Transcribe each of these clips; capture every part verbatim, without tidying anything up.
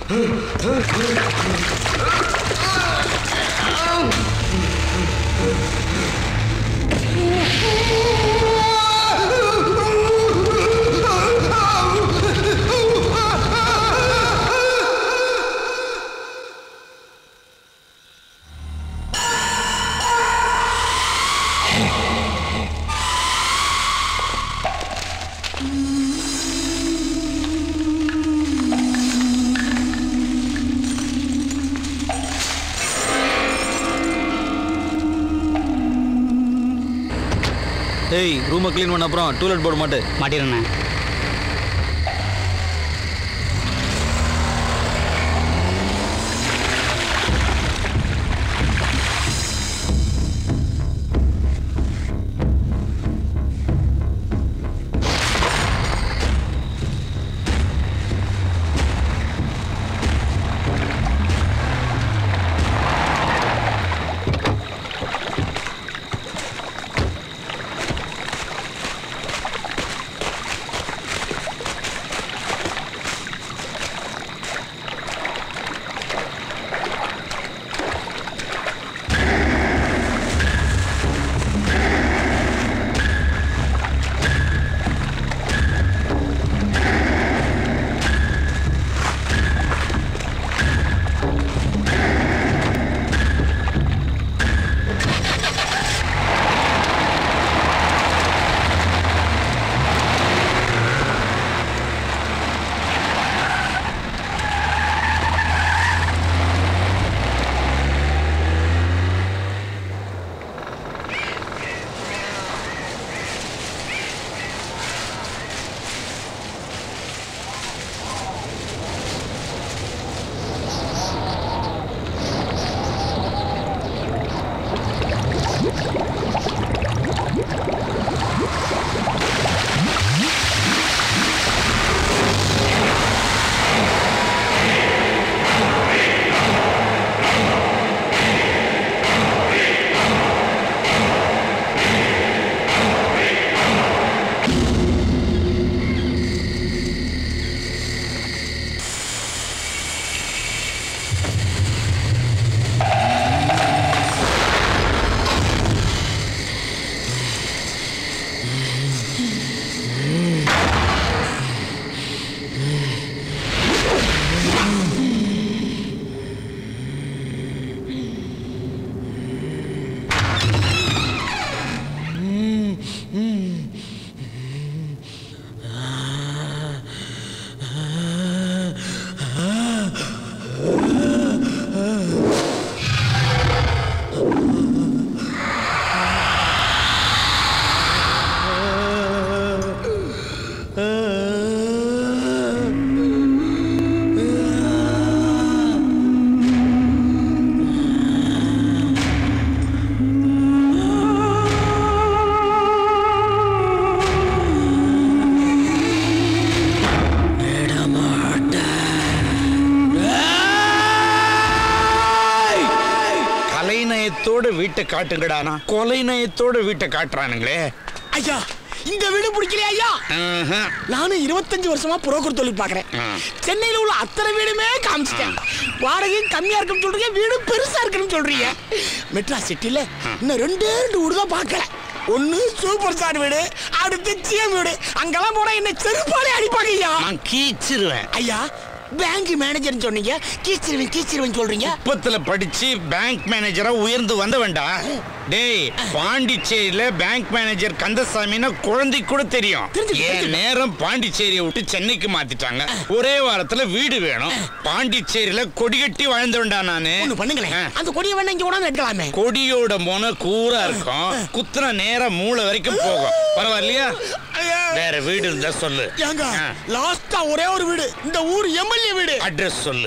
ஏய் ரூமை க்ளீன் பண்ண அப்புறம் டூலெட் போட மாட்டேன் மாட்டிடுண்ணே. வீட்டை காட்டுங்கடானா கொலை நயத்தோட வீட்டை காட்டுறானுங்களே. ஐயா இந்த வீடு பிடிக்கலையா ஐயா? நானும் இருபத்தஞ்சு வருஷமா புரோக்கர் தொழில் பாக்குறேன். சென்னையில உள்ள அத்தனை வீடுமே காமிச்சிட்டேன். வாடகையும் கம்மியா இருக்குன்னு சொல்றீங்க, வீடு பெருசா இருக்குன்னு சொல்றீங்க. மெட்ராஸ் சிட்டில இன்னும் ரெண்டே ரெண்டு வீடு தான் பாக்கல. ஒன்னு சூப்பர் ஸ்டார் வீடு, அடுத்து சிஎம் வீடு. அங்கெல்லாம் போனா என்ன செருப்பாலே அடிப்பாங்க ஐயா. நான் கீச்சிருவேன் ஐயா. பேங்க் மேனேஜர் சொன்னீங்க, கீச்சிருவேன் கீச்சிருவேன் சொல்றீங்க. குப்பத்துல படிச்சு பேங்க் மேனேஜரா உயர்ந்து வந்த வேண்டாம். டேய் பாண்டிச்சேரியில பேங்க் மேனேஜர் கந்தசாமின்னா குழந்தை கூட தெரியும். ஏன் நேரம் பாண்டிச்சேரியை விட்டு சென்னைக்கு மாத்திட்டாங்க. ஒரே வாரத்துல வீடு வேணும். பாண்டிச்சேரியில கொடி கட்டி வாழ்ந்த வேண்டாம். நானு பண்ணுங்களேன், அந்த கொடியை வேணா இங்க கூட நட்டலாமே. கொடியோட மொன கூரா இருக்கும், குத்துன நேரம் மூளை வரைக்கும் போகும். பரவாயில்லையா? வேற வீடு இருந்தா சொல்லு. லாஸ்டா ஒரே ஒரு வீடு, இந்த ஊர் எம்எல்ஏ வீடு. அட்ரஸ் சொல்லு.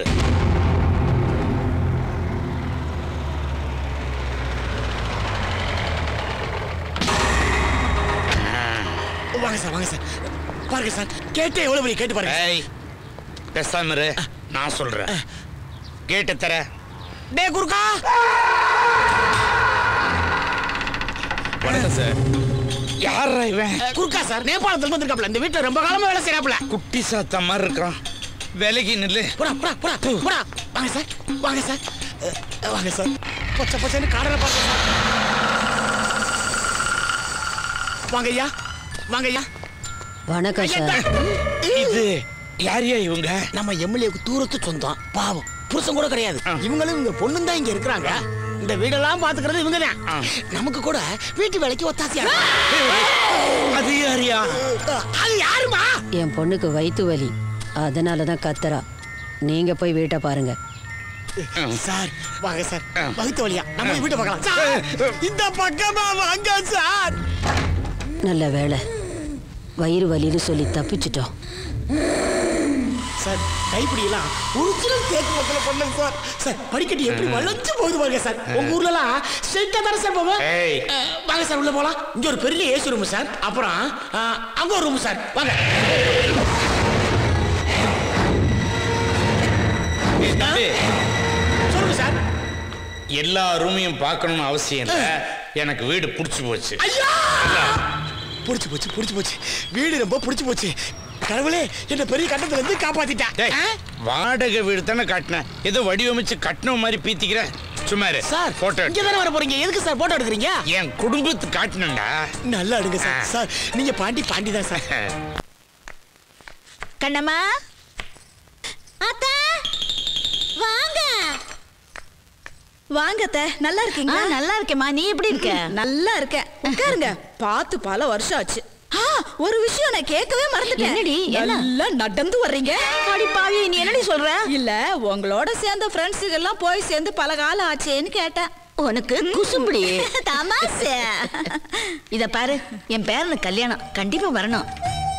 வாங்க சார் வாங்க சார். பாருங்க சார், கேட்டே எவ்வளவு பெரிய கேட்டு பாருங்க. பேசாம இரு, நான் சொல்றேன். கேட்டு தர. டே குறுக்கா. வணக்கம் சார். யாரா இவன்? குறுக்கா சார், நேபாளத்துல வந்திருக்காப்ல. இந்த வீட்டுல ரொம்ப காலமா வேலை செய்யறாப்ல. குட்டி சாத்தா மாதிரி இருக்கான். விலகி நில்லு. போடா போடா போடா போடா. வாங்க சார் வாங்க சார் வாங்க சார். பச்சை பச்சைன்னு காடலை பார்க்க சார். வாங்க ஐயா வாங்க ஐயா. வணக்கம் சார். இது யாரையா இவங்க? நம்ம எம்எல்ஏக்கு தூரத்து சொந்தம். பாவம் புருஷன் கூட கிடையாது. இவங்களும் இவங்க பொண்ணும் தான் இங்க இருக்கிறாங்க. இந்த வீடெல்லாம் பாத்துக்கிறது இவங்க தான். நமக்கு கூட வீட்டு வேலைக்கு ஒத்தாசியா. அது யாரியா? அது யாருமா? என் பொண்ணுக்கு வயிற்று வலி, அதனாலதான் கத்துறா. நீங்க போய் வீட்டை பாருங்க. சார் வாங்க சார். வயிற்று வலியா? நம்ம வீட்டை பார்க்கலாம் சார். இந்த பக்கமா வாங்க சார். நல்ல வேலை, வயிறு வலின்னு சொல்லி தப்பிச்சிட்டோம். சார் கைப்பிடியெல்லாம் ஒரிஜினல் தேக்கு மக்களை பண்ணுங்க சார். சார் படிக்கட்டி எப்படி வளைஞ்சு போகுது பாருங்க சார். உங்க ஊர்லலாம் ஸ்ட்ரைட்டா தானே சார் போவோம். வாங்க சார் உள்ள போலாம். இங்க ஒரு பெரிய ஏசி ரூம் சார். அப்புறம் அங்க ஒரு ரூம் சார். வாங்க. சொல்லுங்க சார். எல்லா ரூமையும் பார்க்கணும்னு அவசியம் இல்லை. எனக்கு வீடு பிடிச்சி போச்சு. ஐயா பிடிச்சி போச்சு பிடிச்சி போச்சு. வீடு ரொம்ப பிடிச்சி போச்சு. கடவுளே என்ன பெரிய கட்டத்துல இருந்து காப்பாத்திட்டேன். வாடகை வீடு தானே காட்டினேன். ஏதோ வடிவமைச்சு கட்டின மாதிரி பீத்திக்கிற. சும்மாரு சார். போட்டோ இங்க தானே வர போறீங்க. எதுக்கு சார் போட்டோ எடுக்கிறீங்க? என் குடும்பத்துக்கு காட்டினேன்டா. நல்லா எடுங்க சார். சார் நீங்க பாண்டி பாண்டி தான் சார். கண்ணம்மா அத்தா வாங்க. வாங்க அத்தை. நல்லா இருக்கீங்களா? நல்லா இருக்கேம்மா. நீ எப்படி இருக்க? நல்லா இருக்கேன். உட்காருங்க. பார்த்து பல வருஷம் ஆச்சு. ஒரு விஷயம் நான் கேட்கவே மறந்துட்டேன். என்னடி? எல்லாம் நடந்து வர்றீங்க. அடி பாவி, நீ என்னடி சொல்ற? இல்ல உங்களோட சேர்ந்த ஃப்ரெண்ட்ஸுங்க எல்லாம் போய் சேர்ந்து பல காலம் ஆச்சேன்னு கேட்டேன். உனக்கு குசும்புடி தமாசு. இத பாரு, என் பேரனுக்கு கல்யாணம் கண்டிப்பா வரணும்.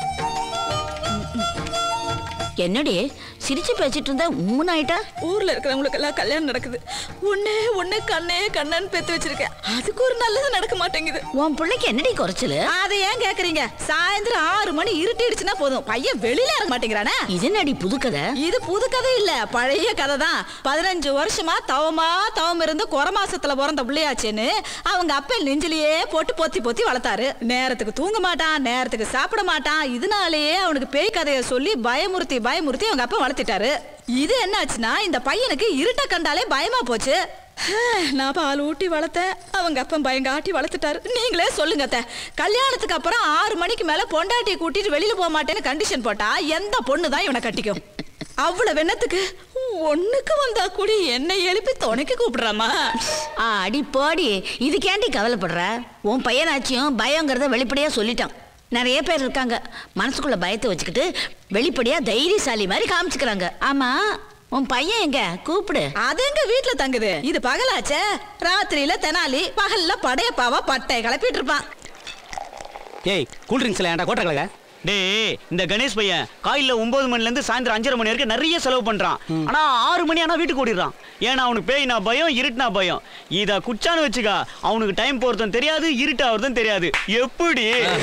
என்னடி சிரிச்சு பேசிட்டு இருந்தா உம்முன்னு ஆயிட்டா? ஊர்ல இருக்கிறவங்களுக்கு எல்லாம் கல்யாணம் நடக்குது. ஒன்னே ஒண்ணு கண்ணே கண்ணன்னு பெத்து வச்சிருக்கேன். அதுக்கு ஒரு நல்லது நடக்க மாட்டேங்குது. உன் பிள்ளைக்கு என்னடி குறைச்சலு? அதை ஏன் கேக்குறீங்க? சாயந்தரம் ஆறு மணி இருட்டிடுச்சுன்னா போதும், பையன் வெளியில இறங்க மாட்டேங்கிறானே. இது என்னடி புது கதை? இது புது கதை இல்ல, பழைய கதை தான். பதினஞ்சு வருஷமா தவமா தவம் இருந்து குறை மாசத்துல பிறந்த பிள்ளையாச்சேன்னு அவங்க அப்பா நெஞ்சிலேயே போட்டு பொத்தி பொத்தி வளர்த்தாரு. நேரத்துக்கு தூங்க மாட்டான், நேரத்துக்கு சாப்பிட மாட்டான். இதனாலேயே அவனுக்கு பேய் கதையை சொல்லி பயமுறுத்தி பயமுறுத்தி அவங்க அப்பா வளர்த்திட்டாரு. இது என்னாச்சுன்னா இந்த பையனுக்கு இருட்ட கண்டாலே பயமா போச்சு. நான் பால் ஊட்டி வளர்த்தேன், அவங்க அப்பா பயங்காட்டி வளர்த்துட்டாரு. நீங்களே சொல்லுங்க அத்தை, கல்யாணத்துக்கு அப்புறம் ஆறு மணிக்கு மேல பொண்டாட்டியை கூட்டிட்டு வெளியில போக மாட்டேன்னு கண்டிஷன் போட்டா எந்த பொண்ணு தான் இவனை கட்டிக்கும்? அவ்வளவு வெண்ணத்துக்கு ஒண்ணுக்கு வந்தா கூட என்னை எழுப்பி துணைக்கு கூப்பிடுறாமா? அடி போடி, இதுக்கேண்டி கவலைப்படுற? உன் பையனாச்சியும் பயங்கிறத வெளிப்படையா சொல்லிட்டான். நிறைய பேர் இருக்காங்க மனசுக்குள்ள பயத்தை வச்சுக்கிட்டு வெளிப்படையா தைரியசாலி மாதிரி காமிச்சுக்கிறாங்க. ஆமா, உன் பையன் எங்க? கூப்பிடு. அது எங்க வீட்டுல தங்குது. இது பகலாச்சே. ராத்திரியில தெனாலி, பகல்ல படையப்பாவா பட்டை கிளப்பிட்டு இருப்பான். ஏய் கூல் ட்ரிங்க்ஸ்ல ஏன்டா கோட்டை கலக? டேய், இந்த கணேஷ் பையன் காலையில ஒன்பது மணில இருந்து சாயந்தரம் அஞ்சரை மணி வரைக்கும் நிறைய செலவு பண்றான். ஆனா ஆறு மணி ஆனா வீட்டுக்கு ஓடிடுறான். ஏன்னா அவனுக்கு பேய்னா பயம், இருட்டுனா பயம். இத குச்சான்னு வச்சுக்கா, அவனுக்கு டைம் போறதும் தெரியாது, இருட்டாவதும் தெரியாது. எப்படி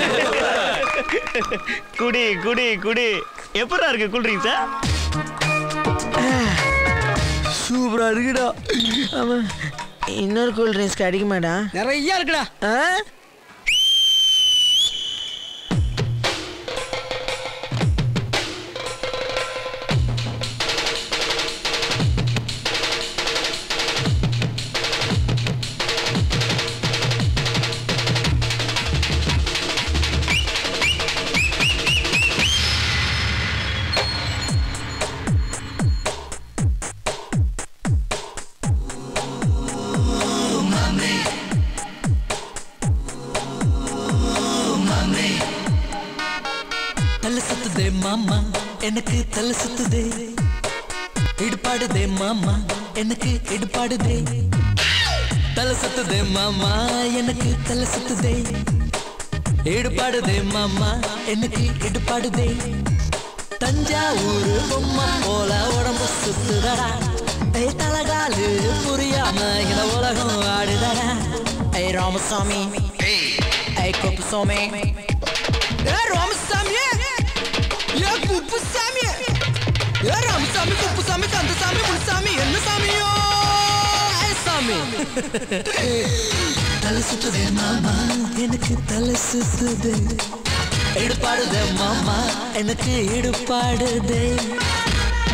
குடி குடி குடி. எப்படா இருக்கு கூல் ட்ரிங்க்ஸ்? சூப்பரா இருக்குடா. ஆமா, இன்னொரு கூல் ட்ரிங்க்ஸ் கிடைக்குமாடா? நிறைய இருக்குடா. மாமா எனக்கு தலை சுத்துதே, இடுபாடுதே மாமா எனக்கு இடுபாடுதே. தலை சுத்துதே மாமா எனக்கு தலை சுத்துதே, இடுபாடுதே மாமா எனக்கு இடுபாடுதே. தஞ்சாவூர் பொம்மை போல உடம்பு சுத்துதடா, ஐ தலகாலு புரியாம இந்த உலகம் ஆடுதடா. ஐ ராமசாமி, ஐ குப்புசாமி, ஏ ராமசாமி, ஏ குப்புசாமி, ஏ ராமசாமி, குப்புசாமி, கந்தசாமி, முனுசாமி, என்ன சாமியோ ஐ சாமி. தலை சுத்துதே மாமா எனக்கு தலை சுத்துதே, இடுபாடுதே மாமா எனக்கு இடுபாடுதே.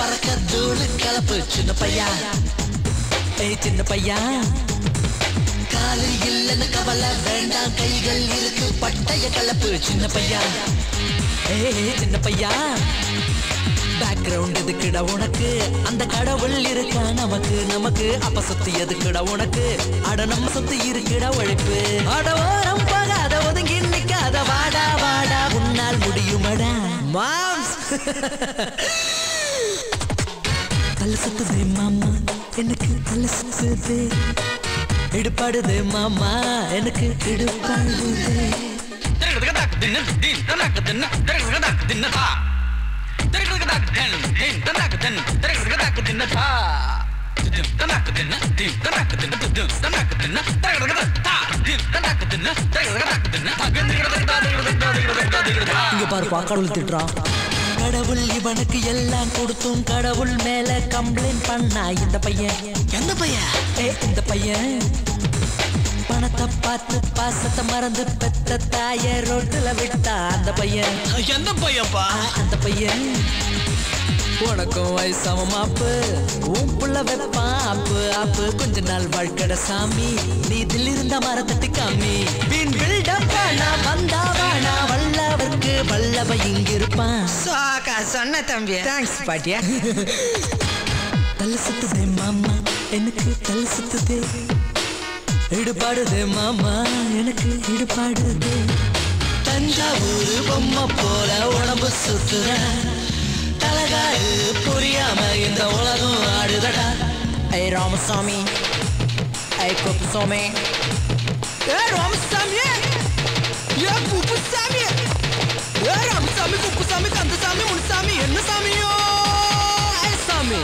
பறக்க தூளு கலப்பு சின்ன பையா ஏய் சின்ன பையா காலு இல்லைன்னு கவலை வேண்டாம் கைகள் இருக்கு பட்டைய கலப்பு சின்ன பையா ஏய் சின்ன பையா பேக்ரவுண்ட் எதுக்குடா உனக்கு அந்த கடவுள் இருக்கா நமக்கு நமக்கு அப்ப சுத்தி எதுக்குடா உனக்கு அட நம்ம சுத்தி இருக்குடா உழைப்பு அட ஓரம் போகாத ஒதுங்கி நிக்காத வாடா வாடா உன்னால் முடியுமடா மாம்ஸ் தலை சுத்துதே மாமா எனக்கு தலை சுத்துதே இடுபாடுதே மாமா எனக்கு இடுபாடுதே இங்க பாருப்பா கடவுள் திட்டுறான் கடவுள் இவனுக்கு எல்லாம் கொடுத்தும் கடவுள் மேல கம்ப்ளைண்ட் பண்ணா இந்த பையன் எந்த பையன் ஏ இந்த பையன் பணத்தை பார்த்து பாசத்தை மறந்து பெத்த தாய ரோட்டுல விட்டா அந்த பையன் எந்த பையன்ப்பா அந்த பையன் உனக்கும் வயசாம மாப்பு உன் புள்ள வைப்பான் ஆப்பு ஆப்பு கொஞ்ச நாள் வாழ்க்கட சாமி நீ தில் இருந்த மரத்தட்டு காமி வீண் பில்டப் வேணா வந்தா வேணா வல்லவருக்கு வல்லவ இங்கிருப்பான் சாக்கா சொன்ன தம்பி தேங்க்ஸ் பாட்டியா தலை சுத்துதே மாமா எனக்கு தலை சுத்துதே இடுபாடுதே மாமா எனக்கு இடுபாடுதே தஞ்சாவூர் பொம்மை போல உடம்பு சுத்துற தலகாடு புரியாம இந்த உலகம் ஆடுதடா ஐ ராமசாமி ஐ குப்புசாமி ஏ ராமசாமி ஏ குப்புசாமி ஏ ராமசாமி குப்புசாமி கந்தசாமி முனுசாமி என்ன சாமியோ ஐ சாமி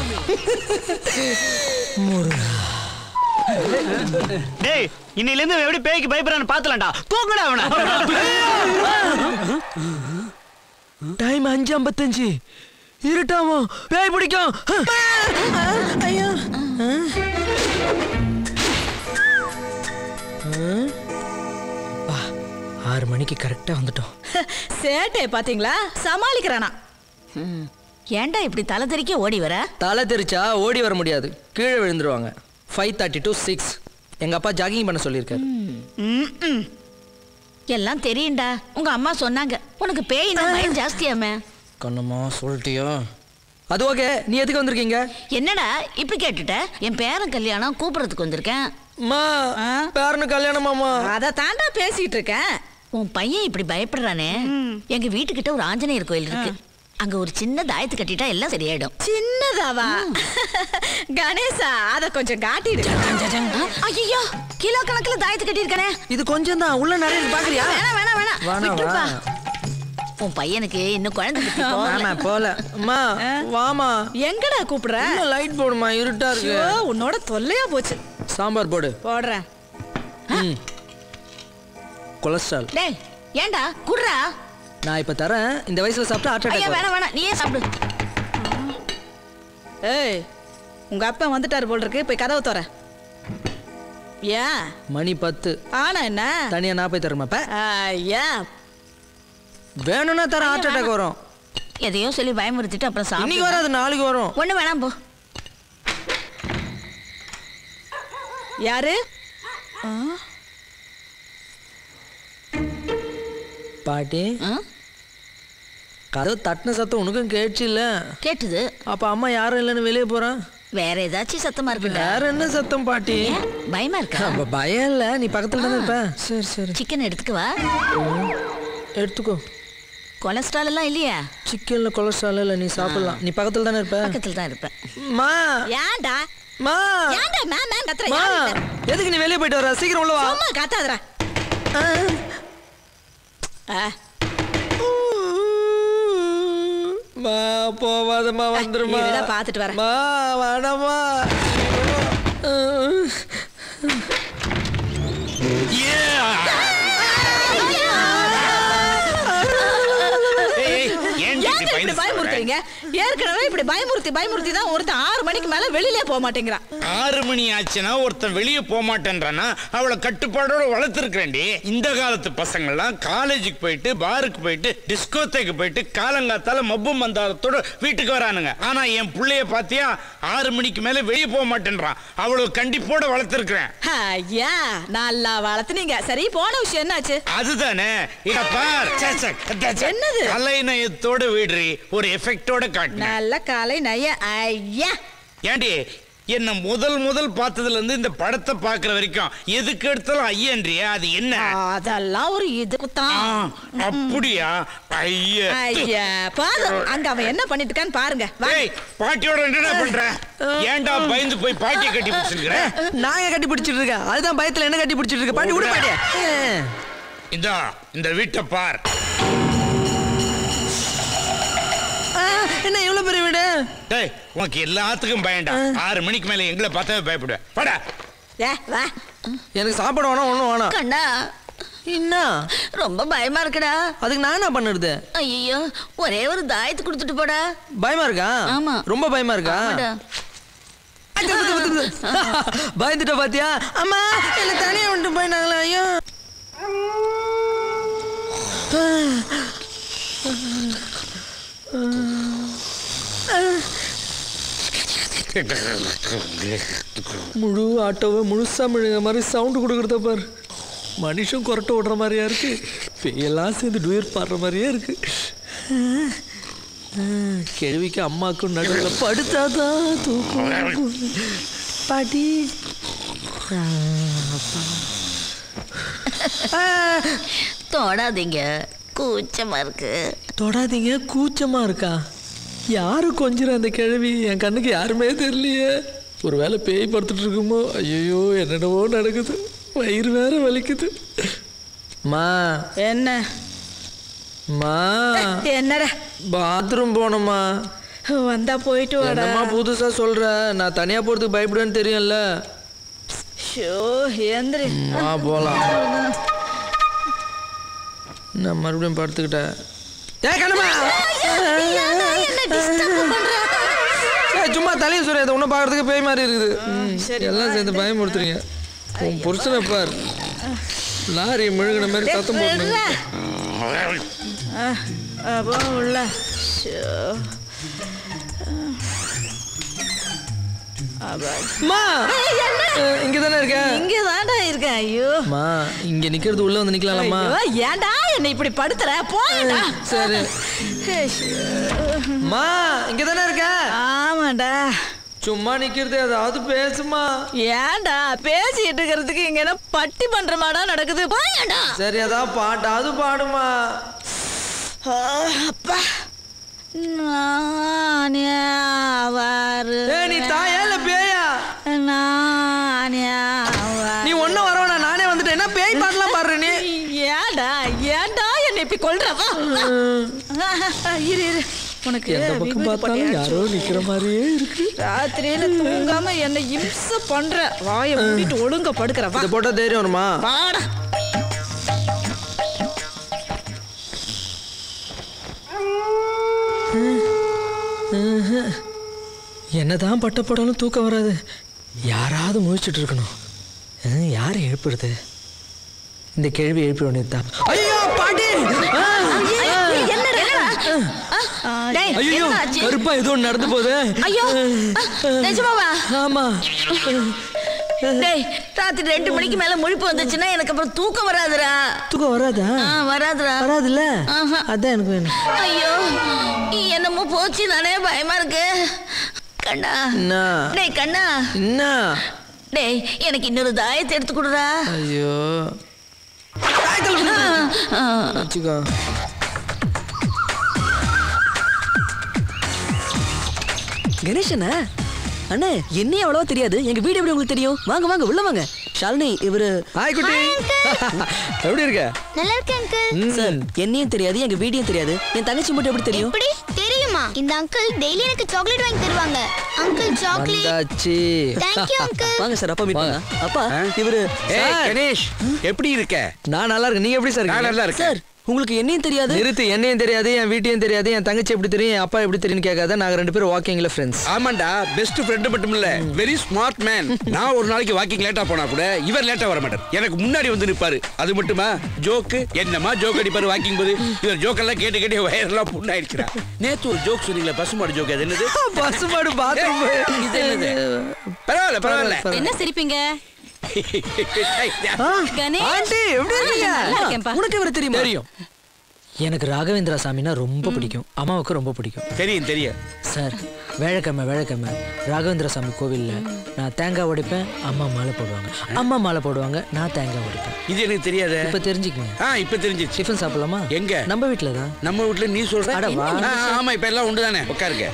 முருகா டேய் இன்னையில இருந்து எப்படி பேய்க்கு பயப்படுறான்னு பாத்துலாம்டா தூங்குடா அவன டைம் அஞ்சு ஐம்பத்தஞ்சு இருட்டாமோ பேய் பிடிக்கும் ஐயோ ஆறு மணிக்கு கரெக்டா வந்துட்டோம் சேட்டை பாத்தீங்களா சமாளிக்கிறானா ஏன்டா இப்படி தலை தெறிக்க ஓடி வர தலை தெரிச்சா ஓடி வர முடியாது கீழே விழுந்துருவாங்க ஃபைவ் தேர்ட்டி டு சிக்ஸ் எங்க அப்பா ஜாகிங் பண்ண சொல்லியிருக்காரு எல்லாம் தெரியும்டா உங்க அம்மா சொன்னாங்க உனக்கு பேயினா பயம் ஜாஸ்தியாமே கண்ணம்மா சொல்லிட்டியோ அது ஓகே நீ எதுக்கு வந்திருக்கீங்க என்னடா இப்படி கேட்டுட்ட என் பேரன் கல்யாணம் கூப்பிடறதுக்கு வந்திருக்கேன் அம்மா பேரனு கல்யாணமாமா அத தாண்டா பேசிட்டு இருக்கேன் உன் பையன் இப்படி பயப்படுறானே எங்க வீட்டுக்கிட்ட ஒரு ஆஞ்சநேயர் கோயில் இருக்கு அங்க ஒரு சின்ன தாயத்து கட்டிட்டா எல்லாம் சரியாயிடும் சின்னதாவா கணேசா அத கொஞ்சம் காட்டிடு ஐயோ கிலோ கணக்குல தாயத்து கட்டி இருக்கானே இது கொஞ்சம் தான் உள்ள நிறைய பாக்குறியா வேணாம் வேணாம் வேணாம் வாணா விட்டுப்பா வா உன் பையனுக்கு இன்னும் குழந்தை குட்டி ஆமா போல அம்மா வாமா எங்கடா கூப்பிடுற லைட் போடுமா இருட்டா இருக்கு ஐயோ, உன்னோட தொல்லையா போச்சு சாம்பார் போடு போடுறேன் ம் கொலஸ்ட்ரால் டேய் ஏன்டா குடுறா நான் இப்ப தரேன் இந்த வயசுல சாப்பிட்டா ஹார்ட் ஐயா அட்டாக் வேணாம் வேணாம் நீயே சாப்பிடு ஏய் உங்க அப்பா வந்துட்டாரு போல் இருக்கு போய் கதவு தர ஏன் மணி பத்து ஆனா என்ன தனியா நான் போய் தரமாப்ப ஐயா வேணும்னா தர ஹார்ட் அட்டாக் வரும் எதையோ சொல்லி பயமுறுத்திட்டு அப்புறம் இன்னைக்கு சாப்பிடு வராது நாளைக்கு வரும் ஒண்ணு வேணாம் போ யாரு பாட்டி ஆ? கதவு தட்டின சத்தம் உனக்கும் கேட்டுச்சு இல்ல கேட்டுது அப்ப அம்மா யாரும் இல்லைன்னு வெளியே போறான் வேற ஏதாச்சும் சத்தமா இருக்குடா வேற என்ன சத்தம் பாட்டி ஏன்? பயமா இருக்கா அப்ப பயம் இல்ல நீ பக்கத்துல தானே இருப்ப சரி சரி சிக்கன் எடுத்துக்கவா எடுத்துக்கோ கொலஸ்ட்ரால் எல்லாம் இல்லையா சிக்கன்ல கொலஸ்ட்ரால் இல்ல நீ சாப்பிடலாம் நீ பக்கத்துல தானே இருப்ப பக்கத்துல தான் இருப்பேன் மா ஏன்டா மா ஏன்டா மேம் மேம் கத்துற மா எதுக்கு நீ வெளியே போயிட்டு வர சீக்கிரம் உள்ள வா சும்மா கத்தாதடா ஆ மா போவாதம்மா வந்துருமா இருடா, பாத்துட்டு வரேன். மா வேணாமா ஏய், ஏன் இப்படி பயந்து பயமுறுத்துறீங்க ஏற்கனவே இப்படி பயமுறுத்தி பயமுறுத்தி தான் ஒருத்தன் ஆறு மணிக்கு மேல வெளியிலே போக மாட்டேங்கிறான். ஆறு மணி ஆச்சுன்னா ஒருத்தன் வெளியே போக மாட்டேன்றானா அவளை கட்டுப்பாடோட வளர்த்துருக்கேன்டி. இந்த காலத்து பசங்கள்லாம் காலேஜுக்கு போயிட்டு பாருக்கு போயிட்டு டிஸ்கோத்தேக்கு போயிட்டு காலங்காத்தால மப்பு மந்தாரத்தோட வீட்டுக்கு வரானுங்க. ஆனா என் பிள்ளைய பாத்தியா ஆறு மணிக்கு மேல வெளியே போக மாட்டேன்றான். அவளை கண்டிப்போட வளர்த்துருக்கேன். ஐயா நல்லா வளர்த்துனீங்க. சரி போன விஷயம் என்னாச்சு? அதுதானே என்னது கலை நயத்தோட வீடுறி ஒரு எஃபெக்டோட காட்டு. நல்ல காலை நய. ஐயா ஏண்டி என்ன முதல் முதல் பார்த்ததுல இருந்து இந்த படத்தை பாக்குற வரைக்கும் எதுக்கு எடுத்தாலும் ஐயன்றியா? அது என்ன? அதெல்லாம் ஒரு இதுக்கு தான். அப்படியா? ஐயா ஐயா பாரு அங்க அவன் என்ன பண்ணிட்டு இருக்கான்னு பாருங்க. ஏய் பாட்டியோட என்ன பண்ற? ஏன்டா பயந்து போய் பாட்டியை கட்டி பிடிச்சிருக்கிற? நான் கட்டி பிடிச்சிட்டு இருக்கேன். அதுதான் பயத்துல என்ன கட்டி பிடிச்சிட்டு இருக்க. பாட்டி விட பாட்டியா? இந்த இந்த வீட்டை பார். என்ன எவ்வளவு பெரிய வீடு? டேய் உனக்கு எல்லாத்துக்கும் பயண்டா. ஆறு மணிக்கு மேல எங்களை பார்த்தாவே பயப்படுவேன். படா வா. எனக்கு சாப்பாடு வேணாம் ஒண்ணும் வேணாம். கண்ணா என்ன ரொம்ப பயமா இருக்குடா. அதுக்கு நான் என்ன பண்ணுறது? ஐயோ ஒரே ஒரு தாயத்து கொடுத்துட்டு போடா. பயமா இருக்கா? ஆமா. ரொம்ப பயமா இருக்கா? பயந்துட்ட பாத்தியா? அம்மா என்ன தனியா வந்துட்டு போயினாங்களா? ஐயோ முழு ஆட்டோவை முழுசா முழுங்க மாதிரி சவுண்டு கொடுக்குறத பாரு. மனுஷன் கொரட்டை விடுற மாதிரியா இருக்கு. பேயெல்லாம் சேர்ந்து டூயர் பாடுற மாதிரியே இருக்கு. கேள்விக்கு அம்மாக்கும் நடுவில் படுத்தாதான் தூக்கம். பாட்டி தொடாதீங்க கூச்சமா இருக்கு. தொடாதீங்க கூச்சமா இருக்கா? யாரு கொஞ்சம் அந்த கிழவி? என் கண்ணுக்கு யாருமே தெரியலையே. ஒரு வேளை பேய் படுத்துட்டு இருக்குமோ? ஐயோ என்னென்னவோ நடக்குது. வயிறு வேற வலிக்குது. மா என்ன மா என்னடா? பாத்ரூம் போனோமா? வந்தா போயிட்டு வாடா. என்னம்மா புதுசா சொல்ற? நான் தனியா போறதுக்கு பயப்படுவேன்னு தெரியும்ல. ஷோ ஏந்திரி. மா போலாம். நான் மறுபடியும் படுத்துக்கிட்டேன். சும்மா தலையை சொல்ற. இதை ஒன்றும் பார்க்கறதுக்கு பேய் மாதிரி இருக்குது. எல்லாம் சேர்ந்து பயமுறுத்துறீங்க. உன் புருஷனை பார் லாரி முழுகின மாதிரி சத்தம் போட்டு உள்ள. இங்கதானே இருக்க? இங்கதான்டா இருக்கேன். ஐயோ மா இங்க நிக்கிறது உள்ள வந்து நிக்கலாமா? ஏன்டா என்ன இப்படி படுத்துற? போடா. சரி மா இங்கதானே இருக்க? ஆமாடா. சும்மா நிக்கிறது ஏதாவது பேசுமா? ஏன்டா பேசிட்டு இருக்கிறதுக்கு இங்க என்ன பட்டி பண்றமாடா நடக்குது? போயடா. சரி அதான் பாட்டாவது பாடுமா? அப்பா நானே வாரு. நீ தாயா இல்ல பேயா? நானே நீ ஒன்னும் வரவனா? நானே வந்துட்டேன். என்ன பேய் பாட்டெல்லாம் பாடுற நீ? ஏன்டா ஏன்டா என்ன இப்படி கொல்றவா? இரு இரு உனக்கு எந்த பக்கம் பார்த்தாலும் யாரோ நிக்கிற மாதிரியே இருக்கு. ராத்திரியில தூங்காம என்ன இம்சை பண்ற. வாயை மூடிட்டு ஒழுங்க படுக்கிறவா. இத போட்டா தைரியம் வருமா? வாடா. என்னதான் பட்ட போடாலும் தூக்கம் வராது. யாராவது முழிச்சிட்டு இருக்கணும். யாரை எழுப்புறது? இந்த கேள்வி எழுப்பி வேண்டியதுதான். ஐயோ பாட்டி! ஐயோ கருப்பா ஏதோ நடந்து போகுது. ஐயோ நிஜமாவா? ஆமா. டேய் ராத்திரி ரெண்டு மணிக்கு மேல முழிப்பு வந்துச்சுன்னா எனக்கு அப்புறம் தூக்கம் வராதுடா. தூக்கம் வராதா? வராதுடா. வராதுல்ல? அதான் எனக்கு வேணும். ஐயோ என்னமோ போச்சு. நானே பயமா இருக்கு. கண்ணா டேய் கண்ணா என்ன? டேய் எனக்கு இன்னொரு தாயத்தை எடுத்து கொடுடா. ஐயோ வச்சுக்கோ. கணேசனா அண்ணே என்னையும் அவ்வளவா தெரியாது. எங்க வீடு எப்படி உங்களுக்கு தெரியும்? வாங்க வாங்க உள்ள வாங்க. ஷாலினி இவரு. ஹாய் குட்டி. எப்படி இருக்க? நல்லா இருக்கேன் அங்கிள். சார் என்னையும் தெரியாது எங்க வீடியும் தெரியாது. என் தங்கச்சி மட்டும் எப்படி தெரியும்? எப்படி தெரியுமா? இந்த அங்கிள் டெய்லி எனக்கு சாக்லேட் வாங்கி தருவாங்க. Uncle chocolate. வந்தாச்சு. Thank you uncle. வாங்க சார் அப்பா மீட் பண்ணலாம். அப்பா இவரு. ஏய் கணேஷ் எப்படி இருக்க? நான் நல்லா இருக்கேன். நீங்க எப்படி சார்? நான் நல்லா இருக்கேன். சார் உங்களுக்கு என்னையும் தெரியாது. நிறுத்து, என்னையும் தெரியாது, என் வீட்டையும் தெரியாது, என் தங்கச்சி எப்படி தெரியும், என் அப்பா எப்படி தெரியும்னு கேட்காத. நாங்க ரெண்டு பேரும் வாக்கிங்ல ஃப்ரெண்ட்ஸ். ஆமாண்டா, பெஸ்ட் ஃப்ரெண்ட் மட்டும் இல்ல, வெரி ஸ்மார்ட் மேன். நான் ஒரு நாளைக்கு வாக்கிங் லேட்டா போனா கூட இவர் லேட்டா வர மாட்டார், எனக்கு முன்னாடி வந்து நிப்பாரு. அது மட்டுமா ஜோக்கு, என்னமா ஜோக் அடிப்பாரு வாக்கிங் போது. இவர் ஜோக்கெல்லாம் கேட்டு கேட்டு வயரெல்லாம் புண்ணாயிடுச்சுடா. நேத்து ஒரு ஜோக் சொன்னீங்களா, பசுமாடு ஜோக். அது என்னது? பசுமாடு பாத்ரூம். இது என்னது? பரவாயில்ல பரவாயில்ல. என்ன சிரிப்பீங்க? உனக்கு இவரை தெரியுமா? தெரியும். எனக்கு ராகவேந்திரா சாமினா ரொம்ப பிடிக்கும், அம்மாவுக்கு ரொம்ப பிடிக்கும். தெரியும் தெரியும் சார். வேலைக்கிழமை வேலைக்கிழமை ராகவேந்திர சாமி கோவில்ல நான் தேங்காய் உடைப்பேன், அம்மா மாலை போடுவாங்க. அம்மா மாலை போடுவாங்க, நான் தேங்காய் உடைப்பேன். இது எனக்கு தெரியாது. இப்ப தெரிஞ்சுக்கங்க. ஆ இப்ப தெரிஞ்சிச்சு. டிஃபன் சாப்பிடலாமா? எங்க? நம்ம வீட்ல தான். நம்ம வீட்ல நீ சொல்ற? அட வா. ஆமா இப்ப எல்லாம் உண்டு தானே, உட்காருங்க.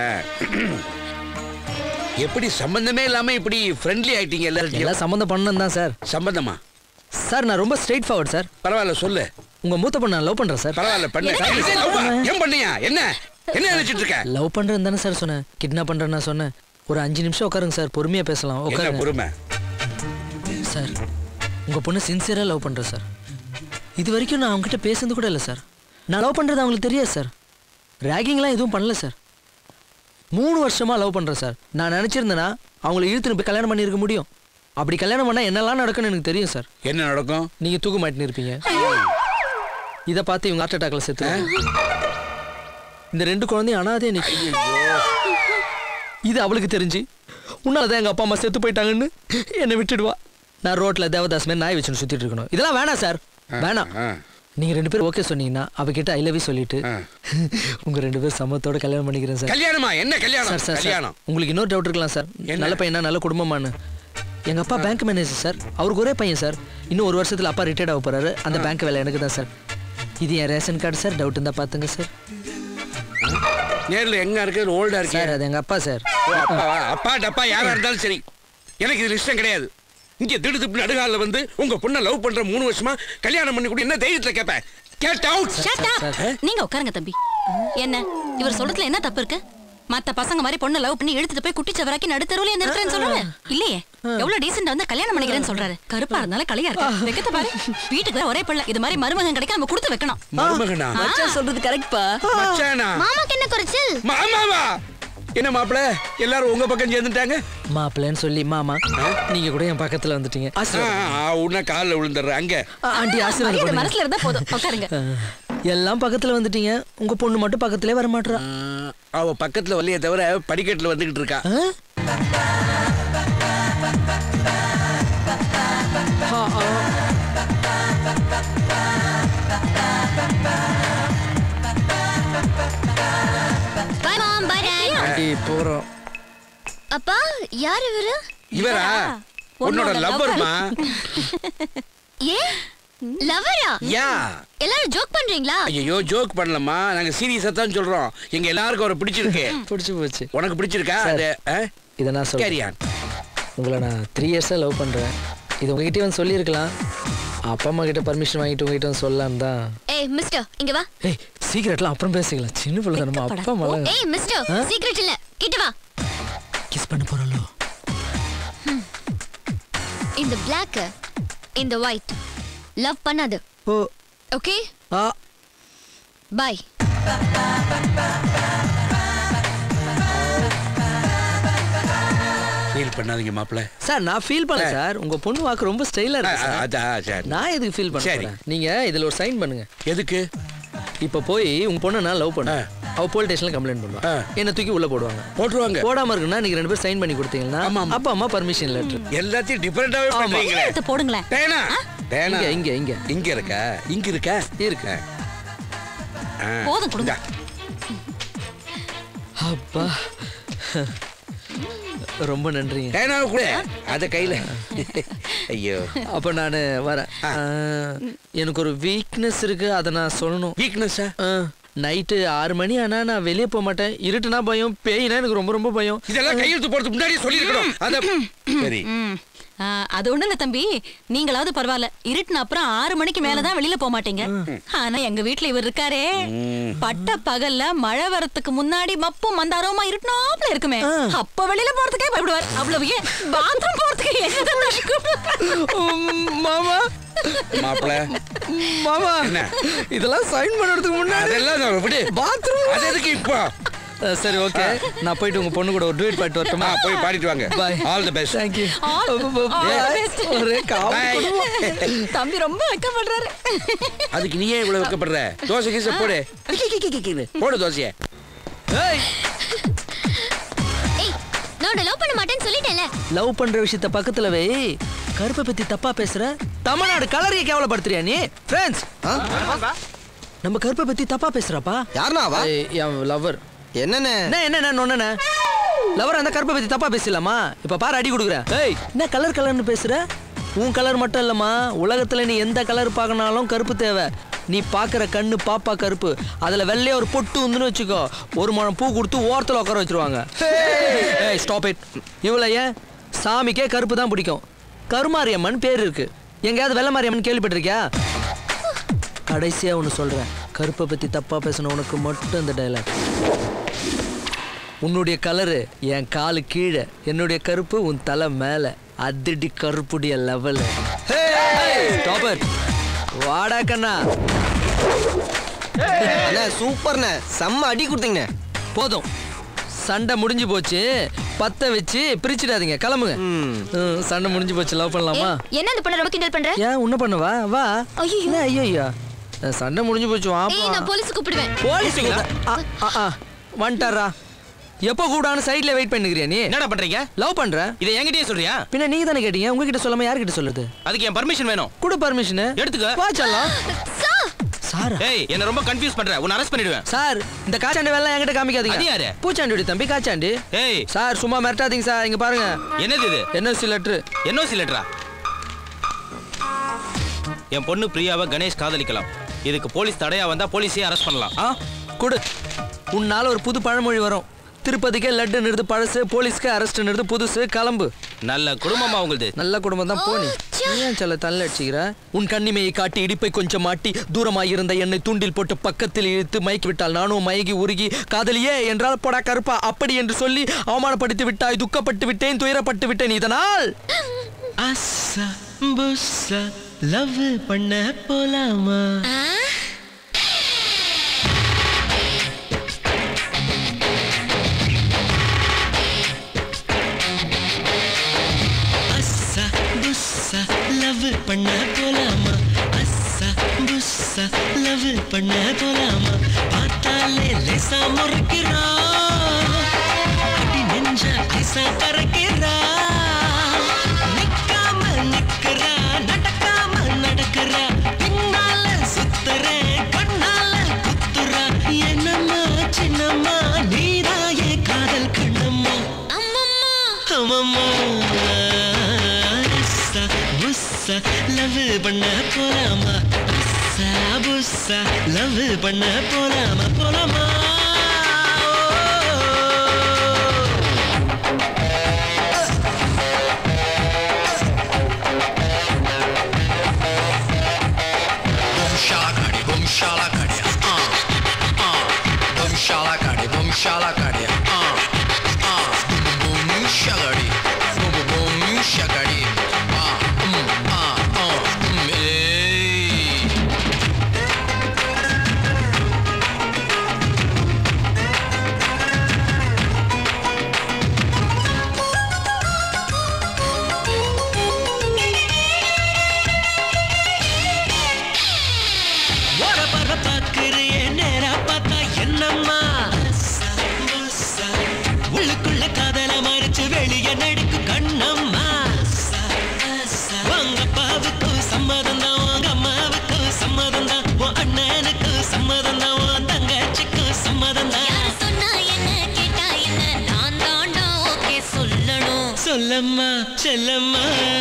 எப்படி சம்பந்தமே இல்லாம இப்படி ஃப்ரெண்ட்லி ஆயிட்டீங்க எல்லாரும்? எல்லாம் சம்பந்தம் பண்ணணும் தான் சார். சம்பந்தமா? சார் நான் ரொம்ப ஸ்ட்ரெயிட் ஃபார்வர்ட் சார். பரவாயில்ல சொல்லு. உங்க மூத்த பொண்ணு நான் லவ் பண்றேன் சார். பரவாயில்ல பண்ணு. ஏன் பண்ணியா? என்ன என்ன நினைச்சிட்டு இருக்க? லவ் பண்றேன்னு தானே சார் சொன்னேன், கிட்னாப் பண்றேன்னு நான் சொன்னேன். ஒரு அஞ்சு நிமிஷம் உட்காருங்க சார், பொறுமையா பேசலாம். உட்காருங்க. பொறுமை சார். உங்க பொண்ணு சின்சியரா லவ் பண்றேன் சார். இது வரைக்கும் நான் அவங்ககிட்ட பேசுனது கூட இல்லை சார். நான் லவ் பண்றது அவங்களுக்கு தெரியாது சார். ரேகிங்லாம் எதுவும் பண்ணல சார். மூணு வருஷமா லவ் பண்றேன் சார். நான் நினைச்சிருந்தேன்னா அவங்களை இழுத்துன்னு போய் கல்யாணம் பண்ணியிருக்க முடியும். அப்படி கல்யாணம் பண்ணா என்னெல்லாம் நடக்கும்னு எனக்கு தெரியும் சார். என்ன நடக்கும்? நீங்க தூக்க மாட்டின்னு இருப்பீங்க. இதை பார்த்து இவங்க ஹார்ட் அட்டாக்ல செத்து. இந்த ரெண்டு குழந்தையும் அனாதே நிக்க. இது அவளுக்கு தெரிஞ்சு உன்னாலதான் எங்க அப்பா அம்மா செத்து போயிட்டாங்கன்னு என்னை விட்டுடுவா. நான் ரோட்ல தேவதாஸ் மாதிரி நாய் வச்சுன்னு சுத்திட்டு இருக்கணும். இதெல்லாம் வேணாம் சார், வேணாம். நீங்க ரெண்டு பேரும் ஓகே சொன்னீங்கன்னா அவகிட்ட ஐ லவ் யூ சொல்லிட்டு உங்க ரெண்டு பேரும் சமத்தோட கல்யாணம் பண்ணிக்கிறேன் சார். கல்யாணமா? என்ன கல்யாணம்? சார் சார் கல்யாணம். உங்களுக்கு இன்னொரு டவுட் இருக்கலாம் சார். நல்ல பையனா, நல்ல குடும்பமானு. எங்க அப்பா பேங்க் மேனேஜர் சார். அவருக்கு ஒரே பையன் சார். இன்னும் ஒரு வருஷத்துல அப்பா ரிட்டையர்ட் ஆக போறாரு. அந்த பேங்க் வேலை எனக்கு தான் சார். இது என் ரேஷன் கார்டு சார். டவுட் இருந்தா பாத்துங்க சார். நேர்ல எங்க இருக்கு? ஓல்டா இருக்கு சார். அது எங்க அப்பா சார். அப்பாவா? அப்பா டப்பா யாரா இருந்தாலும் சரி, எனக்கு இது இஷ்டம் கிடையாது. இங்க திடு திப்பு நடுகால வந்து உங்க பொண்ணை லவ் பண்ற மூணு வருஷமா கல்யாணம் பண்ணி கூட என்ன தைரியத்துல கேட்பேன்? Get out. நீங்க உட்காருங்க தம்பி. என்ன இவர் சொல்றதுல என்ன தப்பு இருக்கு? மத்த பசங்க மாதிரி பொண்ணு லவ் பண்ணி எடுத்துட்டு போய் குட்டி சவராக்கி நடுத்தருவுல நிறுத்துறேன்னு சொல்றாரு. இல்லையே, எவ்வளவு டீசென்ட் வந்து கல்யாணம் பண்ணிக்கிறேன்னு சொல்றாரு. கருப்பா இருந்தாலும் கலையா இருக்கு. வெக்கத்தை பாரு. வீட்டுக்கு ஒரே பிள்ளை. இது மாதிரி மருமகன் கிடைக்க நம்ம கொடுத்து வைக்கணும். மருமகனா? மச்சான் சொல்றது கரெக்ட்பா. மச்சானா? மாமாக்கு என்ன குறைச்சல்? மாமாவா? என்ன மாப்பிள எல்லாரும் உங்க பக்கம் சேர்ந்துட்டாங்க? மாப்பிள்ளன்னு சொல்லி மாமா நீங்க கூட என் பக்கத்துல வந்துட்டீங்க. உன்ன காலில் விழுந்துடுற. அங்க ஆண்டி ஆசீர்வாதம் மனசுல இருந்தா போதும். உட்காருங்க. எல்லாம் பக்கத்துல வந்துட்டீங்க, உங்க பொண்ணு மட்டும் பக்கத்திலே வர மாட்டா. அவ பக்கத்துல வரலையே தவிர படிக்கட்டுல வந்துகிட்டு இருக்கா. Bye mom, bye dad. Aunty போறோம். அப்பா யார் இவரு? இவரா? உன்னோட லவ்வர்மா? ஏ லவரா? யா. எல்லாரும் ஜோக் பண்றீங்களா? ஐயோ ஜோக் பண்ணலமா, நாங்க சீரியஸா தான் சொல்றோம். எங்க எல்லாருக்கும் அவரை பிடிச்சிருக்கு. பிடிச்சு போச்சு. உனக்கு பிடிச்சிருக்கா? அது இத நான் சொல்றேன். உங்களை நான் த்ரீ இயர்ஸா லவ் பண்றேன். இது உங்ககிட்ட வந்து சொல்லியிருக்கலாம். அப்பா அம்மா கிட்ட பர்மிஷன் வாங்கிட்டு உங்ககிட்ட வந்து சொல்லலாம் தான். ஏய் மிஸ்டர் இங்க வா. ஏய் சீக்கிரட்லாம் அப்புறம் பேசிக்கலாம். சின்ன பிள்ளை நம்ம அப்பா அம்மா. ஏய் மிஸ்டர் சீக்ரெட் இல்ல, கிட்ட வா. கிஸ் பண்ண போறோம்ல. இந்த black இந்த white லவ் பண்ணாது. Oh okay. ஆ பை. ஃபீல் பண்ணாதீங்க மாப்ள. சார் நான் ஃபீல் பண்ணல சார். உங்க பொண்ணு வாக்கு ரொம்ப ஸ்டைலா இருக்கு சார். அதா சரி. நான் எதுக்கு ஃபீல் பண்றேன்? நீங்க இதுல ஒரு சைன் பண்ணுங்க. எதுக்கு? இப்ப போய் உங்க பொண்ணை நான் லவ் பண்ணேன். அவ போலீஸ் ஸ்டேஷன்ல கம்ப்ளைண்ட் பண்ணுவா. என்ன தூக்கி உள்ள போடுவாங்க. போட்டுருவாங்க. போடாம இருக்குன்னா நீங்க ரெண்டு பேரும் சைன் பண்ணி கொடுத்தீங்கன்னா அப்பா அம்மா பர்மிஷன் லெட்டர். எல்லாத்தையும் டிஃபரெண்டாவே பண்றீங்க. எடுத்து போடுங்களே. தேனா தேனா இங்க இங்க இங்க இருக்கா? இங்க இருக்கா? இருக்கு. போதும் கொடுங்க. அப்பா ரொம்ப நன்றிங்க. தேனா கூட அத கையில. ஐயோ அப்ப நான் வரேன். எனக்கு ஒரு வீக்னஸ் இருக்கு, அத நான் சொல்லணும். வீக்னஸா? நைட்டு ஆறு மணி ஆனா நான் வெளியே போக மாட்டேன். இருட்டுனா பயம், பேய்னா எனக்கு ரொம்ப ரொம்ப பயம். இதெல்லாம் கையெழுத்து போறதுக்கு முன்னாடியே சொல்லிருக்கணும். அத சரி அது ஒண்ணு இல்ல தம்பி, நீங்களாவது பரவாயில்ல, இருட்டுன அப்புறம் ஆறு மணிக்கு மேலதான் வெளியில போக மாட்டீங்க. ஆனா எங்க வீட்டுல இவர் இருக்காரே, பட்ட பகல்ல மழை வரத்துக்கு முன்னாடி மப்பும் மந்தாரமா இருட்டுனாப்ல இருக்குமே, அப்ப வெளியில போறதுக்கே பயப்படுவார். அவ்வளவு ஏன் பாத்ரூம் போறதுக்கு மாமா மாப்பிள மாமா இதெல்லாம் சைன் பண்றதுக்கு முன்னாடி அதெல்லாம் விடு, பாத்ரூம் அது எதுக்கு இப்போ? சரி ஓகே, நான் போயிட்டு உங்க பொண்ணு கூட ஒரு ட்வீட் பாட்டு வரட்டுமா? போய் பாடிட்டு வாங்க. Bye, all the best. Thank you. ஒரே காமெடி. தம்பி ரொம்ப வெக்கப்படுறாரு. அதுக்கு நீ ஏன் இவ்வளவு வெக்கப்படுற? தோசை கீச போடு, போடு தோசையை. ஏய் ஏய் நான் லவ் பண்ண மாட்டேன்னு சொல்லிட்டேன்ல. லவ் பண்ற விஷயத்தை பக்கத்துல வை. கருப்பை பத்தி தப்பா பேசுற. தமிழ்நாடு கலரிய கேவலப்படுத்துறியா நீ? ஃப்ரெண்ட்ஸ், நம்ம கருப்பை பத்தி தப்பா பேசுறப்பா. யாருனா அவ? என் லவர். என்னண்ணே என்ன என்ன லவர் அந்த கருப்பை பத்தி தப்பா பேசலாமா? இப்ப பாரு அடி கொடுக்குறேன். ஏய் என்ன கலர் கலர்னு பேசுற? உன் கலர் மட்டும் இல்லம்மா, உலகத்துல நீ எந்த கலர் பார்க்கனாலும் கருப்பு தேவை. நீ பாக்குற கண்ணு பாப்பா கருப்பு, அதுல வெள்ளைய ஒரு பொட்டு வந்துன்னு வச்சுக்கோ, ஒரு முழம் பூ கொடுத்து ஓரத்துல உட்கார வச்சிருவாங்க. ஏய் ஸ்டாப் இட். இவ்வளவு ஏன் சாமிக்கே கருப்பு தான் பிடிக்கும். கருமாரியம்மன் பேர் இருக்கு, எங்கேயாவது வெள்ளை மாரியம்மன் கேள்விப்பட்டிருக்கியா? கடைசியா ஒன்று சொல்றேன், கருப்பை பத்தி தப்பா பேசணும் உனக்கு மட்டும் இந்த டைலாக். உன்னுடைய கலரு என் காலு கீழே, என்னுடைய கருப்பு உன் தலை மேல. அதிடி கருப்புடைய லெவல். வாடா கண்ணா. சூப்பர்ண்ணே, செம்ம அடி கொடுத்தீங்கண்ணே. போதும், சண்டை முடிஞ்சு போச்சு, பத்த வச்சு பிரிச்சிடாதீங்க, கிளம்புங்க. சண்டை முடிஞ்சு போச்சு, லவ் பண்ணலாமா? என்ன அந்த பொண்ணு ரொம்ப கிண்டல் பண்ற? ஏன் உன்ன பண்ணுவா? வா. ஐயோ ஐயோ, சண்டை முடிஞ்சு போச்சு, வா. ஏய் நான் போலீஸ் கூப்பிடுவேன். போலீஸ் வந்துட்டாரா? எப்போ கூடான்னு சைடுல வெயிட் பண்ணிக்கிறியா நீ? என்னடா பண்றீங்க? லவ் பண்ற? இதை என்கிட்டயே சொல்றியா? பின்ன நீங்க தானே கேட்டீங்க, உங்ககிட்ட சொல்லாம யார்கிட்ட சொல்லுது? அதுக்கு என் பர்மிஷன் வேணும். குடு பர்மிஷன். எடுத்துக்க. வா செல்லம். சார், ஏய் என்ன ரொம்ப கன்ஃபியூஸ் பண்ற, உன்னை அரெஸ்ட் பண்ணிடுவேன். சார் இந்த காச்சாண்டி வேலை என்கிட்ட காமிக்காதீங்க. அது யாரு? பூச்சாண்டியோட தம்பி காச்சாண்டி. ஏய் சார் சும்மா மிரட்டாதீங்க சார், இங்க பாருங்க. என்னது இது? NOC letter. என்ஓசி லெட்டரா? என் பொண்ணு பிரியாவை கணேஷ் காதலிக்கலாம், இதுக்கு போலீஸ் தடையா வந்தா போலீஸே அரெஸ்ட் பண்ணலாம். ஆ குடு. உன்னால ஒரு புது பழமொழி வரும், திருப்பதிக்கே லட்டு நிறுத்து பழசு, போலீஸ்க்கு அரெஸ்ட் நிறுத்து புதுசு, கிளம்பு. நல்ல குடும்பமா உங்களுது? நல்ல குடும்பம் தான். போனி ஏன் சொல்ல தள்ள அடிச்சுக்கிற? உன் கண்ணிமையை காட்டி இடிப்பை கொஞ்சம் மாட்டி தூரமாய் இருந்த என்னை தூண்டில் போட்டு பக்கத்தில் இழுத்து மயக்கி விட்டால் நானும் மயங்கி உருகி காதலியே என்றால் போடா கருப்பா அப்படி என்று சொல்லி அவமானப்படுத்தி விட்டாய், துக்கப்பட்டு விட்டேன், துயரப்பட்டு விட்டேன். இதனால் அஸ்ஸா புஸ்ஸா லவ் பண்ண போலாமா? லவ் பண்ண போலாமா? அஸ்ஸா புஸ்ஸா லவ் பண்ண போலாமா? பார்த்தாலே லேசா முறுக்கிறா, அடி நெஞ்ச ஐசா பறக்கிறா, நிக்காம நிக்கிறா, நடக்காம நடக்கிறா, பின்னால சுத்துற கண்ணால குத்துறா, என்னம்மா சின்னம்மா நீராயே காதல் கண்ணம்மா. அம்மம்மா லவ் பண்ண போலாமா? அஸ்ஸா புஸ்ஸா லவ் பண்ண போலாமா? போலாமா? Bumshala kadi, bumshala kadi, ah ah. Bumshala kadi, bumshala kadi, ah ah. Bum bum shagadi, bum bum shagadi. சொல்லம்மா செல்லம்மா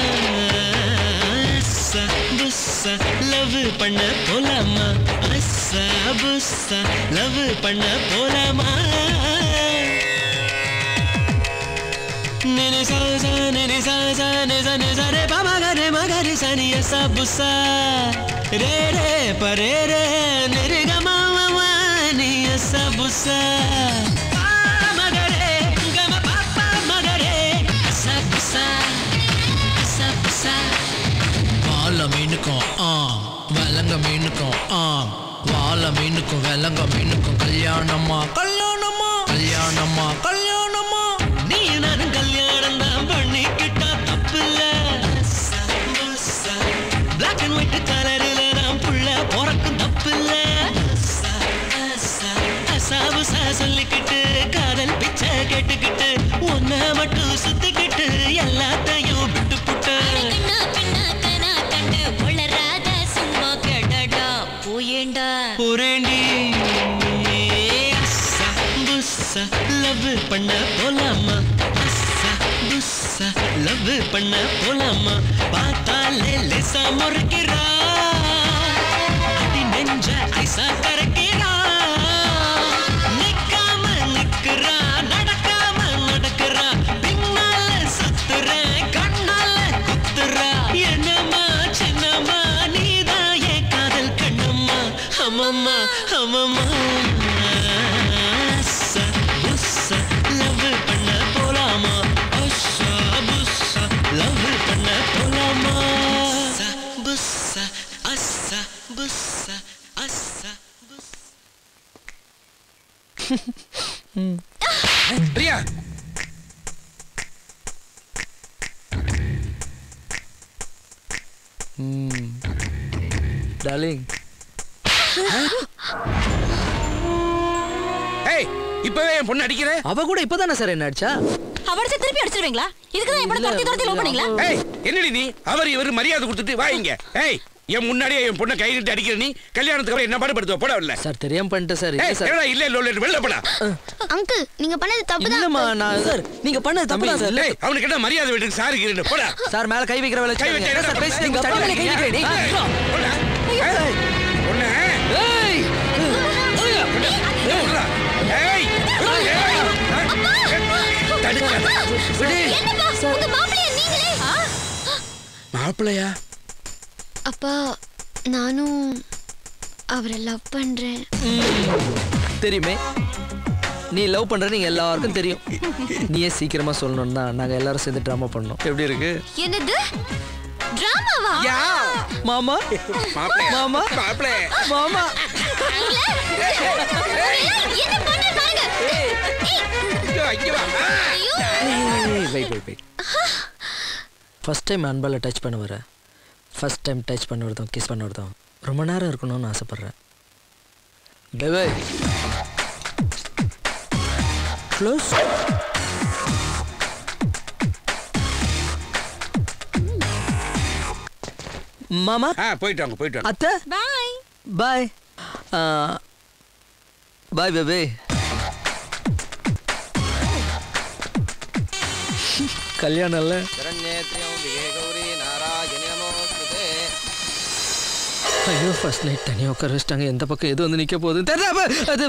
அஸ்ஸா புஸ்ஸா லவ் பண்ண போலாமா? அஸ்ஸா புஸ்ஸா லவ் பண்ண போலாமா? Nini sa sa nini sa sa ni sa ni sa re pa ma ga re ma ga re sa ni sa bu sa re re pa re re ni re ga ma ma ma ni sa bu sa pa ma ga re ga ma pa pa ma ga re sa bu sa sa bu sa வாழ மீனுக்கும் ஆ வெலங்க மீனுக்கும் ஆ வாழ மீனுக்கும் வெலங்க மீனுக்கும் கல்யாணமா கல்யாணமா கல்யாணமா கல்யாணமா நீ நானும் கல்யாணம் தான் பண்ணிக்கிட்டா தப்பு இல்ல பிளாக் அண்ட் ஒயிட் கலரில் நான் புள்ள பிறக்கும் தப்பு இல்ல அசாபுசா சொல்லிக்கிட்டு காதல் பிச்சை கேட்டுக்கிட்டு ஒன்ன மட்டும் சுத்திக்கிட்டு எல்லாத்தையும் விட்டு புட்டு புரேண்டி அஸ்ஸா புஸ்ஸா லவ் பண்ண போலாமா அஸ்ஸா புஸ்ஸா லவ் பண்ண போலாமா பார்த்தாலே லேசா முறுக்கிறா அடி நெஞ்ச ஐசா கரைக்கிறா நிக்காம நிக்கிறா நடக்காம நடக்கிறா பின்னால சுத்துற கண்ணால குத்துறா என்னம்மா சின்னம்மா நீதான் என் காதல் கண்ணம்மா அம்மம்மா அம்மம்மா அஸ்ஸா புஸ்ஸா லவ் பண்ண போலாமா அஸ்ஸா புஸ்ஸா லவ் பண்ண போலாமா அஸ்ஸா புஸ்ஸா அஸ்ஸா புஸ்ஸா அஸ்ஸா பிரியா ம் டார்லிங் ஏய் இப்பவே என் பொண்ணு அடிக்கிற அவ கூட இப்பதானே சார் என்ன அடிச்சா அவர்ட்ட திருப்பி அடிச்சிருவீங்களா இதுக்கு தான் எப்பட துரத்தி துரத்தி லவ் பண்ணீங்களா ஏய் என்னடி நீ அவர் இவர் மரியாதை கொடுத்துட்டு வா இங்க ஏய் என் முன்னாடியே என் பொண்ணை கை நீட்டி அடிக்கிற நீ கல்யாணத்துக்கு அப்புறம் என்ன பாடுபடுத்துவ போட இல்ல சார் தெரியாம பண்ணிட்டேன் சார் ஏய் சார் ஏடா இல்ல இல்ல வெளில போடா அங்கிள் நீங்க பண்ணது தப்பு தான் இல்லம்மா நான் சார் நீங்க பண்ணது தப்பு தான் சார் ஏய் அவனுக்கு என்ன மரியாதை விட்டு சாரி கிரேன் போடா சார் மேல கை வைக்கிற வேலை கை வச்சா என்ன சார் பேசி நீங்க நீங்க மேல கை வைக்கிறேன் டேய் போடா பொண்ணு ஏய் ஏய் தடுக்க விடு என்னப்பா உங்க மாப்பிளைய நீங்களே மாப்பிளையா அப்பா நானும் அவரை லவ் பண்றேன் தெரியுமே நீ லவ் பண்ற நீங்க எல்லாருக்கும் தெரியும் நீயே சீக்கிரமா சொல்லணும்னா நாங்க எல்லாரும் சேர்ந்து டிராமா பண்ணோம் எப்படி இருக்கு என்னது டிராமாவா யா மாமா மாப்பிளை மாமா மாப்பிளை மாமா என்ன பண்ண பாருங்க இங்க வா ஏய் wait wait wait first time அன்பால டச் பண்ண வர ஃபர்ஸ்ட் டைம் டச் பண்ண வரதும் கிஸ் பண்ண வரதும் ரொம்ப நேரம் இருக்கணும்னு ஆசைப்படுறேன் பேபி க்ளோஸ் மாமா ஆ போயிட்டு வாங்க போயிட்டு வாங்க அத்தை பை பாய் பாய் பேபி கல்யாணம் இல்ல ஐயோ ஃபர்ஸ்ட் நைட் தனியாக உட்கார வச்சிட்டாங்க எந்த பக்கம் எது வந்து நிற்க போகுது தெரியல அது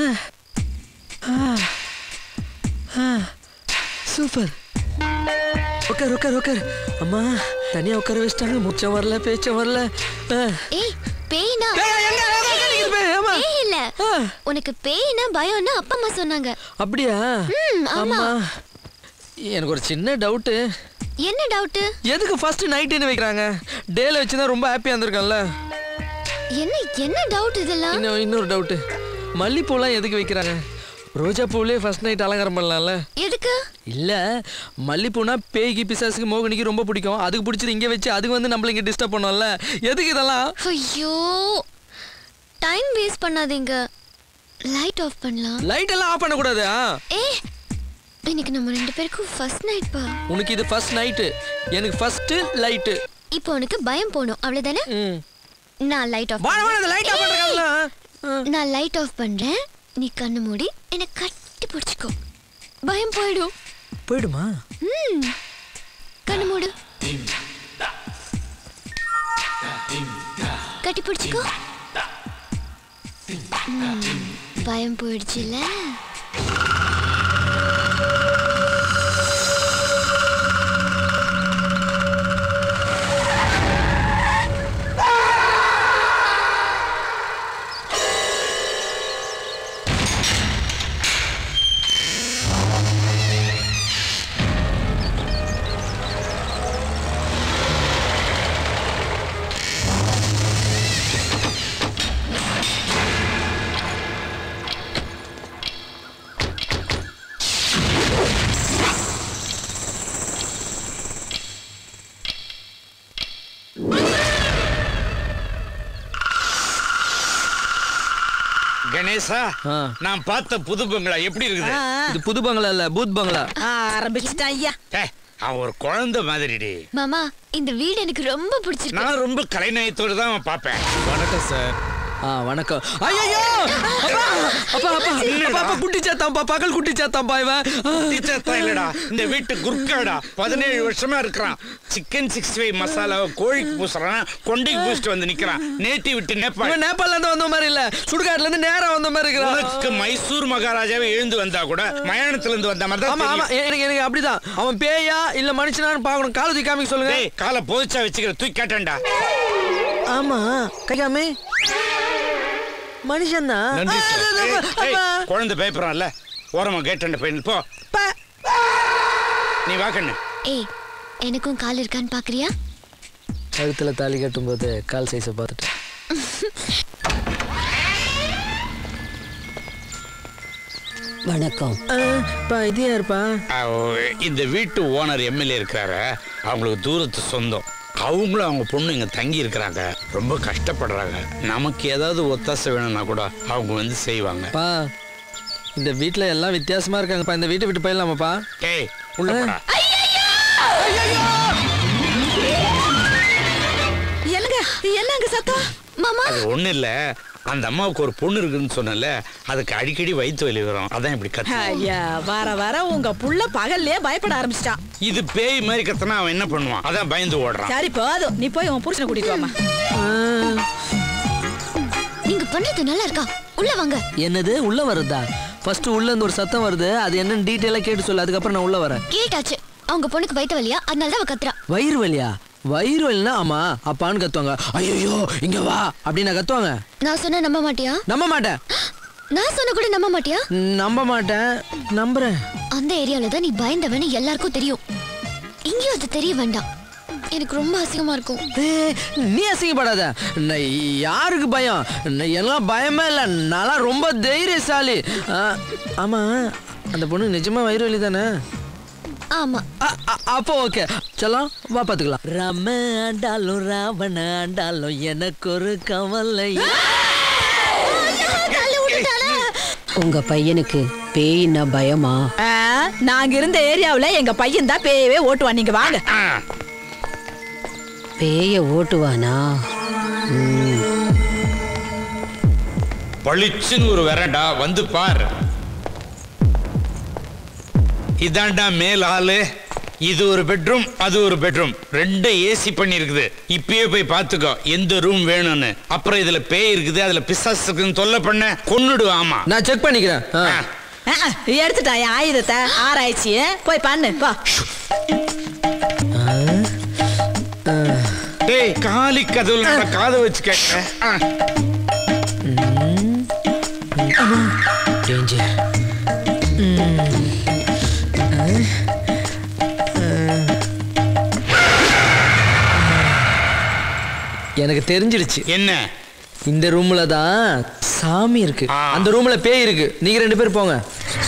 சூப்பர் உட்கார் உட்கார் உட்கார் அம்மா தனியாக உட்கார வச்சிட்டாங்க முச்சம் வரல பேச்சம் வரல ஏய் பேய்னா பேய் இல்ல உனக்கு பேய்னா பயம்னா அப்பா அம்மா சொன்னாங்க அப்படியா ஆமா எனக்கு ஒரு சின்ன டவுட்டு என்ன டவுட் எதுக்கு ஃபர்ஸ்ட் நைட்னு வைக்கறாங்க டேல வச்சினா ரொம்ப ஹாப்பியா இருந்திருக்கல்ல என்ன என்ன டவுட் இதெல்லாம் இன்னொரு இன்னொரு டவுட் மல்லிப்பூலாம் எதுக்கு வைக்கறாங்க ரோஜா பூவிலே ஃபர்ஸ்ட் நைட் அலங்காரம் பண்ணலாம்ல எதுக்கு இல்ல மல்லிப்பூனா பேய்க்கு பிசாசுக்கு மோகினிக்கு ரொம்ப பிடிக்கும் அதுக்கு பிடிச்சது இங்க வச்சு அதுக்கு வந்து நம்மள இங்க டிஸ்டர்ப் பண்ணோம்ல எதுக்கு இதெல்லாம் ஐயோ டைம் வேஸ்ட் பண்ணாதீங்க லைட் ஆஃப் பண்ணலாம் லைட் எல்லாம் ஆஃப் பண்ண கூடாது ஏய் இன்னைக்கு நம்ம ரெண்டு பேருக்கும் ஃபர்ஸ்ட் நைட் பா உனக்கு இது ஃபர்ஸ்ட் நைட் எனக்கு ஃபர்ஸ்ட் லைட் இப்போ உனக்கு பயம் போணும் அவ்வளவுதானே நான் லைட் ஆஃப் வா வா அந்த லைட் ஆஃப் பண்றேன்ல நான் லைட் ஆஃப் பண்றேன் நீ கண்ணு மூடி என்ன கட்டி பிடிச்சுக்கோ பயம் போய்டும் போய்டுமா ம் கண்ணு மூடு கட்டி பிடிச்சுக்கோ பயம் போயிடுச்சுல கணேசா நான் பார்த்த புது பங்களா எப்படி இருக்குது? இது புது பங்களா இல்ல பூத் பங்களா. ஆரம்பிச்சிட்டா ஐயா. அவன் ஒரு குழந்தை மாதிரிடி. மாமா இந்த வீடு எனக்கு ரொம்ப பிடிச்சிருக்கு. நான் ரொம்ப கலைநயத்தோடு தான் பார்ப்பேன். வணக்கம் சார். ஆ வணக்கம். ஐயோ அப்பா அப்பா அப்பா அப்பா குட்டி சாத்தாம்பா பகல் குட்டி சாத்தாம்பா இவன். குட்டி சாத்தா இல்லடா இந்த வீட்டு குர்காடா. பதினேழு வருஷமா இருக்கிறான். சிக்கன் சிக்ஸ்டி ஃபைவ் மசாலாவை கோழிக்கு பூசுறான், கொண்டைக்கு பூசிட்டு வந்து நிக்கிறான். நேட்டி விட்டு நேபாள். இவன் நேபாள்ல இருந்து வந்த மாதிரி இல்ல, சுடுகாட்டுல இருந்து நேரா வந்த மாதிரி இருக்கிறான். உனக்கு மைசூர் மகாராஜாவே எழுந்து வந்தா கூட மயானத்துல இருந்து வந்த மாதிரி தான். ஆமா ஆமா எனக்கு எனக்கு அப்படிதான். அவன் பேயா இல்ல மனுஷனான்னு பாக்கணும். காலை தூக்கி காமிக்க சொல்லுங்க. டேய் காலை போதிச்சா வச்சுக்கிற தூக்கி காட்டேன்டா. ஆமா கையாமே மனுஷன் தான். குழந்தை பயப்படுறான்ல, ஓரமா கேட்டண்ட போய் போ. நீ வா கண்ணு. ஏய் எனக்கும் கால் இருக்கான்னு பாக்குறியா? கழுத்துல தாலி கட்டும் போது கால் சைஸை பார்த்துட்டு. வணக்கம். இது யாருப்பா? இந்த வீட்டு ஓனர் எம்எல்ஏ இருக்கிறாரு. அவங்களுக்கு தூரத்து சொந்தம். அவங்களும் அவங்க பொண்ணு இங்க தங்கி இருக்கிறாங்க. ரொம்ப கஷ்டப்படுறாங்க. நமக்கு ஏதாவது ஒத்தாசை வேணும்னா கூட அவங்க வந்து செய்வாங்க. பா இந்த வீட்டுல எல்லாம் வித்தியாசமா இருக்காங்கப்பா. இந்த வீட்டை விட்டு போயிடலாமாப்பா? ஏய் உள்ள போடா. என்னங்க என்னங்க சத்தம்? மாமா அது ஒண்ணு இல்ல, அந்த அம்மாவுக்கு ஒரு பொண்ணு இருக்குன்னு சொன்னல, அதுக்கு அடிக்கடி வயிற்று வலி வரும். அதான் இப்படி கத்து. ஐயா வர வர உங்க புள்ள பகல்லே பயப்பட ஆரம்பிச்சிட்டான். இது பேய் மாதிரி கத்துனா அவன் என்ன பண்ணுவான்? அதான் பயந்து ஓடுறான். சரி போதும், நீ போய் உன் புருஷனை கூட்டிட்டு வாமா. நீங்க பண்றது நல்லா இருக்கா? உள்ள வாங்க. என்னது உள்ள வருதா? ஃபர்ஸ்ட் உள்ள இருந்து ஒரு சத்தம் வருது. அது என்னன்னு டீடைலா கேட்டு சொல்லு, அதுக்கப்புறம் நான் உள்ள வரேன். கேட்டாச்சு. அவங்க பொண்ணுக்கு வயித்து வலியா, அதனால தான் அவ கத்துறா. வயிறு வலியா? வயிறு வலினா ஆமா அப்பான்னு கத்துவாங்க. ஐயோ இங்க வா அப்படின்னு கத்துவாங்க. நான் சொன்னா நம்ப மாட்டியா? நம்ப மாட்டேன். நான் சொன்ன கூட நம்ப மாட்டியா? நம்ப மாட்டேன். நம்புறேன். அந்த ஏரியால தான் நீ பயந்தவன்னு எல்லாருக்கும் தெரியும். இங்கேயும் அது தெரிய வேண்டாம். எனக்கு ரொம்ப அசிங்கமா இருக்கும். நீ அசிங்கப்படாத. யாருக்கு பயம்? எல்லாம் பயமே இல்லை. நான் ரொம்ப தைரியசாலி. ஆமா அந்த பொண்ணு நிஜமா வயிறு வலி தானே? ஆமா. அப்போ ஓகே சலாம் வா பாத்துக்கலாம். ரம ஆண்டாலும் ராவண ஆண்டாலும் எனக்கு ஒரு கவலை. உங்க பையனுக்கு பேயின்னா பயமா? நாங்க இருந்த ஏரியாவுல எங்க பையன் தான் பேயவே ஓட்டுவான். நீங்க வாங்க. பேய ஓட்டுவானா? பளிச்சுன்னு ஒரு வரடா வந்து பாரு. இதாண்டா மேல் ஹாலு. இது ஒரு பெட்ரூம், அது ஒரு பெட்ரூம். ரெண்டு ஏசி பண்ணி இருக்குது. இப்பயே போய் பாத்துக்கோ எந்த ரூம் வேணும்னு. அப்புறம் இதுல பேய் இருக்குது, அதுல பிசாசு இருக்குன்னு தொல்லை பண்ண கொன்னுடு. ஆமா நான் செக் பண்ணிக்கிறேன். எடுத்துட்டா என் ஆயுதத்தை ஆராய்ச்சி. போய் பண்ணு பா. டேய் காலி கதவுல காதை வச்சு கேட்க. எனக்கு தெரிஞ்சிடுச்சு. என்ன? இந்த ரூம்ல தான் சாமி இருக்கு. அந்த ரூம்ல பேய் இருக்கு. நீங்க ரெண்டு பேரும் போங்க.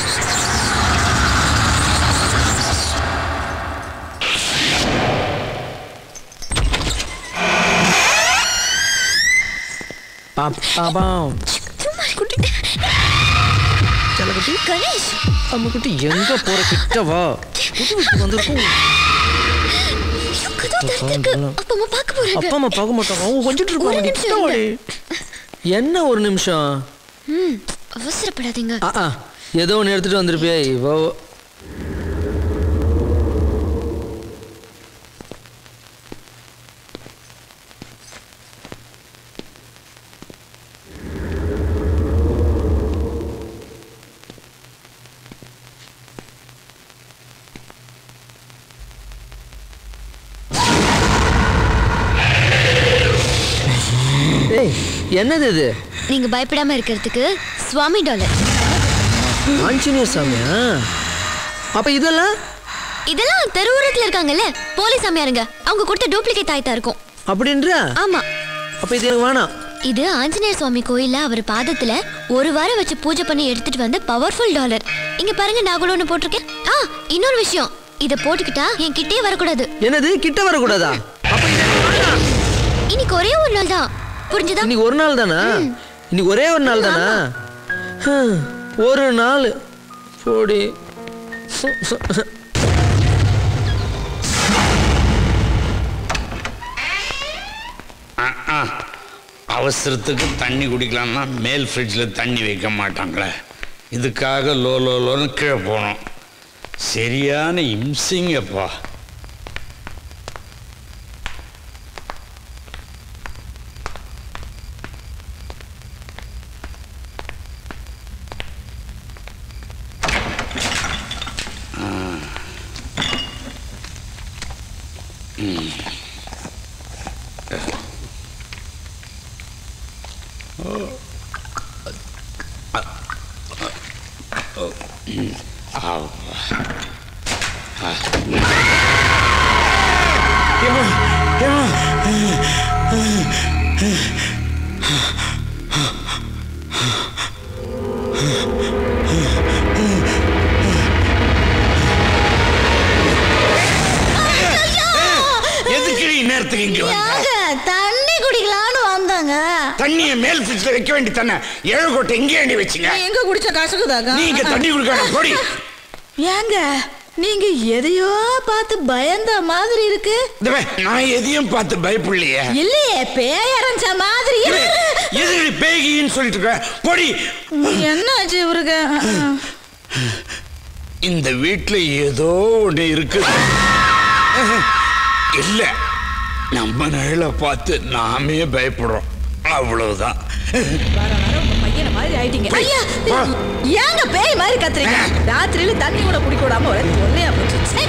கணேஷ் அம்மா குட்டி எங்க போற? கிட்ட வா. வந்திருக்கும். அப்பா அம்மா பார்க்க மாட்டாங்க. அவங்க கொஞ்சிட்டு இருப்பாங்க. என்ன ஒரு நிமிஷம்? அவசரப்படாதீங்க. ஏதோ ஒன்று எடுத்துட்டு வந்திருப்பியா? இவோ என்னது இது? நீங்க பயப்படாம இருக்கிறதுக்கு சுவாமி டாலர். ஆஞ்சநேயர் சாமியா? அப்ப இதெல்லாம் இதெல்லாம் தெருவுரத்துல இருக்காங்கல்ல போலீஸ் சாமியாருங்க. அவங்க கொடுத்த டூப்ளிகேட் ஆயிட்டா இருக்கும். அப்படின்ற? ஆமா. அப்ப இது எனக்கு வேணாம். இது ஆஞ்சநேயர் சுவாமி கோயில்ல அவர் பாதத்துல ஒரு வாரம் வச்சு பூஜை பண்ணி எடுத்துட்டு வந்த பவர்ஃபுல் டாலர். இங்க பாருங்க நான் கூட ஒண்ணு போட்டிருக்கேன். ஆ இன்னொரு விஷயம், இத போட்டுக்கிட்டா என் கிட்டே வரக்கூடாது. என்னது கிட்ட வரக்கூடாதா? இன்னைக்கு ஒரே ஒரு நாள் தான், புரிஞ்சுதா? இன்னைக்கு ஒரு நாள் தானா? இன்னைக்கு ஒரே ஒரு நாள் தானா? ஒரு நாள் போடி. அவசரத்துக்கு தண்ணி குடிக்கலாம்னா மேல் ஃப்ரிட்ஜில் தண்ணி வைக்க மாட்டாங்களே, இதுக்காக லோ லோ லோன்னு கீழே போனோம். சரியான இம்சிங்கப்பா. தண்ணி குடிக்கலான்னு வந்தாங்க. தண்ணியை மேல் ஃப்ரிட்ஜ்ல வைக்க வேண்டி தானே, ஏழு கோட்டை எங்கே ஏண்டி வச்சுங்க? எங்க குடிச்ச காசுக்குதாங்க நீங்க தண்ணி குடிக்கணும் போடி. ஏங்க நீங்க எதையோ பார்த்து பயந்த மாதிரி இருக்கு. நான் எதையும் பார்த்து பயப்படலையே. இல்லையே, பேயரஞ்ச மாதிரி. எது பேகின்னு சொல்லிட்டு இருக்க போடி. என்னாச்சு இவருக்கு? இந்த வீட்டுல ஏதோ ஒண்ணு இருக்கு. இல்ல, நம்ம நிழல பார்த்து நாமே பயப்படுறோம், அவ்வளவுதான். பையனை மாதிரி ஆயிட்டீங்க. ஐயா, ஏங்க பேய் மாதிரி கத்துறீங்க? ராத்திரியில தண்ணி கூட குடிக்க விடாம ஒரே தொல்லையா போச்சு.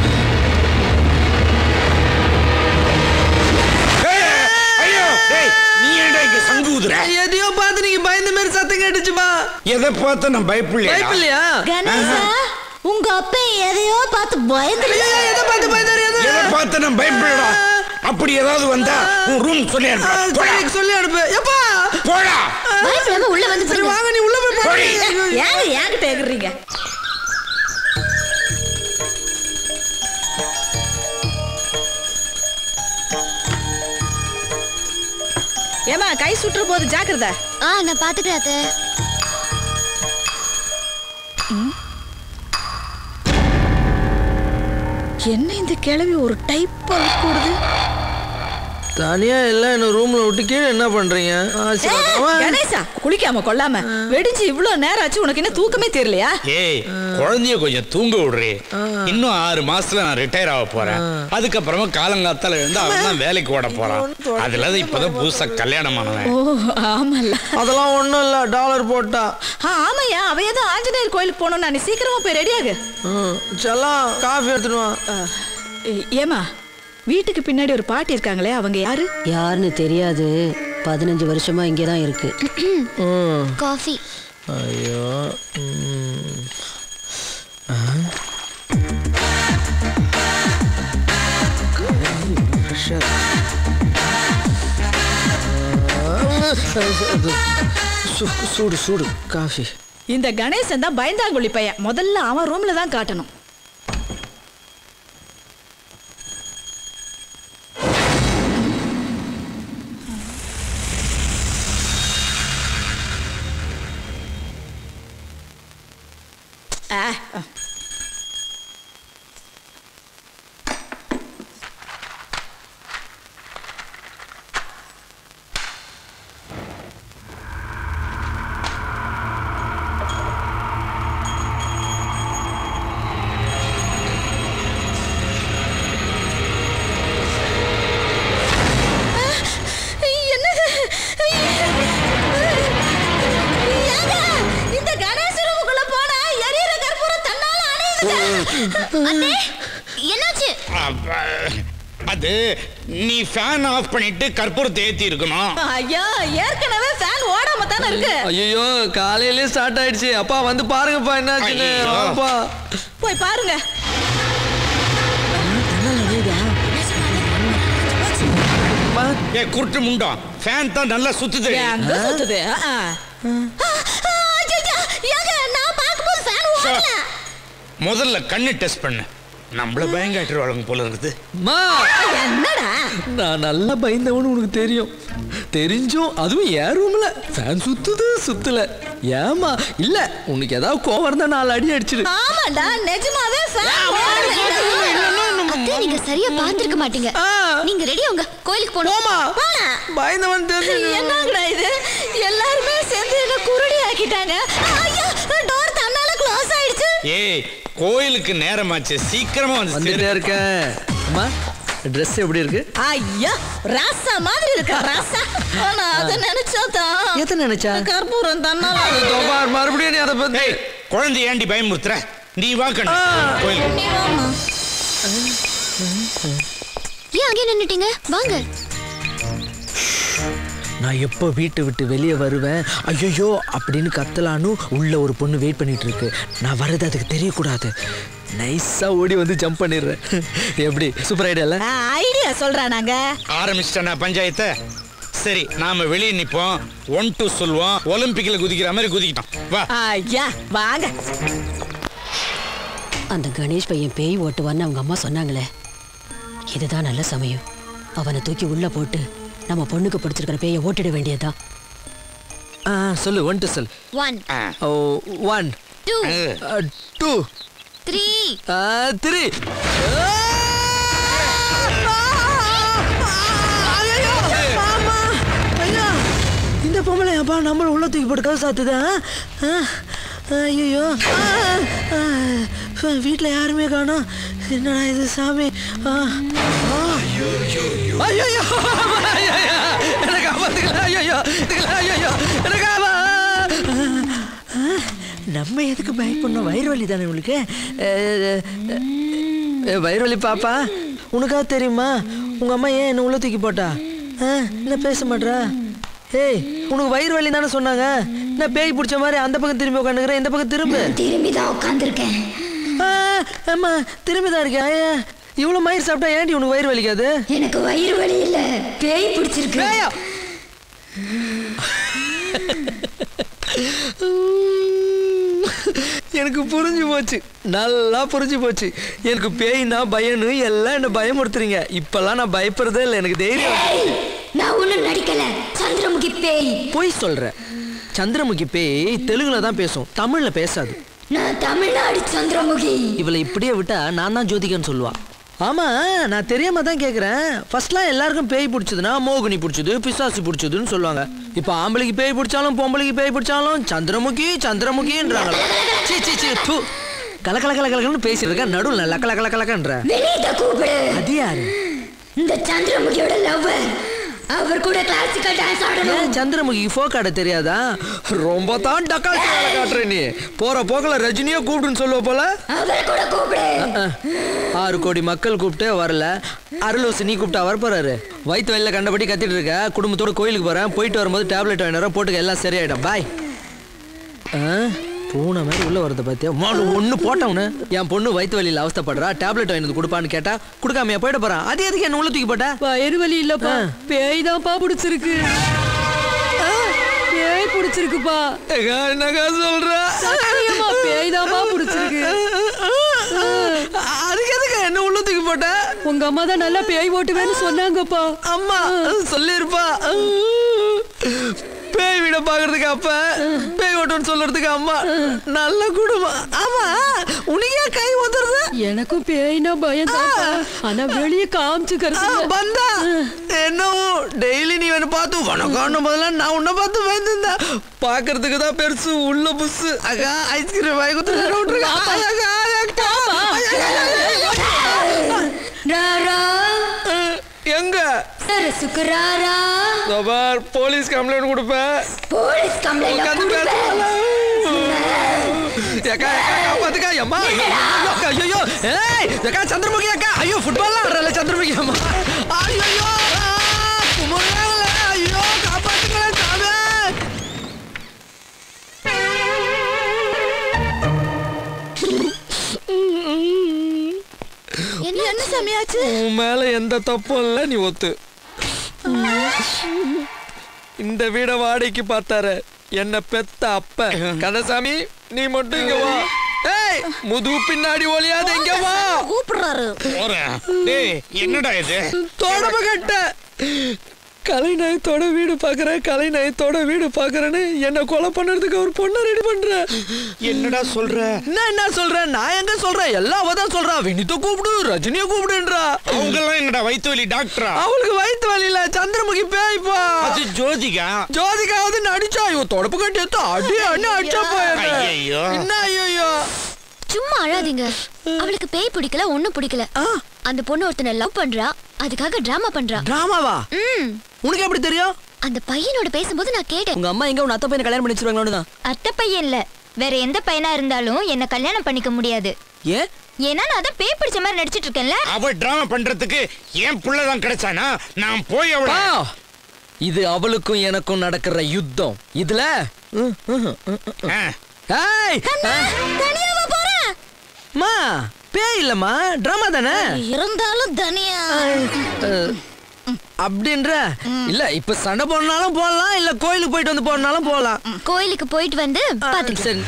ஐயோ, நீ ஏன்டா இங்க சங்கு ஊதுற? எதையோ பார்த்து நீங்க பயந்த மாதிரி சத்தம் கேட்டுச்சுமா. எதை பார்த்து நான் பயப்படலையா? பயப்படலையா? கணேசா, உங்க அப்பா எதையோ பார்த்து பயந்து. எதை பார்த்து பயந்தாரு? எதை பார்த்து நான் பயப்படலடா. அப்படி ஏதாவது வந்தா உன் ரூம் சொல்லி அனுப்பு. போடா, சொல்லி அனுப்பு. எப்பா போடா. பயப்படாம உள்ள வந்து சரி வாங்க, நீ உள்ள போய் பாரு. ஏங்க ஏங்க பேக்குறீங்க? ஏமா கை சுற்றுற போது ஜாக்கிரதை. ஆ, நான் பாத்துக்கிறேன் அத்தை. என்ன இந்த கிழவி ஒரு டைப்பா கூடுது? தனியா எல்லாம் என்ன ரூம்ல விட்டு கீழே என்ன பண்றீங்க? கணேசா, குளிக்காம கொள்ளாம வெடிஞ்சு இவ்வளவு நேரம் ஆச்சு, உனக்கு என்ன தூக்கமே தெரியலையா? ஏய், குழந்தைய கொஞ்சம் தூங்க விடுறே. இன்னும் ஆறு மாசத்துல நான் ரிட்டையர் ஆக போறேன். அதுக்கப்புறமா காலங்காத்தால இருந்து அவன் தான் வேலைக்கு ஓட போறான். அதுல இப்பதான் புதுசா கல்யாணம் ஆனவன். ஓ ஆமல்ல, அதெல்லாம் ஒண்ணும் இல்ல, டாலர் போட்டா. ஆமையா, அவ ஏதோ ஆஞ்சநேயர் கோயிலுக்கு போகணும். நான் சீக்கிரமா போய் ரெடியாகு. செல்லாம் காஃபி எடுத்துடுவான். ஏமா, வீட்டுக்கு பின்னாடி ஒரு பாட்டி இருக்காங்களே, அவங்க யாரு? யாருன்னு தெரியாது. பதினஞ்சு வருஷமா இங்கதான் இருக்கு. காஃபி. ஐயோ, சூடு சூடு காஃபி. இந்த கணேசன் தான் பயந்தாங்குழி பையன். முதல்ல அவன் ரூம்ல தான் காட்டணும். என்னாச்சு? அது நீ ஃபேன் ஆஃப் பண்ணிட்டு கற்பூரத்தை ஏத்தி இருக்கணும். ஐயா, ஏற்கனவே ஃபேன் ஓடாம தான இருக்கு. ஐயோ, காலையிலே ஸ்டார்ட் ஆயிடுச்சு. அப்பா வந்து பாருங்கப்பா என்னாச்சுன்னு. அப்பா போய் பாருங்க. ஏ குருட்டு முண்டா, ஃபேன் தான் நல்லா சுத்துது. எங்க சுத்துது? ஏங்க, நான் பாக்கும்போது ஃபேன் ஓடல. முதல்ல கண்ணு டெஸ்ட் பண்ணு. நம்மள பயங்காட்டுவாளுங்க போல இருக்குது. என்னடா, நான் நல்லா பயந்தவனு உனக்கு தெரியும். தெரிஞ்சும் அதுவும் என் ரூம்ல ஃபேன் சுத்துது சுத்தல. ஏமா இல்ல உனக்கு ஏதாவது கோவம் இருந்தா நாலு அடி அடிச்சிடு. ஆமாடா நிஜமாவே அத்தை நீங்க சரியா பாத்துக்க மாட்டீங்க. நீங்க ரெடி உங்க கோயிலுக்கு போணுமா? பயந்தவன் என்னங்கடா இது? எல்லாரும் சேர்ந்து என்ன குருடி ஆக்கிட்டாங்க. ஐயா டோர் தன்னால க்ளோஸ் ஆயிடுச்சு. ஏய் கோயிலுக்கு நேரமாச்சு, சீக்கிரமா வந்து வந்துட்டே இருக்கேன். அம்மா ட்ரெஸ் எப்படி இருக்கு? ஐயா ராசா மாதிரி இருக்கு ராசா. ஆனா அத நினைச்சாதான். எத நினைச்சா? கற்பூரம் தன்னால. தோபார் மறுபடியும் நீ அத பத்தி குழந்தை ஏண்டி பயமுறுத்துற? நீ வா கண்ணு கோயிலுக்கு. நீ வாமா. ஏன் அங்கே நின்னுட்டீங்க? வாங்க. நான் எப்போ வீட்டை விட்டு வெளியே வருவேன் ஐயோ அப்படின்னு கத்தலான்னு உள்ள ஒரு பொண்ணு வெயிட் பண்ணிட்டு இருக்கு. நான் வர்றது அதுக்கு தெரியக்கூடாது. நைஸா ஓடி வந்து ஜம்ப் பண்ணிடுறேன். எப்படி சூப்பர் ஐடியா இல்ல? ஐடியா சொல்றானாங்க. ஆரம்பிச்சிட்டா பஞ்சாயத்தை. சரி நாம வெளியே நிப்போம், ஒன் டூ சொல்லுவோம், ஒலிம்பிக்ல குதிக்கிற மாதிரி குதிக்கிட்டோம். வா. ஐயா வாங்க. அந்த கணேஷ் பையன் பேய் ஓட்டுவான்னு அவங்க அம்மா சொன்னாங்களே, இதுதான் நல்ல சமயம். அவனை தூக்கி உள்ள போட்டு நம்ம பொண்ணுக்கு பிடிச்சிருக்கிற பேயை ஓட்டிட வேண்டியதுதான். ஆ சொல்லு. ஒன் டு சொல். ஒன் ஓ one two two three three இந்த பொம்பளை அப்பா நம்மள உள்ள தூக்கி போட்டு கதை சாத்துதா? ஐயோ வீட்டில் யாருமே காணோம். என்னடா இது சாமி? நம்ம எதுக்கு பயப்படணும்? வயிறு வலி தானே உங்களுக்கு? வயிறு வலி பாப்பா உனக்கா தெரியுமா? உங்க அம்மா ஏன் என்ன உள்ள தூக்கி போட்டா? என்ன பேச மாட்டா? ஏய் உனக்கு வயிறு வலி தானே சொன்னாங்க. நான் பேய் பிடிச்ச மாதிரி அந்த பக்கம் திரும்பி உட்காந்துக்கிறேன், இந்த பக்கம் திரும்ப. திரும்பி தான் உட்காந்துருக்கேன். ஆமா திரும்பி தான் இருக்கேன். இவ்வளவு மயிர் சாப்பிட்டா ஏன்டி உனக்கு வயிறு வலிக்காது? எனக்கு வயிறு வலி இல்ல, பேய் பிடிச்சிருக்கு. எனக்கு புரிஞ்சு போச்சு, நல்லா புரிஞ்சு போச்சு. எனக்கு பேய்னா பயனு எல்லாம் என்ன பயமுறுத்துறீங்க. இப்பெல்லாம் நான் பயப்படுறதே இல்லை, எனக்கு தைரியம். நான் ஒண்ணும் நடிக்கல. சந்திரமுகி பேய். போய் சொல்ற. சந்திரமுகி பேய் தெலுங்குல தான் பேசும், தமிழ்ல பேசாது. நான் தமிழ்நாடு சந்திரமுகி. இவளை இப்படியே விட்டா நான் தான் ஜோதிகன்னு சொல்லுவா. ஆமா நான் தெரியாம தான் கேக்குறேன். ஃபர்ஸ்ட்லாம் எல்லாருக்கும் பேய் பிடிச்சதுன்னா மோகினி பிடிச்சது, பிசாசு பிடிச்சதுன்னு சொல்லுவாங்க. இப்போ ஆம்பளைக்கு பேய் பிடிச்சாலும் பொம்பளைக்கு பேய் பிடிச்சாலும் சந்திரமுகி சந்திரமுகின்றாங்க. சீ சீ சீ தூ. கலக்கல கலக்கலன்னு பேசிட்டு இருக்க, நடுவுல லக்க லக்க லக்க லக்கன்ற. வெளியிட்ட கூப்பிடு. அது யாரு? இந்த சந்திரமுகியோட லவ்வர். அவர் கூட கிளாசிக்கல் டான்ஸ் ஆடணும். சந்திரமுகி ஃபோக் ஆட தெரியாதா? ரொம்ப தான் டக்கா காட்டுற நீ. போற போக்கல ரஜினியோ கூப்பிடுன்னு சொல்லுவ போல. அவர் கூட கூப்பிடு. ஆறு கோடி மக்கள் கூப்பிட்டே வரல. அருளூசி நீ கூப்பிட்டா வர போறாரு. வயிற்று வெளில கண்டபடி கத்திட்டு இருக்க. குடும்பத்தோட கோயிலுக்கு போறேன், போயிட்டு வரும்போது டேப்லெட் வாங்கினா போட்டுக்க, எல்லாம் சரியாயிடும். பாய். பூனை மாதிரி உள்ள வரத பாத்தியா? ஒண்ணு போட்டவனு என் பொண்ணு வயிற்று வலியில் அவஸ்தப்படுறா, டேப்லெட் வாங்கி கொடுப்பான்னு கேட்டா கொடுக்காமையா போயிட்டு போறான். அது எதுக்கு என்ன உள்ள தூக்கி போட்டா? வயிறு வலி இல்லப்பா, பேய் தான்ப்பா பிடிச்சிருக்கு. பேய் பிடிச்சிருக்குப்பா. என்னக்கா சொல்ற? பேய் தான்ப்பா பிடிச்சிருக்கு. அதுக்கு எதுக்கு என்ன உள்ள தூக்கி போட்ட? உங்க அம்மா தான் நல்லா பேய் ஓட்டுவேன்னு சொன்னாங்கப்பா. அம்மா சொல்லிருப்பா. பேய் வீட பாக்குறதுக்கு அப்ப, பேய் ஓட்டுன்னு சொல்றதுக்கு அம்மா. நல்ல குடும்பம். ஆமா உனக்கே கை ஊத்துறது? எனக்கும் பேய்னா பயம் தான், ஆனா வெளியே காமிச்சுக்கிறது பந்தா. என்னவோ டெய்லி நீ என்ன பார்த்து வணக்கம் முதல்ல நான் உன்னை பார்த்து பயந்துருந்தா. பாக்குறதுக்கு தான் பெருசு, உள்ள புஸ்ஸு. அக்கா ஐஸ்கிரீம் வாங்கி கொடுத்துருக்க. எங்க சுக்கராரா போலீஸ் கம்ப்ளைண்ட் கொடுப்பேன். போலீஸ் கம்ப்ளைண்ட் காப்பாத்துக்கா அம்மா. ஐயோ ஏய் அக்கா சந்திரமுகி அக்கா. ஐயோ ஃபுட்பால்லாம் ஆடுறல சந்திரமுகி அம்மா. ஐயோ குமரல. ஐயோ காப்பாத்துங்களா சாமி. என்ன சமையாச்சு? உன் மேல எந்த தப்பும் இல்ல, நீ ஒத்து. இந்த வீட வாடகைக்கு பார்த்தாரு என்ன பெத்த அப்ப கந்தசாமி, நீ மட்டும் இங்க வா. ஏய் முது பின்னாடி ஒளியாத இங்க வா. கூப்பிடுறாரு. டேய் என்னடா இது? தோடம கட்ட கலை நயத்தோட வீடு பாக்குறேன் கலை நயத்தோட வீடு பாக்குறேன்னு என்ன கொலை பண்ணுறதுக்கு ஒரு பொண்ணை ரெடி பண்ற. என்னடா சொல்ற? நான் என்ன சொல்றேன்? நான் எங்க சொல்றேன்? எல்லாம் அவதான் சொல்றா. வினித கூப்பிடு, ரஜினிய கூப்பிடுன்றா. அவங்க எல்லாம் என்னடா வயிற்று வலி டாக்டரா? அவளுக்கு வயிற்று வலி இல்ல, சந்திரமுகி பேய்ப்பா. அது ஜோதிகா. ஜோதிகா வந்து நடிச்சா இவ தொடப்பு கட்டி எடுத்து அடி அண்ணா அடிச்சா போய். ஐயோ என்ன ஐயோ? சும்மா அழாதீங்க. அவளுக்கு பேய் பிடிக்கல, ஒண்ணும் பிடிக்கல. அந்த பொண்ணு ஒருத்தனை லவ் பண்றா, அதுக்காக டிராமா பண்றா. டிராமாவா? ம். உனக்கு எப்படி தெரியும்? அந்த பையனோட பேசும்போது நான் கேட்டேன். உங்க அம்மா எங்க உன் அத்தை பையனை கல்யாணம் பண்ணி வச்சிருவாங்களோன்னு தான். அத்தை பையன் இல்ல, வேற எந்த பையனா இருந்தாலும் என்ன கல்யாணம் பண்ணிக்க முடியாது. ஏ? ஏன்னா நான் அதான் பேய் பிடிச்ச மாதிரி நடிச்சிட்டு இருக்கேன்ல. அவ டிராமா பண்றதுக்கு ஏன் புள்ள தான் கிடைச்சானா? நான் போய் அவள. இது அவளுக்கும் எனக்கும் நடக்கிற யுத்தம். இதுல ஏய் தனியாவா போறேன்? மா பேய் இல்லம்மா, டிராமா தானே. இருந்தாலும் தனியா அப்படின்ற இல்ல. இப்ப சண்டை போடனாலும் போடலாம், இல்ல கோயிலுக்கு போயிட்டு வந்து போடனாலும் போடலாம். கோயிலுக்கு போயிட்டு வந்து பாத்துக்கலாம். சரி.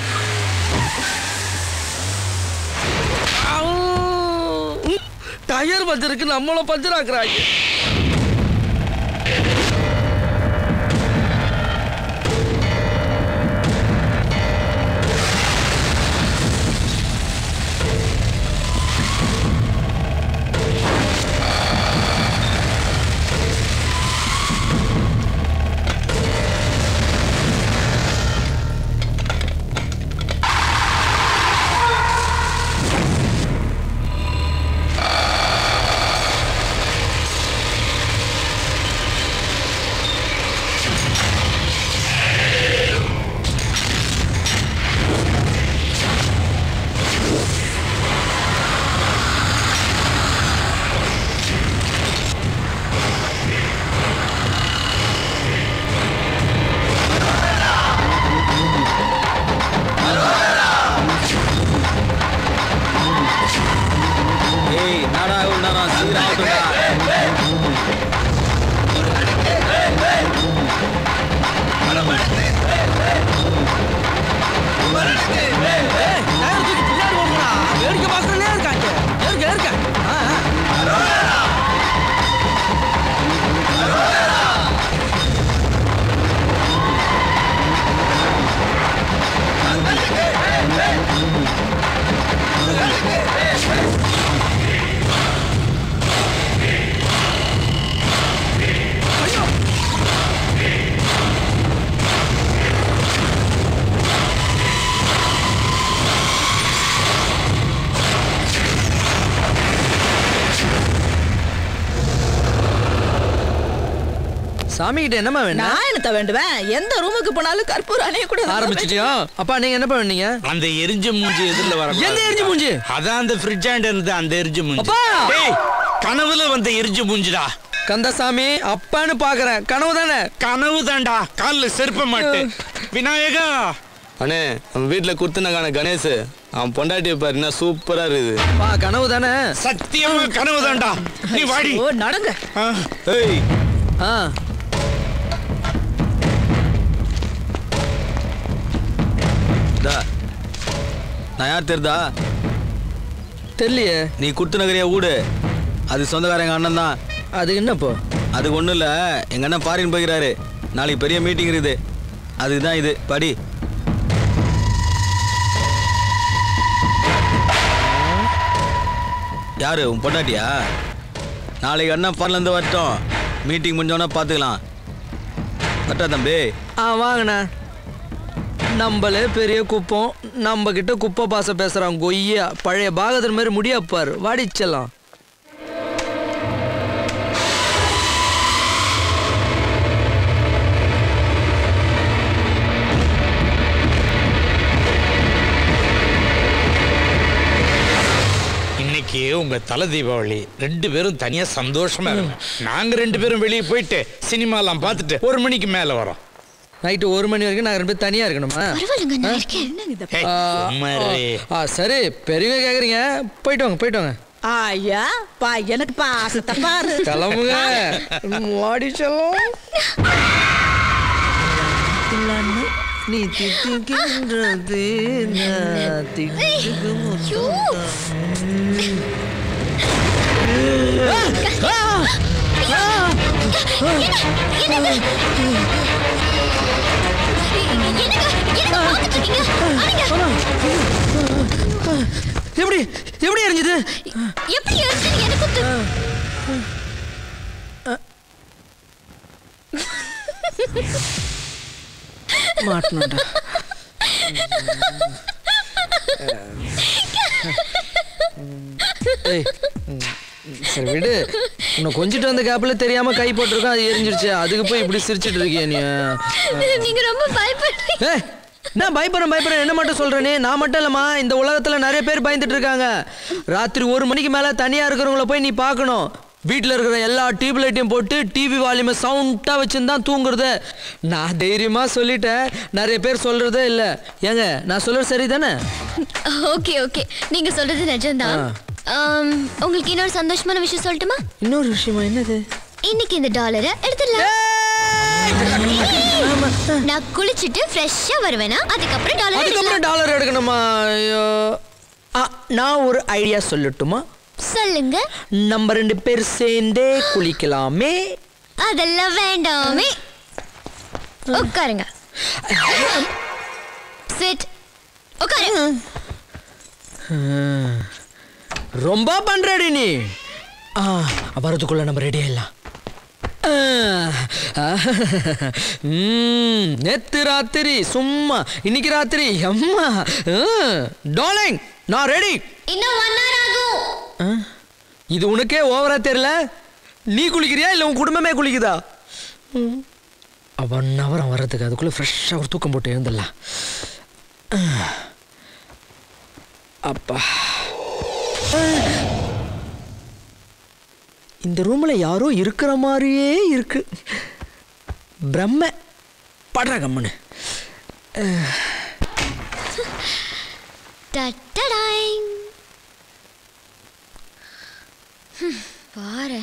டயர் பஞ்சருக்கு நம்மள பஞ்சர் ஆக்குறாங்க. சாமி கிட்ட என்னமா வேணும்? நான் என்னத்த வேண்டுவேன்? எந்த ரூமுக்கு போனாலும் கற்பூர அணைய கூட ஆரம்பிச்சிட்டியா? அப்பா நீங்க என்ன பண்ணீங்க? அந்த எரிஞ்ச மூஞ்சி எதிரில வர. எந்த எரிஞ்ச மூஞ்சி? அதான் அந்த ஃப்ரிட்ஜ் ஆண்ட இருந்த அந்த எரிஞ்ச மூஞ்சி. டேய் கனவுல வந்த எரிஞ்ச மூஞ்சிடா. கந்தசாமி அப்பான்னு பாக்குறேன். கனவு தானே? கனவு தான்டா. கால்ல செருப்ப மாட்டு. விநாயகா அண்ணே நம்ம வீட்டுல குத்துனக்கான கணேஷ் அவன் பொண்டாட்டி பாரு என்ன சூப்பரா இருக்குது. பா கனவு தானே? சத்தியமா கனவு தான்டா. நீ வாடி. ஓ நடங்க. ஏய் ஆ டா நான் யார் தெரிதா? தெரியலையே. நீ குத்து நகரியா வீடு அது சொந்தக்கார எங்க அண்ணன் தான். அது என்னப்போ? அதுக்கு ஒன்றும் இல்லை, எங்கள் அண்ணன் ஃபாரின் போய்கிறாரு. நாளைக்கு பெரிய மீட்டிங் இருக்குது, அதுக்கு தான் இது. படி. யாரு உன் பொண்டாட்டியா? நாளைக்கு அண்ணன் ஃபாரின்லேருந்து வரட்டும், மீட்டிங் முடிஞ்சோன்னா பார்த்துக்கலாம். கரெக்டா தம்பி? ஆ வாங்கண்ணா. நம்மளே பெரிய குப்பம், நம்ம கிட்ட குப்பை பாச பேசுறான் கொய்யா. பழைய பாகதர் மாதிரி முடியாப்பார். வாடிச்சலாம். இன்னைக்கு உங்க தலை தீபாவளி, ரெண்டு பேரும் தனியா சந்தோஷமா இருங்க. நாங்க ரெண்டு பேரும் வெளியே போயிட்டு சினிமாலாம் பார்த்துட்டு ஒரு மணிக்கு மேல வரோம். நைட்டு ஒரு மணி வரைக்கும் நாங்கள் ரெண்டு பேரும் தனியாக இருக்கணுமா? சரி பெரியவங்க கேட்குறீங்க, போயிட்டு வாங்க போயிட்டு வாங்க. ஐயா பா எனக்கு பாசத்தை பாரு. கிளம்புங்க. வாடி செல்லம். நீ திட்டுகின்றது நான் திட்டுக்கு முத்தம். எப்படி எப்படி எரிஞ்சது? எப்படி எரிஞ்சது எனக்கு மாட்டணும்டா. ஏய் சரி விடு. உன்னை கொஞ்சிட்டு வந்த கேப்ல தெரியாம கை போட்டிருக்கோம், அது எரிஞ்சிருச்சு. அதுக்கு போய் இப்படி சிரிச்சிட்டு இருக்கியா நீ? நீங்க ரொம்ப பயப்படுறீங்க. ஏய் நான் பயப்படுறேன் பயப்படுறேன் என்ன மட்டும் சொல்றேனே? நான் மட்டும் இல்லம்மா, இந்த உலகத்துல நிறைய பேர் பயந்துட்டு இருக்காங்க. ராத்திரி ஒரு மணிக்கு மேல தனியா இருக்கிறவங்கள போய் நீ பார்க்கணும். வீட்டில் இருக்கிற எல்லா டியூப் லைட்டையும் போட்டு டிவி வால்யூமை சவுண்டாக வச்சுருந்தான் தூங்குறது. நான் தைரியமாக சொல்லிட்டேன், நிறைய பேர் சொல்கிறதே இல்லை. ஏங்க நான் சொல்கிறது சரி தானே? ஓகே ஓகே, நீங்கள் சொல்கிறது நிஜம்தான். உங்களுக்கு இன்னொரு சந்தோஷமான விஷயம் சொல்லட்டுமா? இன்னொரு விஷயமா? என்னது? இன்னைக்கு இந்த டாலரை எடுத்துடலாம். நான் குளிச்சுட்டு ஃப்ரெஷ்ஷா வருவேனா, அதுக்கப்புறம் டாலர் அதுக்கப்புறம் டாலர் எடுக்கணுமா? ஐயோ, நான் ஒரு ஐடியா சொல்லட்டுமா? சொல்லுங்க. நம்ம ரெண்டு பேர் சேர்ந்தே குளிக்கலாமே. அதெல்லாம் வேண்டாமே, உட்காருங்க. சிட், உட்காரு. ரொம்ப பண்றடி நீ. வரதுக்குள்ள நம்ம ரெடி ஆயிடலாம். நேத்து ராத்திரி சும்மா, இன்னைக்கு ராத்திரி அம்மா டார்லிங் நான் ரெடி. இன்னும் ஒன் ஹவர் ஆகும். இது உனக்கே ஓவரா தெரியல? நீ குளிக்கிறியா இல்ல உன் குடும்பமே குளிக்குதா? ஒன் ஹவர் வர்றதுக்கு அதுக்குள்ள ஃப்ரெஷ்ஷா ஒரு தூக்கம் போட்டு எழுந்துடலாம். அப்பா, இந்த ரூம்ல யாரோ இருக்கிற மாதிரியே இருக்கு. பிரம்ம படுற கம்மனு. பாரு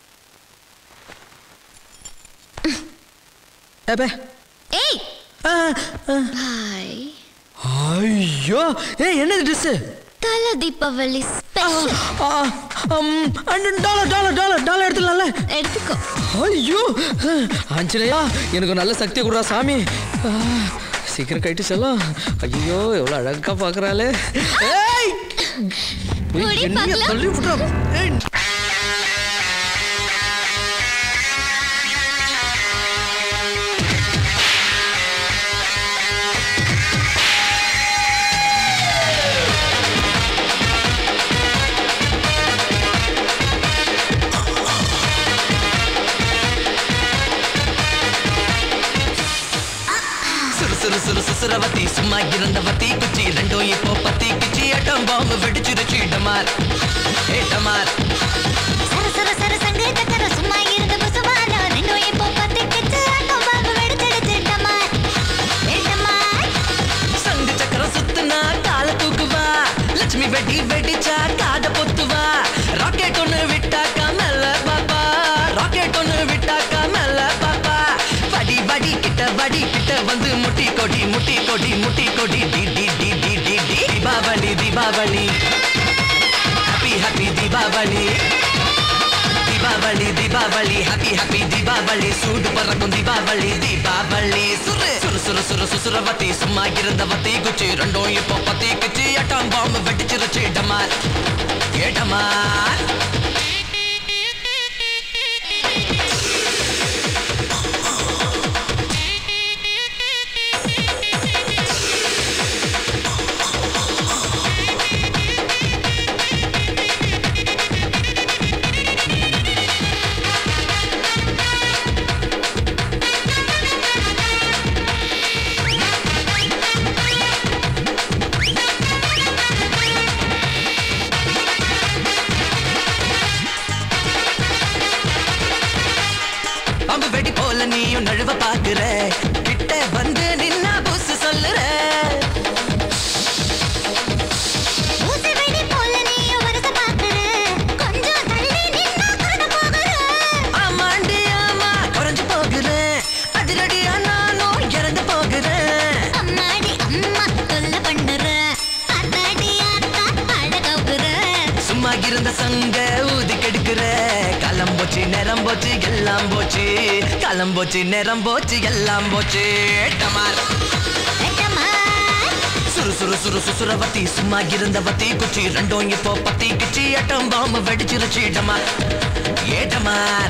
ஏய் ஐயோ, ஏய் என்னது ட்ரெஸ்? தல Deepavali special. Dollar dollar dollar dollar எடுத்துடலாம்ல? எடுத்துக்கோ. ஐயோ ஆஞ்சநேயா, எனக்கு நல்ல சக்தி கொடுறா சாமி. சீக்கிரம் கைட்டு செல்லும். ஐயோ எவ்வளோ அழகா பார்க்குறாளே. என்ன தள்ளி விட்றா. சுசுரவத்தி சும்மா இருந்தவத்தி குச்சி ரெண்டும் இப்போ பத்தி குச்சி அட்டம் பாம்பு வெடிச்சிருச்சு. டமார் ஏ டமார் சர சர சர சங்க தக்கர சும்மா இருந்த புசுவான ரெண்டும் இப்போ பத்தி குச்சி அட்டம் பாம்பு வெடிச்சிருச்சு. டமார் ஏ டமார் சங்கு சக்கரம் சுத்துனா கால தூக்குவா. லட்சுமி வெடி வெடிச்சா காத பொத்துவா. ராக்கெட் ஒன்று விட்டாக்கா மெல்ல பாப்பா. ராக்கெட் ஒன்று விட்டாக்கா மெல்ல பாப்பா. வடி வடி கிட்ட வடி கிட்ட வந்து முட்டி கொடி முட்டி கொடி முட்டி கொடி டி டி டி டி டி டி Deepavali Deepavali happy happy Deepavali Deepavali Deepavali happy happy Deepavali சூடு பறக்கும் தீபாவளி தீபாவளி சுரு சுரு சுரு சுரு சுசுரவத்தி சும்மா இருந்தவத்தி குச்சி ரெண்டும் இப்போ பத்தி குச்சி அட்டாம் பாம்பு வெடிச்சிருச்சு. டமார் ஏ டமார் நீயும் நழுவ பாக்குற. கிட்ட வந்து நின்னா புஸ் சொல்லுற. ஊசி வெடி போல நீயும் வரத பாக்குற. கொஞ்சம் தள்ளி நின்னா கரட போகுற. ஆமாண்டி ஆமா குறைஞ்சு போகுற. அதிரடியா நானும் இறந்து போகுறேன். அம்மாடி அம்மா தொல்ல பண்ணுற. அத்தாடி அத்தா அழகவுற. சும்மா இருந்த சங்க ஊதி கெடுக்கிற. காலம் போச்சு நேரம் போச்சு எல்லாம் எல்லாம் போச்சு காலம் போச்சு நேரம் போச்சு எல்லாம் போச்சு டமார் சுரு சுரு சுரு சுசுரவத்தி சும்மா இருந்தவத்தி குச்சி ரெண்டும் இப்போ பத்தி கிச்சி அட்டம் பாம்பு வெடிச்சிருச்சு டமார் ஏ டமார்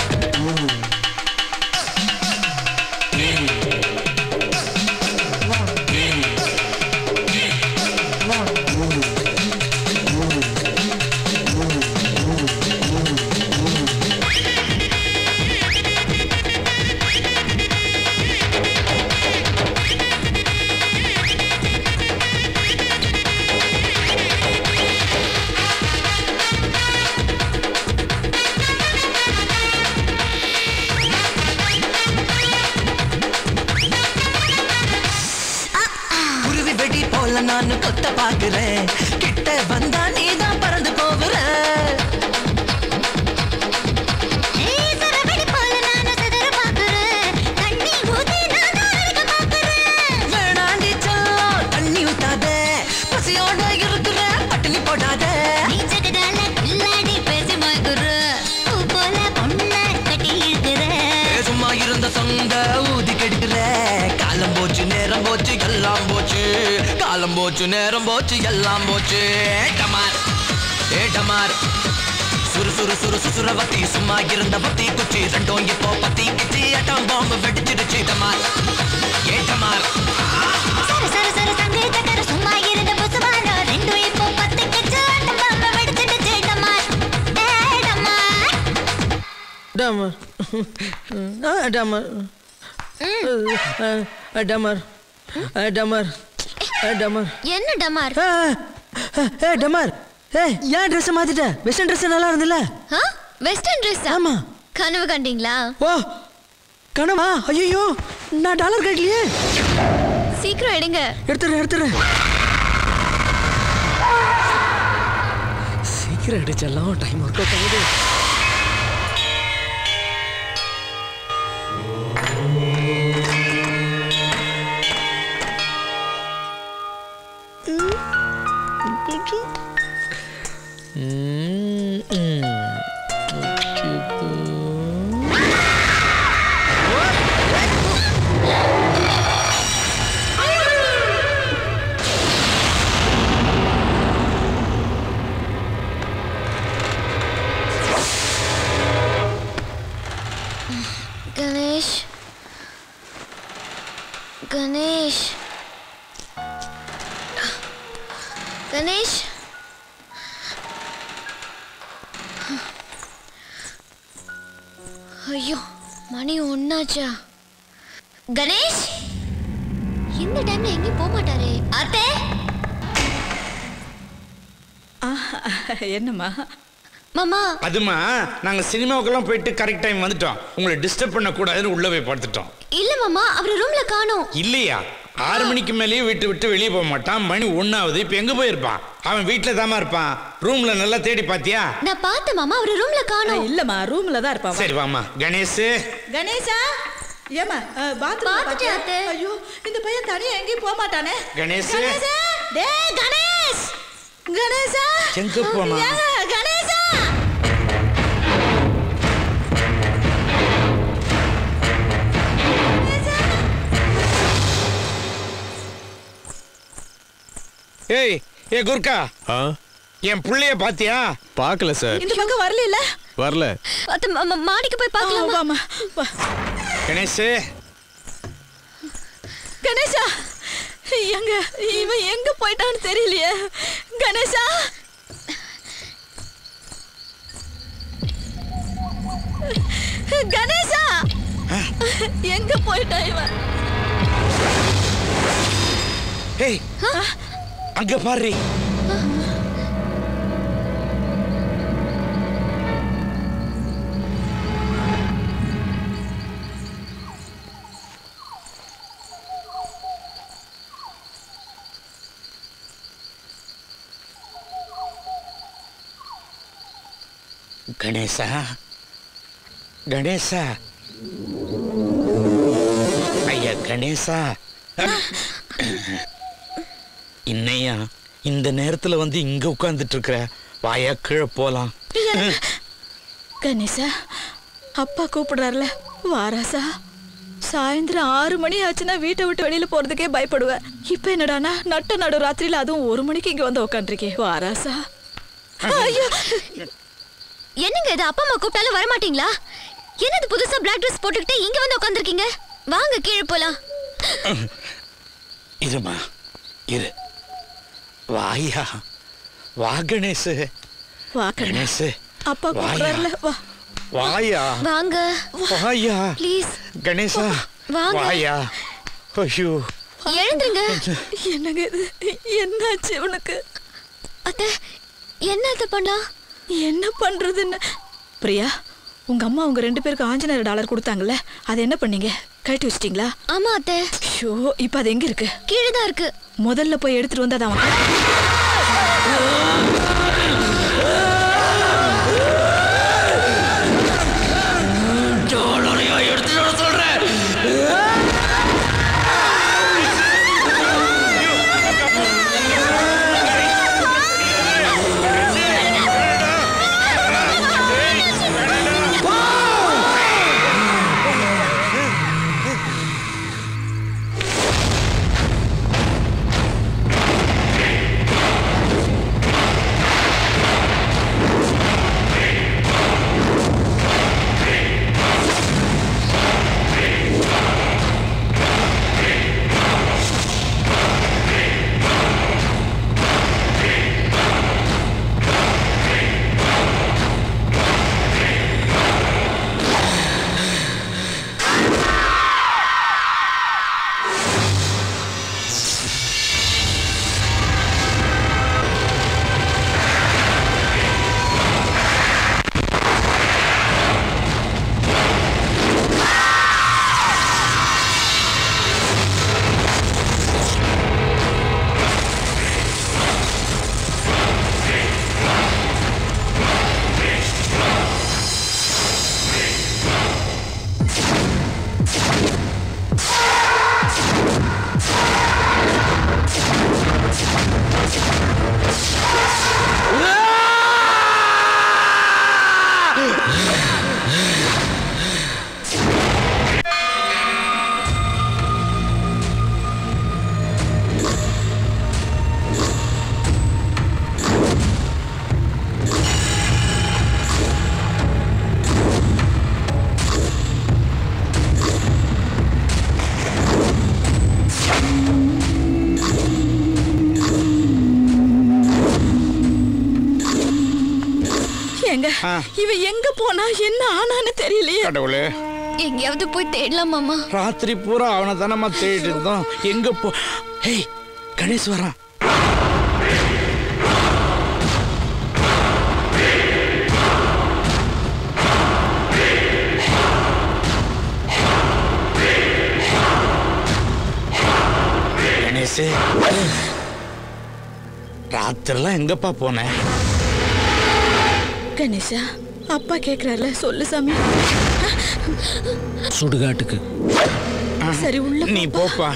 நான் கொத்த பாக்குறேன் கிட்ட வந்தா நீதான் பறந்து போகுற வேணாண்டி செல்லம் தண்ணி ஊத்தாத பசியோட இருக்கிற பட்டினி போடாத சும்மா இருந்த சொந்த ஊதி கெடுக்கிற காலம் போச்சு நேரம் போச்சு எல்லாம் போச்சு காலம் போச்சு நேரம் போச்சு எல்லாம் போச்சு டமார் ஏ டமார் சுரு சுரு சுரு சுசுரவத்தி சும்மா இருந்த பத்தி குச்சி ரெண்டும் இப்போ பத்தி கிச்சி அட்டம் பாம்பு வெடிச்சிருச்சு டமார் ஏ டமார் சர சர சர சங்கீத கர சும்மா இருந்த புசுவான ரெண்டும் இப்போ பத்தி கிச்சி அட்டம் பாம்பு வெடிச்சிருச்சு டமார் ஏ டமார் டமார் டமார் டமார் டமார் டமார் என்ன டமார் ஏ டமார் ஏய் ஏன் ட்ரெஸ் மாத்திட்ட வெஸ்டர்ன் ட்ரெஸ் நல்லா இருந்தல ஆ வெஸ்டர்ன் ட்ரெஸ் ஆமா கனவு கண்டீங்களா ஓ கனவா ஐயோ நான் டாலர் கட்டலையே சீக்கிரம் எடுங்க எடுத்துறேன் எடுத்துறேன் சீக்கிரம் எடுச்சலாம் டைம் ஒர்க் அவுட் ஆகுது கணேஷ் கணேஷ் கணேஷ் ஐயோ மணி ஒன்னாச்சா கணேஷ் இந்த டைம்ல எங்கேயும் போக மாட்டாரே அத்தை என்னம்மா மாமா அதுமா நாங்க சினிமாவுக்கெல்லாம் போயிட்டு கரெக்ட் டைம் வந்துட்டோம் உங்களை டிஸ்டர்ப் பண்ண கூடாதுன்னு உள்ள போய் படுத்துட்டோம் இல்ல மாமா அவர் ரூம்ல காணோம் இல்லையா ஆறு மணிக்கு மேலேயே வீட்டு விட்டு வெளியே போக மாட்டான் மணி ஒன்னாவது இப்ப எங்க போயிருப்பான் அவன் வீட்டுல தாமா இருப்பான் ரூம்ல நல்லா தேடி பாத்தியா நான் பார்த்தேன் மாமா அவர் ரூம்ல காணோம் இல்லம்மா ரூம்ல தான் இருப்பான் சரி வாமா கணேஷ் கணேஷா ஏமா பாத்ரூம் பாத்தியா ஐயோ இந்த பையன் தனியா எங்கேயும் போக மாட்டானே கணேஷ் டேய் கணேஷ் கணேஷா எங்க போனா கணேஷா ஏய் ஏ குர்கா என் புள்ளைய பாத்தியா பார்க்கல சார் இந்த பக்கம் வரல இல்ல வரல அத்த மாடிக்கு போய் பார்க்கலாமா கணேஷ் கணேஷா எங்க இவன் எங்க போயிட்டான்னு தெரியலையே கணேஷா கணேஷா எங்க போயிட்டான் இவன் ஏய் அங்க பாரு கணேசா கணேசா ஐயா கணேசா இன்னையா இந்த நேரத்துல வந்து இங்க உட்கார்ந்துட்டு இருக்கிற வாயா கீழே போலாம் கணேசா அப்பா கூப்பிடுறாருல வாராசா. சாயந்தரம் ஆறு மணி ஆச்சுன்னா வீட்டை விட்டு வெளியில போறதுக்கே பயப்படுவேன். இப்ப என்னடானா நட்ட நடு ராத்திரியில அதுவும் ஒரு மணிக்கு இங்க வந்து உட்காந்துருக்கேன். வாராசா. என்னங்க இது? அப்பா அம்மா கூப்பிட்டாலும் வரமாட்டீங்களா? என்னது புதுசா பிளாக் ட்ரெஸ் போட்டுக்கிட்டு இங்க வந்து உட்காந்துருக்கீங்க? வாங்க கீழே போலாம். இருமா இரு. வாயா வா கணேஷ். வா கணேஷ். அப்பா கூப்பிடுறாருல வா. வாயா வாங்க. வாயா ப்ளீஸ். கணேஷா வாங்க. வாயா. ஐயோ எழுந்துருங்க. என்னங்க இது? என்னாச்சு உனக்கு? அத்தை என்ன அத்தை பண்ணலாம்? என்ன பண்றதுன்னு. பிரியா உங்க அம்மா உங்க ரெண்டு பேருக்கு ஆஞ்சநேயர் டாலர் கொடுத்தாங்கல்ல, அதை என்ன பண்ணீங்க? கட்டி வச்சிட்டீங்களா? ஆமா அத்தை. ஐயோ இப்போ அது எங்க இருக்கு? கீழே தான் இருக்கு. முதல்ல போய் எடுத்துட்டு வந்து அதான் எடுத்துட்டு வர சொல்றேன். இவ எங்க போனா என்ன ஆனான்னு தெரியலையே. கடவுளே எங்கயாவது போய் தேடலாம் மாமா. ராத்திரி பூரா அவனை தானம்மா தேடிட்டு இருந்தோம். எங்க போ? ஹேய் கணேஷ் வரான். கணேஷ் ராத்திரிலாம் எங்கப்பா போன? கணேஷா அப்பா கேக்குறாருல சொல்லு சாமி. சுடுகாட்டுக்கு. சரி உள்ள நீ போப்பா.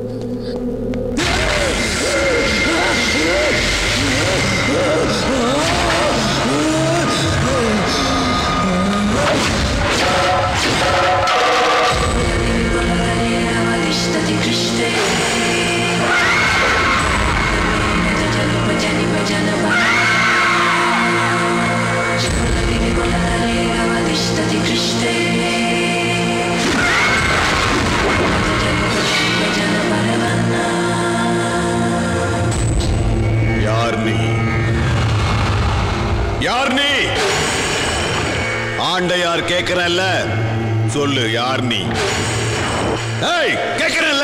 யார் நீ? யார் நீ? ஆண்டையார் கேக்குறல்ல, சொல்லு யார் நீ? ஏய் கேக்குறல்ல.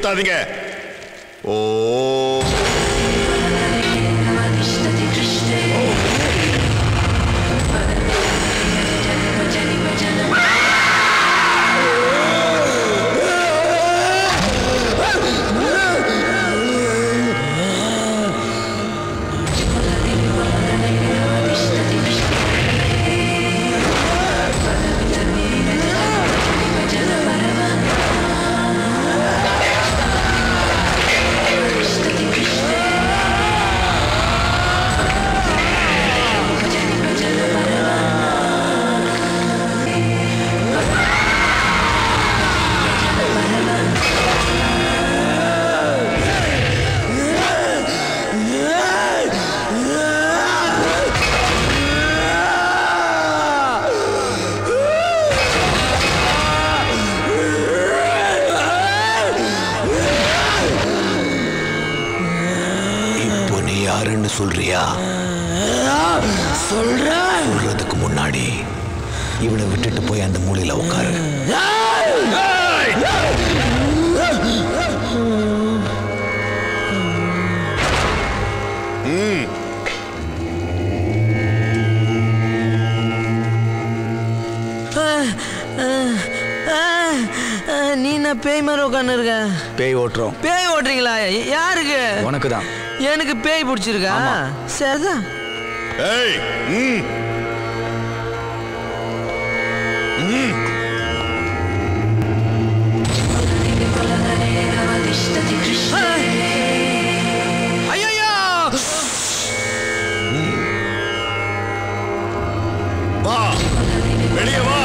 பயமுறுத்தாதீங்க. ஓ சொல்றியா? சொல்றேன். சொல்றதுக்கு முன்னாடி இவனை விட்டுட்டு போய் அந்த மூலையில உட்காரு. நீ நான் பேய் மாதிரி உட்காந்து இருக்க. பேய் ஓட்டுறோம். பேய் ஓட்டுறீங்களா? யாருக்கு? உனக்கு தான். எனக்கு பேய் பிடிச்சிருக்கா? சரிதான். ஏய் ம் ம் ஐயோ வா வெளியே வா.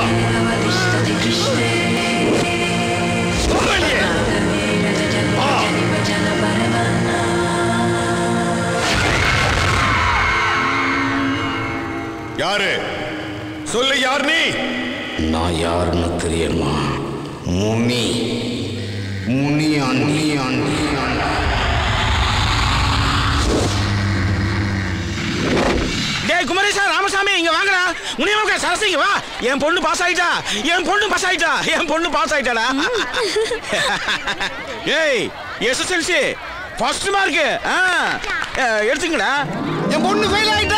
யாரு சொல்லு, யார் நீ? நான் யாருன்னு தெரியுமா? முனி முனி அண்ணி அண்ணி டேய் குமரேசா, ராமசாமி இங்க வாங்கடா. முனியம்மா சரசிங்க வா. என் பொண்ணு பாஸ் ஆயிட்டா. என் பொண்ணு பாஸ் ஆயிட்டா. என் பொண்ணு பாஸ் ஆயிட்டாடா. ஏய் எஸ்எஸ்எல்சி ஃபர்ஸ்ட் மார்க் எடுத்துங்கடா. என் பொண்ணு ஃபெயில் ஆயிட்டா.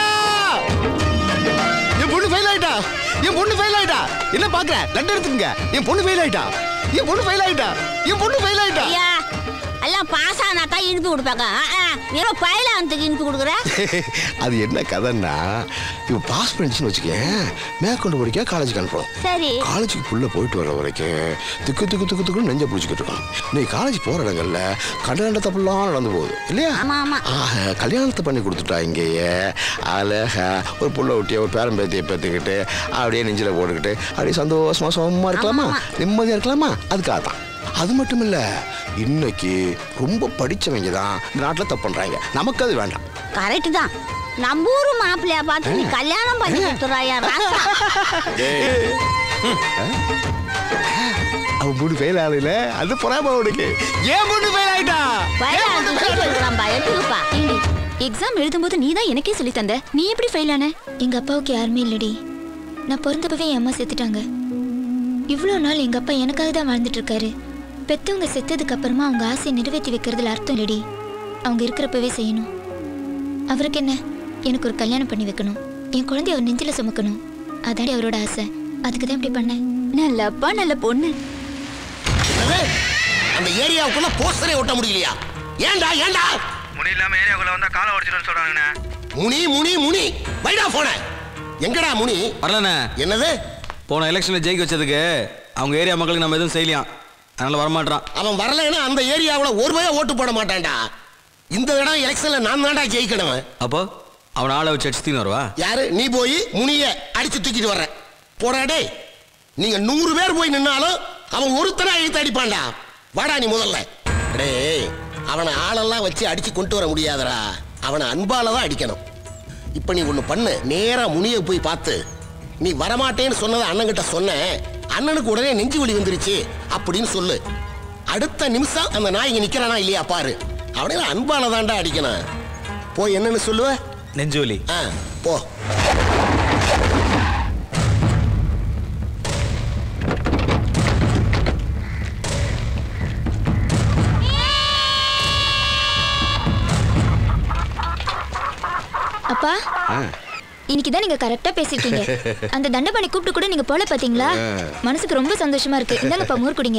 என் பொண்ணு ஃபெயில் ஆயிட்டா. என் பொண்ணு ஃபெயில் ஆயிட்டா. என்ன பாக்குற? லட்டு எடுத்துங்க. என் பொண்ணு ஃபெயில் ஆயிட்டா. என் பொண்ணு ஃபெயில் ஆயிட்டா. என் பொண்ணு ஃபெயில் ஆயிட்டா. ஐயா எல்லாம் பாஸ் ஆனா தான் இனிப்பு கொடுப்பாங்க. ஏதோ ஃபெயில் ஆனதுக்கு இனிப்பு கொடுக்குற. அது என்ன கதைன்னா, இப்போ பாஸ் பண்ணிச்சுன்னு வச்சுக்கேன், மேற்கொண்டு படிக்க காலேஜுக்கு அனுப்புறோம். சரி. காலேஜுக்கு புள்ள போயிட்டு வர வரைக்கும் திக்கு திக்கு திக்கு திக்குன்னு நெஞ்ச பிடிச்சிக்கிட்டு இருக்கோம். நீ காலேஜ் போற இடங்கள்ல கல்யாண தப்புலாம் நடந்து போகுது இல்லையா? கல்யாணத்தை பண்ணி கொடுத்துட்டா இங்கேயே அழகா ஒரு புள்ள ஒட்டிய ஒரு பேரம் பேத்தியை பேத்துக்கிட்டு அப்படியே நெஞ்சில போட்டுக்கிட்டு அப்படியே சந்தோஷமா சுகமா இருக்கலாமா, நிம்மதியா இருக்கலாமா. அதுக்காக தான். அது மட்டும் இல்ல, இன்னைக்கு ரொம்ப படிச்சவங்க தான் இந்த நாட்டில் தப்பு பண்றாங்க. நமக்கு அது வேண்டாம். கரெக்ட் தான். நம்ம ஊரு மாப்பிள்ளையா பார்த்து நீ கல்யாணம் பண்ணி கொடுத்துறாயா? அவன் பொண்ணு ஃபெயில் ஆகல, அது பொறாம அவனுக்கு. ஏன் பொண்ணு ஃபெயில் ஆயிட்டா? எக்ஸாம் எழுதும்போது நீ தான் எனக்கே சொல்லி தந்த. நீ எப்படி ஃபெயில் ஆன? எங்க அப்பாவுக்கு யாருமே இல்லடி. நான் பிறந்தப்பவே என் அம்மா செத்துட்டாங்க. இவ்வளோ நாள் எங்க அப்பா எனக்காக தான் வாழ்ந்துட்டு இருக்காரு. பெத்தவங்க செத்ததுக்கு அப்புறமா அவங்க ஆசையை நிறைவேற்றி வைக்கிறதுல அர்த்தம் இல்லடி. அவங்க இருக்கிறப்பவே செய்யணும். அவருக்கு என்ன, எனக்கு ஒரு கல்யாணம் பண்ணி வைக்கணும், என் குழந்தைய அவர் நெஞ்சில சுமக்கணும். அதாடி அவரோட ஆசை. அதுக்கு தான் இப்படி பண்ணேன். நல்லப்பா, நல்ல பொண்ணு. அந்த ஏரியாவுக்குள்ள போஸ்டரே ஒட்ட முடியலையா? ஏன்டா ஏன்டா? முனி இல்லாம ஏரியாவுக்குள்ள வந்தா காலை உடைச்சிடுன்னு சொல்றாங்கண்ணே. முனி முனி முனி வைடா போன. எங்கடா முனி? வரலண்ணே. என்னது? போன எலெக்ஷன்ல ஜெயிக்க வச்சதுக்கு அவங்க ஏரியா மக்களுக்கு நம்ம எதுவும் செய்யலாம், அதனால வரமாட்டான். அவன் வரலைன்னா அந்த ஏரியாவில் ஒரு பையன் ஓட்டு போட மாட்டான்டா. இந்த இடம் எலெக்ஷன்ல நான் தான்டா ஜெயிக்கணும். அப்போ அவன் ஆளை வச்சு அடிச்சுன்னு வருவா? யாரு? நீ போய் முனிய அடிச்சு தூக்கிட்டு வர்ற போடாடே. நீங்க நூறு பேர் போய் நின்னாலும் அவன் ஒருத்தனா இழுத்து அடிப்பான்டா. வாடா நீ முதல்ல. டே, அவனை ஆளெல்லாம் வச்சு அடிச்சு கொண்டு வர முடியாதடா. அவனை அன்பால தான் அடிக்கணும். இப்ப நீ ஒண்ணு பண்ணு. நேரா முனிய போய் பார்த்து, நீ வரமாட்டேன்னு சொன்னதை அண்ணன்கிட்ட சொன்ன, அண்ணனுக்கு உடனே நெஞ்சு வலி வந்துருச்சு அப்படின்னு சொல்லு. அடுத்த நிமிஷம் அந்த நாய் இங்க நிக்கிறானா இல்லையா பாரு. அவனே அன்பால தான்டா அடிக்கணும். போய் என்னன்னு சொல்லுவ? நெஞ்சு வலி. ஆ போ. அப்பா இன்னைக்கு தான் நீங்க கரெக்டா பேசிருக்கீங்க. அந்த தண்டபாணி கூப்பிட்டு கூட நீங்க போல பாத்தீங்களா? மனசுக்கு ரொம்ப சந்தோஷமா இருக்கு. இந்தாங்கப்பா மோர் குடிங்க.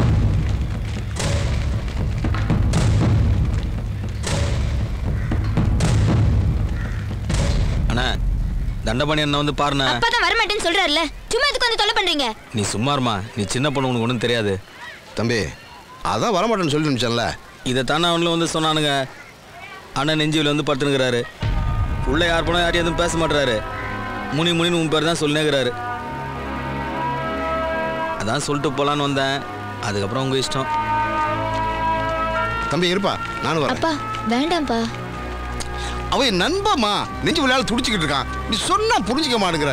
அண்ணா தண்டபாணி அண்ணா வந்து பாருண்ணா. அப்பா தான் வர மாட்டேன்னு சொல்றாருல, சும்மா எதுக்கு வந்து தொல்லை பண்றீங்க? நீ சும்மாருமா, நீ சின்ன பொண்ணு, உனக்கு ஒன்றும் தெரியாது. தம்பி அதான் வரமாட்டேன்னு சொல்லி நினச்சல. இதை தானே அவனுல வந்து சொன்னானுங்க. அண்ணன் நெஞ்சிவில் வந்து படுத்துனுக்கிறாரு. உள்ள யார் போனால் யாரையும் எதுவும் பேச மாட்டுறாரு. முனி முனின்னு உன் பேர் தான் சொல்லினேங்கிறாரு. அதான் சொல்லிட்டு போகலான்னு வந்தேன். அதுக்கப்புறம் உங்கள் இஷ்டம். தம்பி இருப்பா, நானும் வரேன். அப்பா வேண்டாம்ப்பா. அவன் நண்பமா நெஞ்சு விளையாட துடிச்சுக்கிட்டு இருக்கான். நீ சொன்னா புரிஞ்சிக்க மாட்டேங்கிற.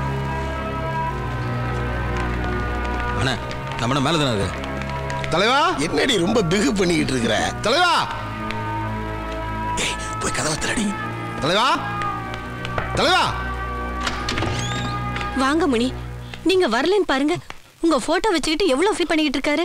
அண்ணா நம்ம மேலே தானே இருக்கு. தலைவா என்னடி ரொம்ப பிகு பண்ணிக்கிட்டு இருக்கிற? தலைவா போய் கதவை திறடி. தலைவா தலைவா வாங்க முனி, நீங்க வரலன்னு பாருங்க. உங்க போட்டோ வச்சுக்கிட்டு எவ்வளவு ஃபீல் பண்ணிக்கிட்டு இருக்காரு.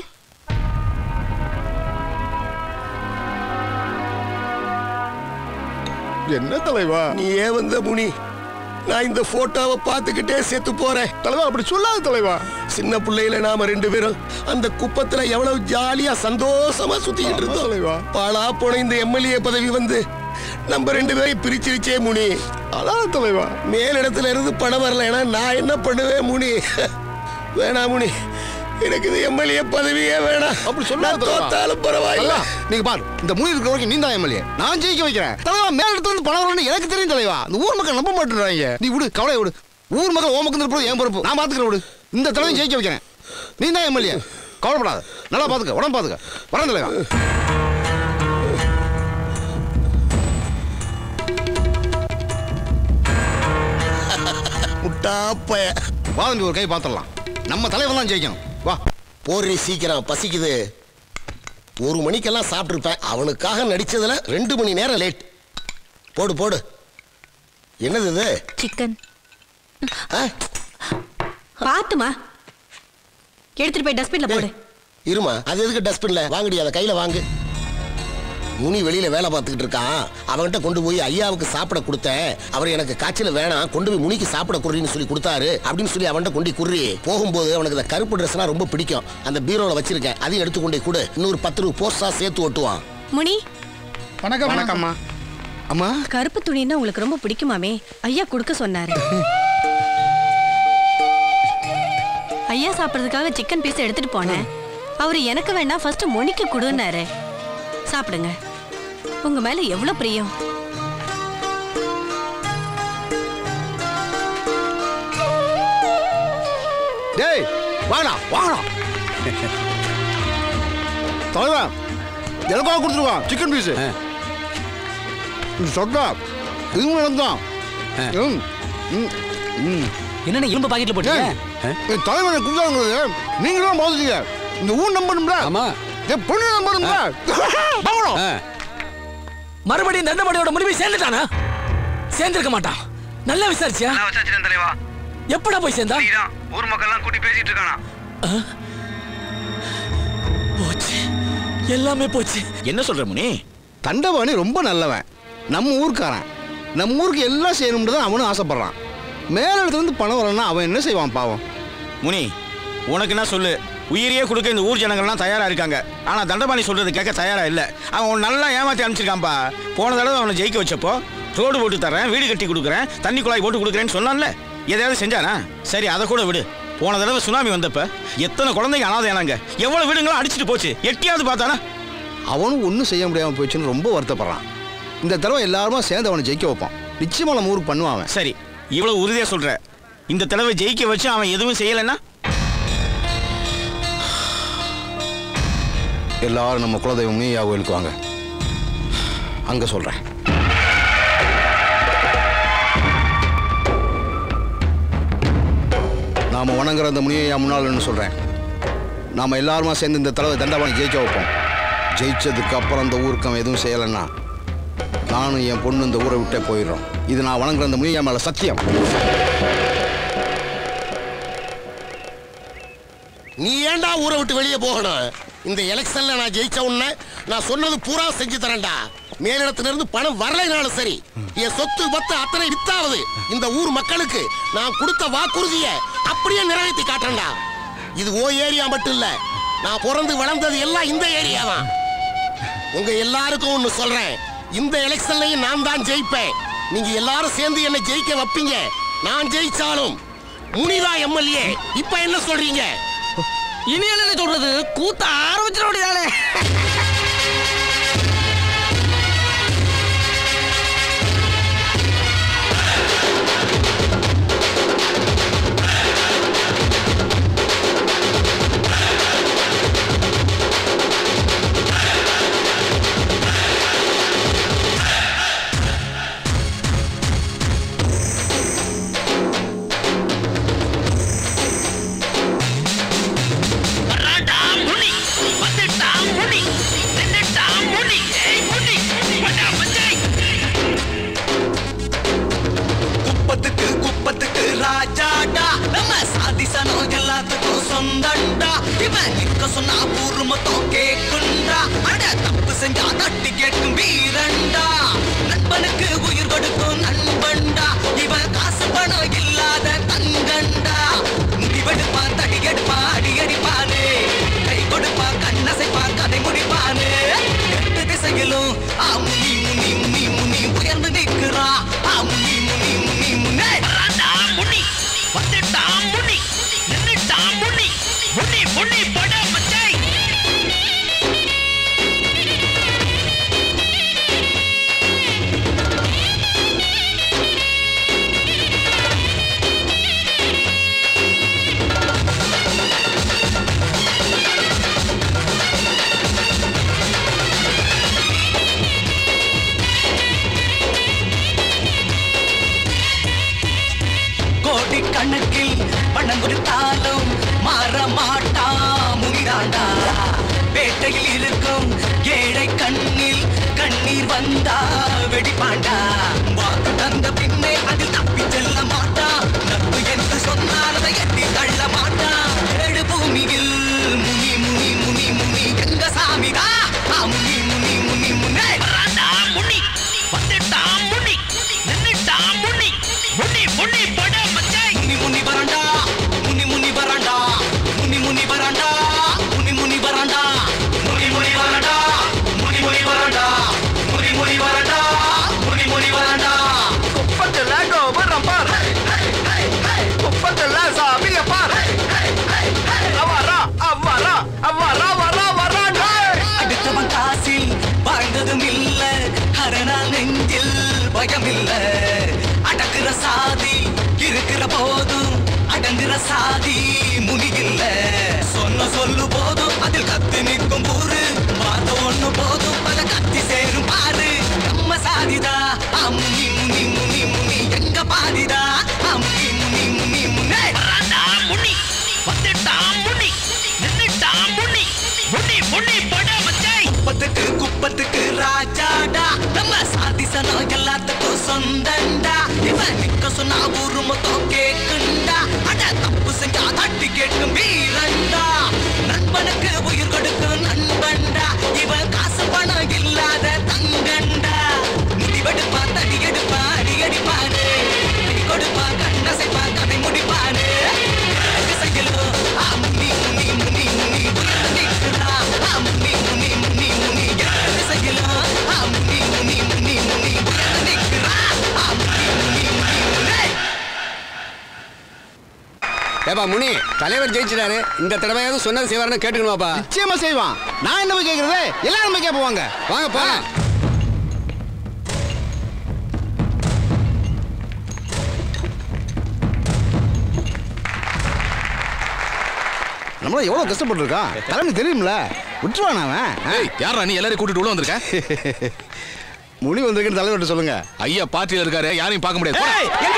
என்ன தலைவா நீ ஏன் வந்த முனி? நான் இந்த போட்டோவை பார்த்துக்கிட்டே செத்து போறேன். தலைவா அப்படி சொல்லாத தலைவா. சின்ன பிள்ளையில நாம ரெண்டு பேரும் அந்த குப்பத்துல எவ்வளவு ஜாலியா சந்தோஷமா சுத்திக்கிட்டு இருந்தோம் தலைவா. பாலா போன இந்த எம்எல்ஏ பதவி வந்து நம்ம ரெண்டு பேரையும் பிரிச்சிருச்சே முனி. அதான் தலைவா மேலிடத்துல இருந்து பணம் வரல. ஏன்னா நான் என்ன பண்ணுவேன் முனி? வேணாம் முனி, எனக்கு இது எம்எல்ஏ பதவியே வேணாம். அப்படி சொல்லாத தோத்தாலும் பரவாயில்ல. நீங்க பாரு, இந்த மூணு இருக்கிற வரைக்கும் நீ தான் எம்எல்ஏ, நான் ஜெயிக்க வைக்கிறேன். தலைவா மேல இடத்துல இருந்து பணம் வரணும்னு எனக்கு தெரியும் தலைவா. இந்த ஊர் மக்கள் நம்ப மாட்டேறாங்க. நீ விடு, கவலை விடு. ஊர் மக்கள் ஓமக்கு இருப்பது என் பொறுப்பு, நான் பாத்துக்கிறேன். விடு, இந்த தலைவன் ஜெயிக்க வைக்கிறேன். நீ தான் எம்எல்ஏ, கவலைப்படாத. நல்லா பாத்துக்க, உடம்பு பாத்துக்க. வரேன் தலைவா. முட்டாப்பய வா, ஒரு கை பாத்திரலாம். நம்ம தலைவன் தான் ஜெயிக்கணும். வா போறி சீக்கிரம், பசிக்குது. ஒரு மணிக்கெல்லாம் சாப்பிட்டுருப்பேன். அவனுக்காக நடிச்சதுல ரெண்டு மணி நேரம் லேட். போடு போடு. என்னது இது? சிக்கன். பாத்துமா, எடுத்துட்டு போய் டஸ்ட்பின்ல போடு. இருமா, அது எதுக்கு டஸ்ட்பின்ல? வாங்கடி, அதை கையில வாங்கு. முனி வெளியில வேலை பார்த்துக்கிட்டு இருக்கான். அவன்கிட்ட கொண்டு போய் ஐயாவுக்கு சாப்பிட கொடுத்தேன். அவர் எனக்கு காய்ச்சல வேணாம், கொண்டு போய் முனிக்கு சாப்பிட குடுறின்னு சொல்லி கொடுத்தாரு அப்படின்னு சொல்லி அவன்கிட்ட கொண்டு குர்றி. போகும்போது அவனுக்கு இந்த கருப்பு ட்ரெஸ்னா ரொம்ப பிடிக்கும். அந்த பீரோல வச்சிருக்கேன், அதையும் எடுத்து கொண்டு கொடு. இன்னொரு பத்து ரூபா போஸ்டா சேர்த்து ஒட்டுவான். முனி வணக்கம். வணக்கம்மா. அம்மா கருப்பு துணின்னா உங்களுக்கு ரொம்ப பிடிக்குமாமே, ஐயா கொடுக்க சொன்னாரு. ஐயா சாப்பிட்றதுக்காக சிக்கன் பீஸ் எடுத்துட்டு போனேன். அவரு எனக்கு வேணா ஃபர்ஸ்ட் முனிக்கு கொடுன்னாரு. சாப்பிடுங்க, உங்க மேல எவ்வளவு பிரியம். டேய் வாடா வாடா. தலைவா எனக்காக கொடுத்துருவா சிக்கன் பீஸ். சொட்டா இதுவும் நடந்தான். என்னென்ன இரும்பு பாக்கெட்ல போட்டீங்க? தலைவனை கொடுத்தாங்க, நீங்களும் பாத்துட்டீங்க. இந்த ஊர் நம்பணும்ல. ஆமா, என் பொண்ணு நம்பணும்ல. மறுபடியும் தண்டபாணியோட முடிவை சேர்ந்துட்டானா? சேர்ந்திருக்க மாட்டான். நல்லா விசாரிச்சியா? நான் விசாரிச்சேன் தலைவா. எப்படா போய் சேர்ந்தா? ஊர் மக்கள் எல்லாம் கூட்டி பேசிட்டு இருக்கானா? போச்சு, எல்லாமே போச்சு. என்ன சொல்ற முனி? தண்டபாணி ரொம்ப நல்லவன், நம்ம ஊர்க்காரன். நம்ம ஊருக்கு எல்லாம் செய்யணும்னு தான் அவனும் ஆசைப்படுறான். மேல இடத்துல இருந்து பணம் வரலன்னா அவன் என்ன செய்வான் பாவம்? முனி உனக்கு என்ன சொல்லு, உயிரியே கொடுக்க இந்த ஊர் ஜனங்கள்லாம் தயாரா இருக்காங்க. ஆனா தண்டபாணி சொல்றது கேட்க தயாரா இல்ல. அவன் நல்லா ஏமாத்தி அனுப்பிச்சிருக்கான்பா. போன தடவை அவனை ஜெயிக்க வச்சப்போ ரோடு போட்டு தரேன், வீடு கட்டி கொடுக்குறேன், தண்ணி குழாய் போட்டு கொடுக்குறேன்னு சொன்னான்ல, எதையாவது செஞ்சானா? சரி அதை கூட விடு. போன தடவை சுனாமி வந்தப்ப எத்தனை குழந்தைங்க அனாதையானாங்க, எவ்வளவு வீடுங்களும் அடிச்சுட்டு போச்சு, எட்டியாவது பார்த்தானா? அவனும் ஒன்றும் செய்ய முடியாம போயிடுச்சுன்னு ரொம்ப வருத்தப்படுறான். இந்த தடவை எல்லாருமா சேர்ந்து அவனை ஜெயிக்க வைப்பான். நிச்சயமா நம்ம ஊருக்கு பண்ணுவான். சரி, இவ்வளவு உறுதியா சொல்ற. இந்த தடவை ஜெயிக்க வச்சு அவன் எதுவும் செய்யலைன்னா எல்லாரும் நம்ம குலதெய்வம் மீயா கோயிலுக்கு வாங்க, அங்க சொல்றேன். நாம வணங்குற அந்த முனியா முன்னாள்னு சொல்றேன். நாம எல்லாருமா சேர்ந்து இந்த தலைவர் தண்டபாணி ஜெயிக்க வைப்போம். ஜெயிச்சதுக்கு அப்புறம் அந்த ஊருக்கு அவன் எதுவும் செய்யலைன்னா நானும் என் பொண்ணு இந்த ஊரை விட்டே போயிடுறோம். இது நான் வணங்குற அந்த முனியா மேல சத்தியம். நீ ஏன்டா ஊரை விட்டு வெளியே போகணும்? இந்த எலெக்ஷன்ல நான் ஜெயிச்ச உடனே நான் சொன்னது பூரா செஞ்சு தரேன்டா. மேலிடத்துல இருந்து பணம் வரலைனாலும் சரி என் சொத்து பத்து அத்தனை வித்தாவது இந்த ஊர் மக்களுக்கு நான் கொடுத்த வாக்குறுதியை அப்படியே நிறைவேற்றி காட்டுறேன்டா. இது ஓ ஏரியா மட்டும் இல்ல, நான் பிறந்து வளர்ந்தது எல்லாம் இந்த ஏரியா தான். உங்க எல்லாருக்கும் ஒண்ணு சொல்றேன், இந்த எலெக்ஷன்லயும் நான் தான் ஜெயிப்பேன். நீங்க எல்லாரும் சேர்ந்து என்ன ஜெயிக்க வைப்பீங்க. நான் ஜெயிச்சாலும் முனிதான் எம்எல்ஏ. இப்ப என்ன சொல்றீங்க? இனி என்ன சொல்றது? கூத்த ஆரம்பிச்சிட வேண்டியதானே? ராஜாடா நம்ம சாதிசனம் எல்லாத்துக்கும் சொந்தண்டா. இவன் நிக்க சொன்னா ஊரு மொத்தம் கேக்குண்டா. அட தப்பு செஞ்சா தட்டி கேட்கும் வீரண்டா. நண்பனுக்கு உயிர் கொடுக்கும் நண்பண்டா. இவன் காசு பணம் இல்லாத தங்கண்டா. முடிவெடுப்பான், தடி எடுப்பான், அடி அடிப்பானு. கை கொடுப்பான், கண்ணசைப்பான், கதை முடிப்பானு. எட்டு திசையிலும் ஆ முனி முனி முனி முனி உயர்ந்து நிற்கிறா. ஆ முனி முனி முனி முனே முனி வந்துட்டா முனி நின்னுட்டா முனி முனி முனி பட மச்சை. கோடி கணக்கில் பணம் கொடுத்தாலும் மாற மாட்டா முனிதாண்டா. பேட்டையில் இருக்கும் ஏழை கண்ணில் கண்ணீர் வந்தா வெடிப்பாண்டா. வாக்கு தந்த பின்னே அதில் தப்பி செல்ல மாட்டா. நட்பு என்று சொன்னால் அதை எட்டி தள்ள மாட்டா. ஏழு பூமியில் முனி முனி முனி முனி எங்க சாமிதா. முனி முனி முனி முனே முனி வந்துட்டா முனி நின்னுட்டா முனி முனி முனி பட மச்சை. முனி முனி வரண்டா முனி முனி வரண்டா முனி முனி வரண்டா முனி முனி வரண்டா முனி முனி வரண்டா முனி முனி வரண்டா முனி முனி வரண்டா முனி முனி வரண்டா. குப்பத்துல கோபுரம் பார், குப்பத்துல சாமிய பார். அவரா அவரா அவரா வரா வராண்டா. அடுத்தவன் காசில் வாழ்ந்ததும் இல்ல, ஹரணா நெஞ்சில் பயம் இல்ல. அடக்குற சாதி இருக்கிற போதும் அடங்குற சாதி முனியில்ல. சொன்ன சொல்லு போதும் அதில் கத்து நிற்கும் ஊரு. பார்த்த ஒண்ணு போதும் பல கத்தி சேரும் பாரு. நம்ம சாதிதா முனி முனி முனி முனி எங்க பாதிதா. முனி முனி முனி முனே முனி வந்துட்டா முனி நின்னுட்டா முனி முனி முனி பட மச்சை. குப்பத்துக்கு குப்பத்துக்கு ராஜாடா நம்ம சாதிசனம் எல்லாத்துக்கும் சொந்தண்டா. இவன் நிக்க சொன்னா ஊரு மொத்தம் கேக்குண்டா. அட தப்பு செஞ்சா தட்டி கேட்கும் வீரண்டா. நண்பனுக்கு உயிர் கொடுக்கும் நண்பண்டா. இவன் காசு பணம் இல்லாத தங்கண்டா. முடிவெடுப்பா, தடி எடுப்பா, அடி அடிப்பானு. கை கொடுப்பா, கண்ணசைப்பா, கதை முடிப்பானு. திசையிலும் ஆ முனி முனி முனி முனி உயர்ந்து நிற்கிறா. ஆ முனி முனி முனி முனி திசையிலும் ஆ முனி முனி முனி முனி உயர்ந்து நிற்கிறா. ஆ முனி முனி முனி முனே. ஏப்பா முனி, தலைவர் ஜெயிச்சிட்டாரு. இந்த தடவையாவது சொன்னது செய்வாருன்னு கேட்டுக்கணுமாப்பா? நிச்சயமா செய்வான். நான் என்ன போய் கேட்கறது? எல்லாரும் போய் கேட்போங்க. வாங்க போலாம். நம்மள எவ்வளவு கஷ்டப்பட்டுருக்கான் தலைமை தெரியும்ல. விட்டுருவான் அவன். யாரா நீ எல்லாரையும் கூட்டிட்டு உள்ள வந்திருக்க? முனி வந்திருக்குன்னு தலைவர்கிட்ட சொல்லுங்க. ஐயா பார்ட்டியில இருக்காரு, யாரையும் பார்க்க முடியாது.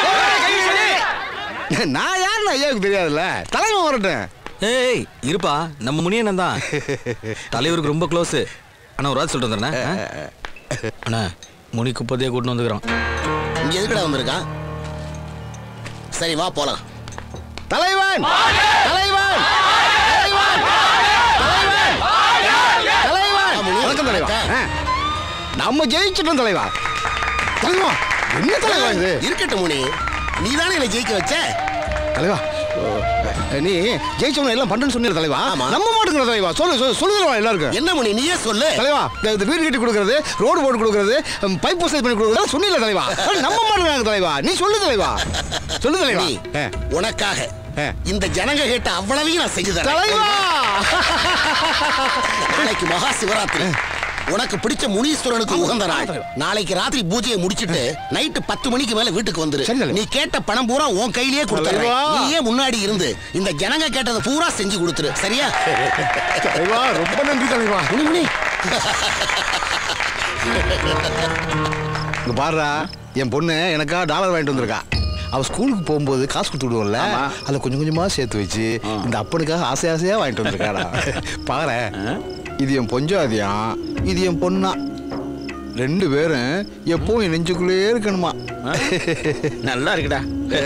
நான் யாருன்னு ஐயாவுக்கு தெரியாதுல்ல. தலைமை வரட்டும். ஏய் இருப்பா, நம்ம முனியண்ணன் தான். தலைவருக்கு ரொம்ப க்ளோஸ். அண்ணா ஒரு வார்த்தை சொல்லிட்டு வந்துடுறேன். அண்ணா முனி குப்பத்தையே கூட்டின்னு வந்துக்கிறோம். இங்க எதுக்கடா வந்திருக்கான்? சரி வா போலாம். தலைவன் தலைவன் தலைவன் தலைவன் தலைவன். வணக்கம் தலைவா. நம்ம ஜெயிச்சிட்டோம் தலைவா. தலைவா என்ன தலைவா இது? இருக்கட்டும் முனி, நீ தானே என்னை ஜெயிக்க வச்ச. தலைவா நீ ஜெயிச்சவன எல்லாம் பண்றேன்னு சொன்னீங்க தலைவா. நம்ம மாட்டுக்கிற தலைவா. சொல்லு சொல்லு சொல்லுங்க எல்லாருக்கும். என்ன முனி நீயே சொல்லு தலைவா. இந்த வீடு கட்டி கொடுக்கறது, ரோடு போட்டு கொடுக்கறது, பைப் போஸ்ட் பண்ணி கொடுக்கறது சொன்னீங்க தலைவா. நம்ம மாட்டுறாங்க தலைவா. நீ சொல்லு தலைவா. சொல்லு தலைவா. உனக்காக இந்த ஜனங்க கேட்ட அவ்வளவையும் நான் செஞ்சு தரேன் தலைவா. நாளைக்கு மகா சிவராத்திரி, உனக்கு பிடிச்ச முனீஸ்வரனுக்கு உகந்த நாள். நாளைக்கு ராத்திரி பூஜையை முடிச்சிட்டு நைட்டு பத்து மணிக்கு மேல வீட்டுக்கு வந்துரு. நீ கேட்ட பணம் பூரா உன் கையிலேயே கொடுத்துரு. நீயே முன்னாடி இருந்து இந்த ஜனங்க கேட்டதை பூரா செஞ்சு கொடுத்துரு. சரியா? தலைவா ரொம்ப நன்றி தலைவா. முனி முனி பாருடா, என் பொண்ணு எனக்கா டாலர் வாங்கிட்டு வந்திருக்கா. அவ ஸ்கூலுக்கு போகும்போது காசு கொடுத்து விடுவோம்ல, அதில் கொஞ்சம் கொஞ்சமா சேர்த்து வச்சு இந்த அப்பனுக்காக ஆசை ஆசையா வாங்கிட்டு வந்திருக்காடா. பாரு, இது என் பொஞ்சாதியான், இது என் பொண்ணா. ரெண்டு பேரும் எப்பவும் என் நெஞ்சுக்குள்ளே இருக்கணுமா. நல்லா இருக்குடா.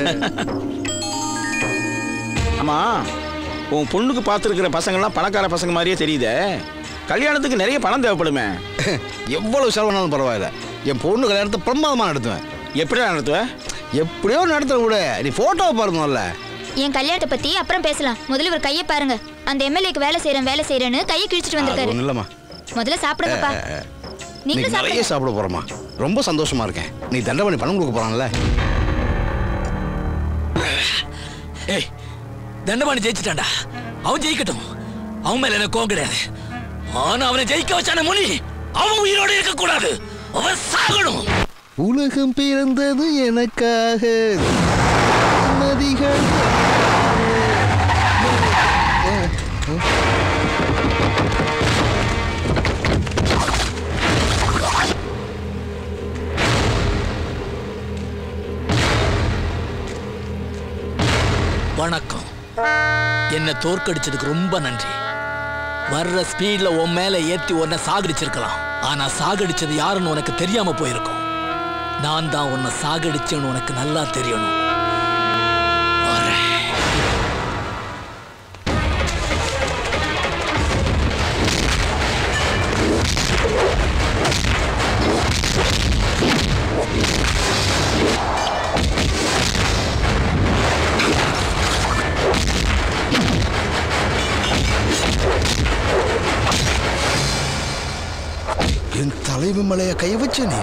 ஆமா, உன் பொண்ணுக்கு பார்த்துருக்கிற பசங்கள்லாம் பணக்கார பசங்க மாதிரியே தெரியுதே. கல்யாணத்துக்கு நிறைய பணம் தேவைப்படுமே. எவ்வளவு செலவானாலும் பரவாயில்ல, என் பொண்ணு கல்யாணத்தை பிரமாதமா நடத்துவேன். எப்படி நடத்துவேன்? எப்படியோ நடத்துற கூட. நீ போட்டோவை பாருங்கல்ல. என் கல்யாணத்தை பத்தி அப்புறம் பேசலாம். முதல்ல ஒரு கையை பாருங்க. அந்த எம்எல்ஏக்கு வேலை செய்யறேன் வேலை செய்யறேன்னு கையை கிழிச்சிட்டு வந்திருக்காரு. இல்லம்மா, முதல்ல சாப்பிடுங்கப்பா. நீ நிறைய சாப்பிட போறமா. ரொம்ப சந்தோஷமா இருக்கேன். நீ தண்டபாணி பணம் கொடுக்க போறான்ல. ஏய், தண்டபாணி ஜெயிச்சிட்டான்டா. அவன் ஜெயிக்கட்டும். அவன் மேல எனக்கு கோவம் கிடையாது. ஆனா அவனை ஜெயிக்க வச்சான முனி, அவன் உயிரோடு இருக்க கூடாது. அவன் சாகணும். உலகம் பிறந்தது எனக்காக, நதிகள் வணக்கம். என்ன தோற்கடிச்சதுக்கு ரொம்ப நன்றி. வர்ற ஸ்பீட்ல உன் மேல ஏத்தி உன்னை சாகடிச்சிருக்கலாம். ஆனா சாகடிச்சது யாருன்னு உனக்கு தெரியாம போயிருக்கும். நான் தான் உன்னை சாகடிச்சேன்னு உனக்கு நல்லா தெரியணும். என் தலைவி மலைய கை வச்ச நீ.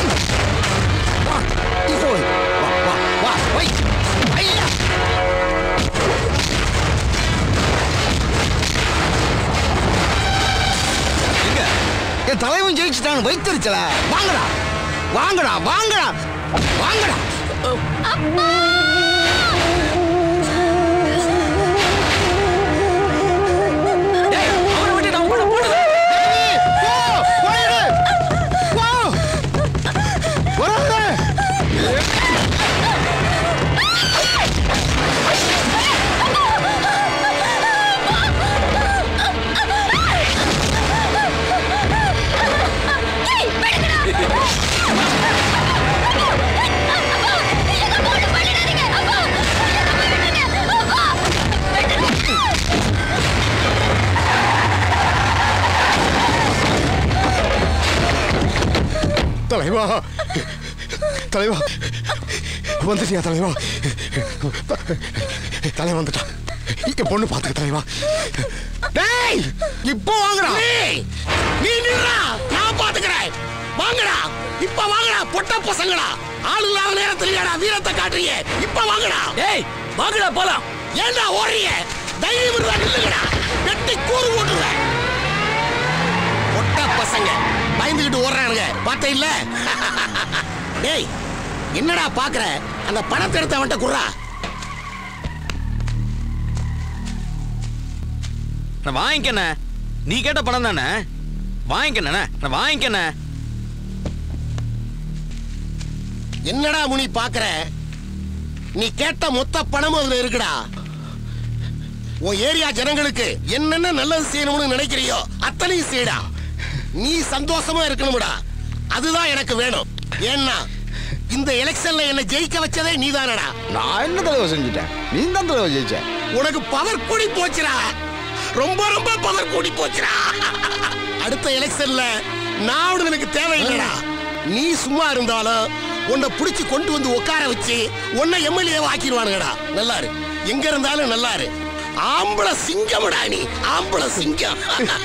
என் தலைவன் ஜெயிச்சுட்டான். வைத்திருச்சல. வாங்கடா வாங்கடா வாங்கடா வாங்கடா. தலைவா தலைவா வந்துட்டியா தலைவா? தலைவா வந்துட்டான். இங்க பொண்ணு பாத்துக்க தலைவா. டேய் இப்போ வாங்கடா. நீ நிறா, நான் பாத்துக்கறேன். வாங்கடா இப்ப வாங்கடா. பொட்ட பசங்களா, ஆளு இல்லாத நேரத்துலடா வீரத்தை காட்டுறீங்க. இப்ப வாங்கடா. டேய் வாங்கடா போலாம். ஏன்டா ஓடுறீங்க? தைரியம் இருந்தா நில்லுங்கடா. வெட்டி கூறு போட்டுறேன். பொட்ட பசங்க பயந்துகிட்டு ஓடுறானுங்க. பார்த்தே இல்ல? டேய் என்னடா பாக்குற? அந்த பணத்தை எடுத்து அவன்கிட்ட குறா. நான் வாங்கிக்கண்ண. நீ கேட்ட பணம் தானே, வாங்கிக்கண்ண. நான் வாங்கிக்கண்ண. என்னடா முனி பாக்குற? நீ கேட்ட மொத்த பணமும் அதுல இருக்குடா. உன் ஏரியா ஜனங்களுக்கு என்னென்ன நல்லது செய்யணும்னு நினைக்கிறியோ அத்தனையும் செய்யடா. நீ சந்தோஷமா இருக்கணும்டா. அதுதான் எனக்கு வேணும். ஏன்னா இந்த எலெக்ஷன்ல என்ன ஜெயிக்க வச்சதே நீதானடா. நான் என்ன தலைவர் செஞ்சுட்டேன்? நீ தான் தலைவர் ஜெயிச்ச. உனக்கு பவர் கூடி போச்சுடா. ரொம்ப ரொம்ப பவர் கூடி போச்சுடா. அடுத்த எலெக்ஷன்ல நாடு எனக்கு தேவையில்லைடா. நீ சும்மா இருந்தாலும் உன்னை பிடிச்சி கொண்டு வந்து உட்கார வச்சு உன்னை எம்எல்ஏ ஆக்கிடுவானுங்கடா. நல்லாரு, எங்க இருந்தாலும் நல்லாரு. ஆம்பளை சிங்கம்டா நீ, ஆம்பளை சிங்கம்.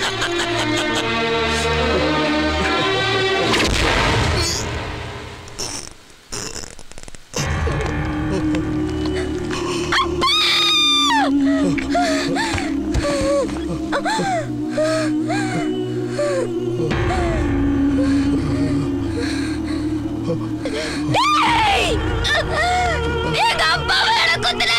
எங்க அப்பாவை எனக்கு குத்துற.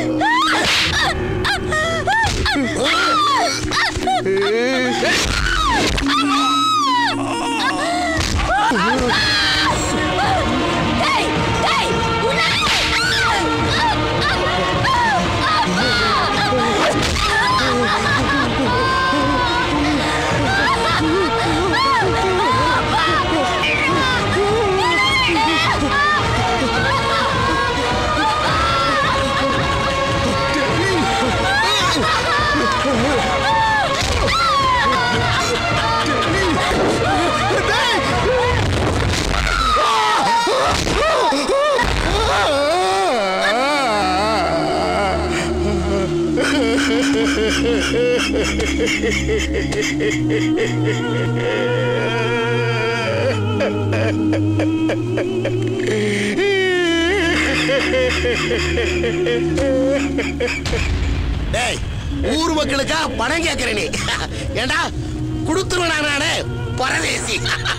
டேய், ஊர் மக்களுக்கா பணம் கேட்கிற நீ? ஏண்டா கொடுத்துருவா நானே பரதேசி.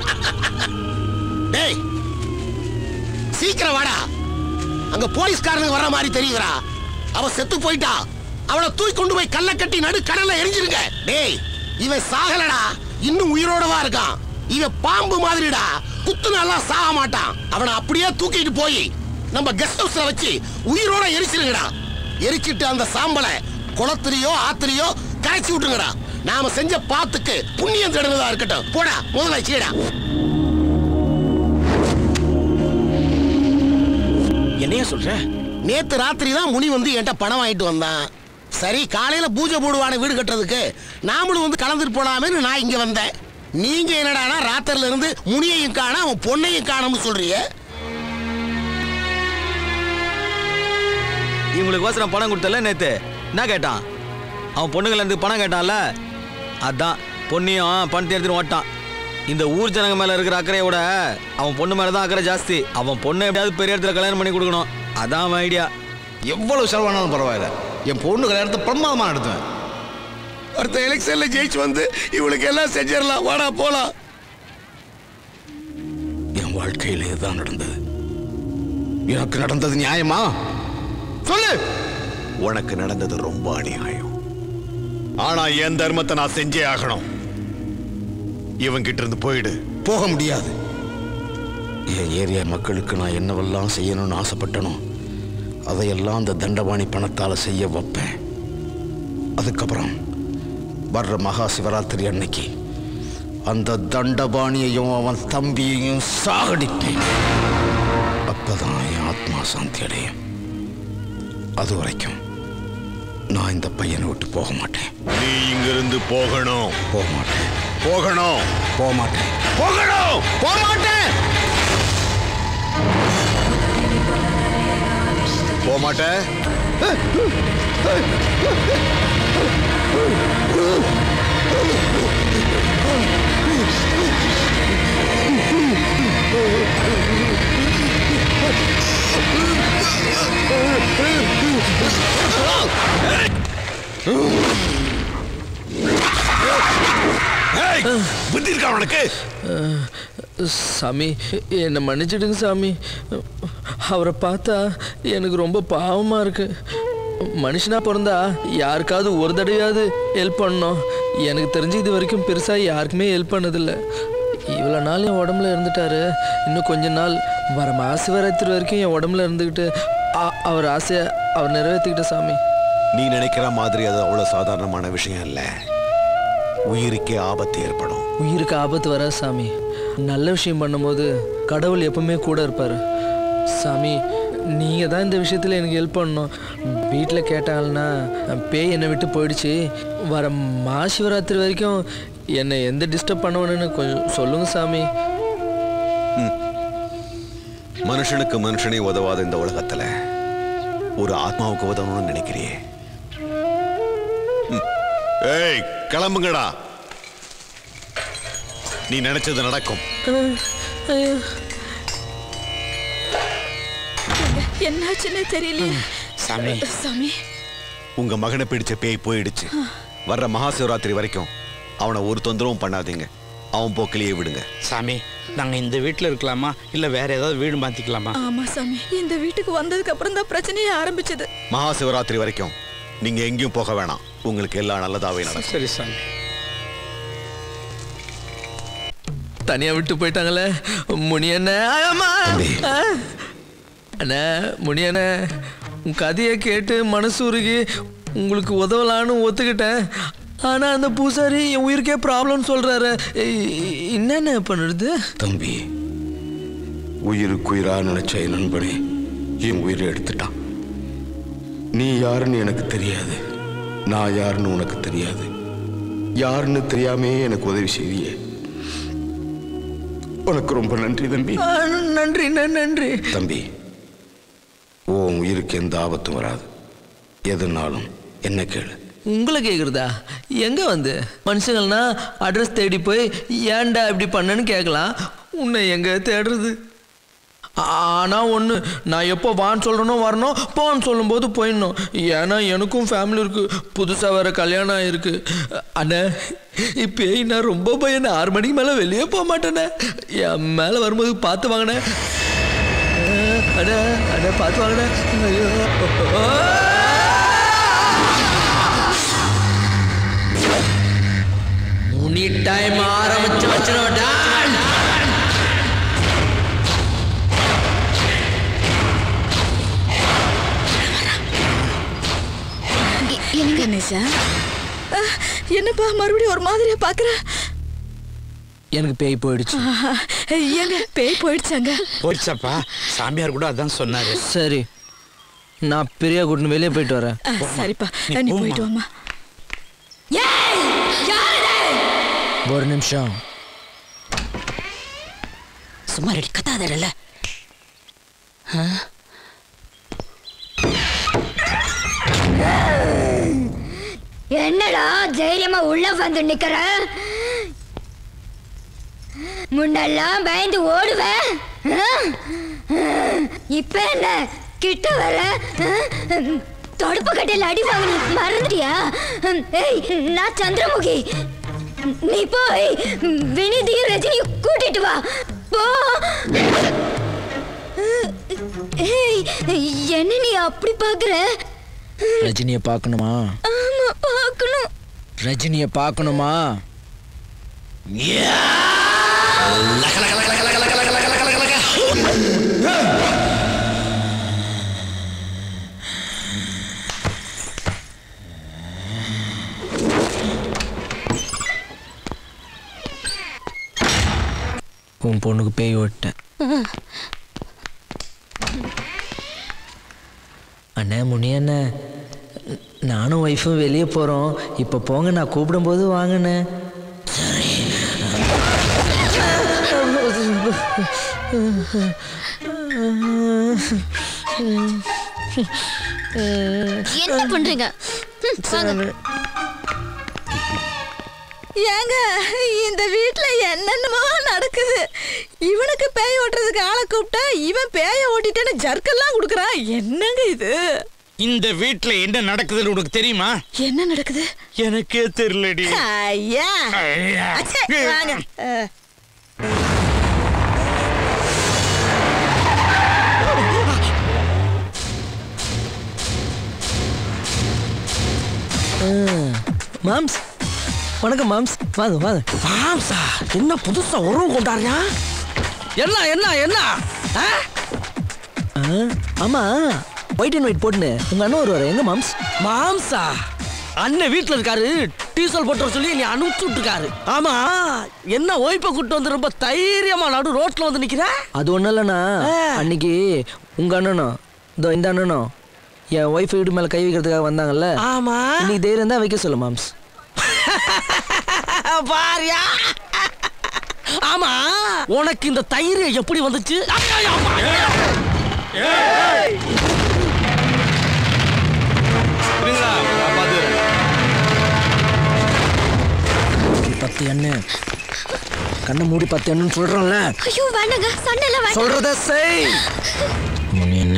டேய் சீக்கிரம் வாடா. அங்க போலீஸ்காரனுக்கு வர்ற மாதிரி தெரியுதுடா. அவ செத்து போயிட்டா. அவளை தூக்கி கொண்டு போய் கல்ல கட்டி நடு கடல்ல எரிஞ்சிருங்க. டேய் இவன் சாகலடா, இன்னும் உயிரோடவா இருக்கான். இவன் பாம்பு மாதிரிடா, குத்து நல்லா சாக மாட்டான். அவனை அப்படியே தூக்கிட்டு போய் நம்ம கெஸ்ட் ஹவுஸ்ல வச்சு உயிரோட எரிச்சிருங்கடா. எரிச்சிட்டு அந்த சாம்பலை குளத்திலையோ ஆத்திரையோ கரைச்சி விட்டுருங்கடா. நாம செஞ்ச பாத்துக்கு புண்ணியம் தேடுனதா இருக்கட்டும். போடா முதல்ல சீடா. என்னையா சொல்ற? நேத்து ராத்திரி தான் முனி வந்து என்கிட்ட பணம் வாங்கிட்டு வந்தான். சரி காலையில பூஜை போடுவான வீடு கட்டுறதுக்கு நாமளும் வந்து கலந்துட்டு போலாமேன்னு நான் இங்க வந்தேன். நீங்க என்னடானா ராத்திரில இருந்து முனியையும் காண அவன் பொண்ணையும் காணோம்னு சொல்றீங்க. இவங்களுக்கு வாசனம் பணம் கொடுத்தல நேத்து என்ன கேட்டான்? அவன் பொண்ணுங்கள இருந்து பணம் கேட்டான்ல, அதான் பொண்ணையும் பணத்தை எடுத்துட்டு ஓட்டான். இந்த ஊர் ஜனங்க மேல இருக்கிற அக்கறையை விட அவன் பொண்ணு மேலதான் அக்கறை ஜாஸ்தி. அவன் பொண்ணை எப்படியாவது பெரிய இடத்துல கல்யாணம் பண்ணி கொடுக்கணும், அதான் அவன் ஐடியா. எவ்வளவு செலவானாலும் பரவாயில்ல, என் பொண்ணு கல்யாணத்தை பிரமாதமா நடத்துவேன். அடுத்த எலெக்ஷன்ல ஜெயிச்சு வந்து இவளுக்கு எல்லாம் செஞ்சிடலாம். வாடா போலாம். என் வாழ்க்கையில் இதுதான் நடந்தது. எனக்கு நடந்தது நியாயமா? சொல்லு. உனக்கு நடந்தது ரொம்ப அநியாயம். ஆனா என் தர்மத்தை நான் செஞ்சே ஆகணும். இவன் கிட்ட இருந்து போயிடு. போக முடியாது. என் ஏரியா மக்களுக்கு நான் என்னவெல்லாம் செய்யணும்னு ஆசைப்பட்டனோ அதையெல்லாம் அந்த தண்டபாணி பணத்தால செய்ய வைப்பேன். அதுக்கப்புறம் வர்ற மகா சிவராத்திரி அன்னைக்கு அந்த தண்டபாணியையும் அவன் தம்பியையும் சாகடிப்பேன். அப்பதான் என் ஆத்மா சாந்தி அடையும். அது வரைக்கும் நான் இந்த பையனை விட்டு போக மாட்டேன். நீ இங்கிருந்து போகணும். போக மாட்டேன். போகணும். போக மாட்டேன். போகணும். போக மாட்டேன். போக மாட்டேன். புத்தி இருக்கா உனக்கு? சாமி என்னை மன்னிச்சிடுங்க சாமி. அவரை பார்த்தா எனக்கு ரொம்ப பாவமா இருக்கு. மனுஷனா பிறந்தா யாருக்காவது ஒரு தடவையாவது ஹெல்ப் பண்ணணும். எனக்கு தெரிஞ்சு இது வரைக்கும் பெருசா யாருக்குமே ஹெல்ப் பண்ணதில்லை. இவ்வளோ நாள் என் உடம்புல இருந்துட்டாரு. இன்னும் கொஞ்ச நாள் வர மாசிவராத்திரி வரைக்கும் என் உடம்புல இருந்துக்கிட்டு அவர் ஆசையை அவர் நிறைவேற்றிக்கிட்ட சாமி. நீ நினைக்கிற மாதிரி அது அவ்வளவு சாதாரணமான விஷயம் இல்லை. உயிருக்கே ஆபத்து ஏற்படும். உயிருக்கு ஆபத்து வராது சாமி. நல்ல விஷயம் பண்ணும்போது கடவுள் எப்பவுமே கூட இருப்பார் சாமி. நீங்கள் தான் இந்த விஷயத்தில் எனக்கு ஹெல்ப் பண்ணணும். வீட்டில் கேட்டாங்கன்னா பேய் என்னை விட்டு போயிடுச்சு, வர மகாசிவராத்திரி வரைக்கும் என்னை எந்த டிஸ்டர்ப் பண்ணுவேன்னு கொஞ்சம் சொல்லுங்க சாமி. மனுஷனுக்கு மனுஷனே உதவாத இந்த உலகத்துல ஒரு ஆத்மாவுக்கு உதவணும்னு நினைக்கிறியே. ஏய் கிளம்புங்கடா, நீ நினைச்சது நடக்கும். என்னாச்சுன்னு தெரியலையே சாமி. சாமி உங்க மகனை பிடிச்ச பேய் போயிடுச்சு. வர்ற மகா சிவராத்திரி வரைக்கும் அவனை ஒரு தொந்தரவும் பண்ணாதீங்க. அவன் போக்கிலேயே விடுங்க. சாமி, நாங்க இந்த வீட்டுல இருக்கலாமா இல்ல வேற ஏதாவது வீடு மாத்திக்கலாமா? ஆமா சாமி, இந்த வீட்டுக்கு வந்ததுக்கு அப்புறம் தான் பிரச்சனையே ஆரம்பிச்சது. மகா சிவராத்திரி வரைக்கும் நீங்க எங்கேயும் போக வேணாம். உங்களுக்கு எல்லாம் நல்லதாவே நடக்கும். சரி சாமி. தனியா விட்டு போயிட்டாங்களே முனி அண்ணே. அண்ணே முனி அண்ணே, உன் கதையை கேட்டு மனசு உருகி உங்களுக்கு உதவலான்னு ஒத்துக்கிட்டேன். ஆனா அந்த பூசாரி என் உயிருக்கே ப்ராப்ளம் சொல்றாரு. என்னென்ன பண்ணுறது? தம்பி, உயிருக்குயிரா நினைச்ச என் நண்பனே என் உயிரை எடுத்துட்டான். நீ யாருன்னு எனக்கு தெரியாது, நான் யாருன்னு உனக்கு தெரியாது. யாருன்னு தெரியாமே எனக்கு உதவி செய்தியே, உனக்கு ரொம்ப நன்றி தம்பி. நன்றி நன்றி தம்பி. உன் உயிருக்கு எந்த ஆபத்தும் வராது. எதுனாலும் என்ன கேளு. உங்களை கேட்குறதா? எங்கே வந்து மனுஷங்கள்னா அட்ரஸ் தேடி போய் ஏன்டா இப்படி பண்ணேன்னு கேட்கலாம். உன்னை எங்கே தேடுறது? ஆனால் ஒன்று, நான் எப்போ வான்னு சொல்கிறனோ வரணும், போன்னு சொல்லும்போது போயிடணும். ஏன்னா எனக்கும் ஃபேமிலி இருக்குது, புதுசாக வேறு கல்யாணம் ஆகிருக்கு. அண்ணா இப்போ நான் ரொம்ப பையன், ஆறு மணிக்கு மேலே வெளியே போக மாட்டேண்ணே. என் மேலே வரும்போது பார்த்து வாங்கினே. அண்ணா அண்ணா பார்த்து வாங்கினே. ஐயோ முனி டைம் ஆரம்பிச்சு வச்சிரோடா. கணேஷா, என்னப்பா மறுபடியும் ஒரு மாதிரியா பாக்குற? எனக்கு பேய் போயிடுச்சு. ஏங்க பேய் போயிடுச்சாங்க? போயிடுச்சாப்பா? சாமியார் கூட அதான் சொன்னாரு. சரி, நான் பெரிய கூட்டின்னு வெளியே போயிட்டு வரேன். சரிப்பா, நீ போயிட்டு வாமா. ஒரு நிமிஷம் சும்மா ரெடி கத்தாதல்ல. என்னடா தைரியமா உள்ள வந்து நிக்கிற? முன்னெல்லாம் பயந்து ஓடுவேன், இப்ப என்ன கிட்ட வர தொடுப்பு கட்டையில் அடி வாங்கி மறந்துட்டியா? ஏய், நான் சந்திரமுகி. நீ போய் வினிதியும் ரஜினியும் கூட்டிட்டு வா போ. ஏய், என்ன நீ அப்படி பாக்குற? ரஜினியை பார்க்கணுமா? ஆமா, பார்க்கணும். ரஜினியை பார்க்கணுமா? உன் பொண்ணுக்கு பேய் ஓட்டேன். அண்ணே முனி அண்ணே, நானும் ஒய்ஃபும் வெளியே போகிறோம். இப்போ போங்க, நான் கூப்பிடும்போது வாங்கண்ணே. என்ன பண்றீங்க? ஏங்க, இந்த வீட்டுல என்னென்னமோ நடக்குது. இவனுக்கு பேய் ஓட்டுறதுக்கு ஆளை கூப்பிட்டா இவன் பேய ஓட்டிட்டேன்னு ஜர்க்கெல்லாம் கொடுக்குறான். என்னங்க இது? இந்த வீட்டுல என்ன நடக்குதுன்னு உனக்கு தெரியுமா? என்ன நடக்குது? எனக்கே தெரியலடி. ஐயா, வாங்க. மாம்ஸ், வணக்கம் மாம்ஸ். வாங்க வாங்க. மாம்ஸா, என்ன புதுசா உருவம் கொண்டாடுறியா? என்ன என்ன என்ன? ஆமா, ஒயிட் அண்ட் ஒயிட் போட்டுன்னு உங்க அண்ணன் வருவாரு. எங்க மாம்ஸ்? மாம்ஸா, அண்ணன் வீட்டுல இருக்காரு. டீசல் போட்டு சொல்லி நீ அனுப்பிச்சு விட்டுருக்காரு. ஆமா, என்ன ஒய்ப்பை கூட்டு வந்து ரொம்ப தைரியமா நடு ரோட்ல வந்து நிக்கிற? அது ஒண்ணும் இல்லைண்ணா, அன்னைக்கு உங்க அண்ணனும் இதோ இந்த அண்ணனும் என் ஒய்ஃப் வீடு மேல கை வைக்கிறதுக்காக வந்தாங்கல்ல. ஆமா, நீ தைரியம் தான் வைக்க சொல்ல மாம்ஸ். பாரியா. ஆமா உனக்கு இந்த தைரியம் எப்படி வந்துச்சு? பத்து எண்ணெய் கண்ணை மூடி பத்து எண்ணு சொல்றோம்ல. ஐயோ வேண்டாங்க, சண்டை எல்லாம் வேண்டாம். சொல்றத செய். முனி என்ன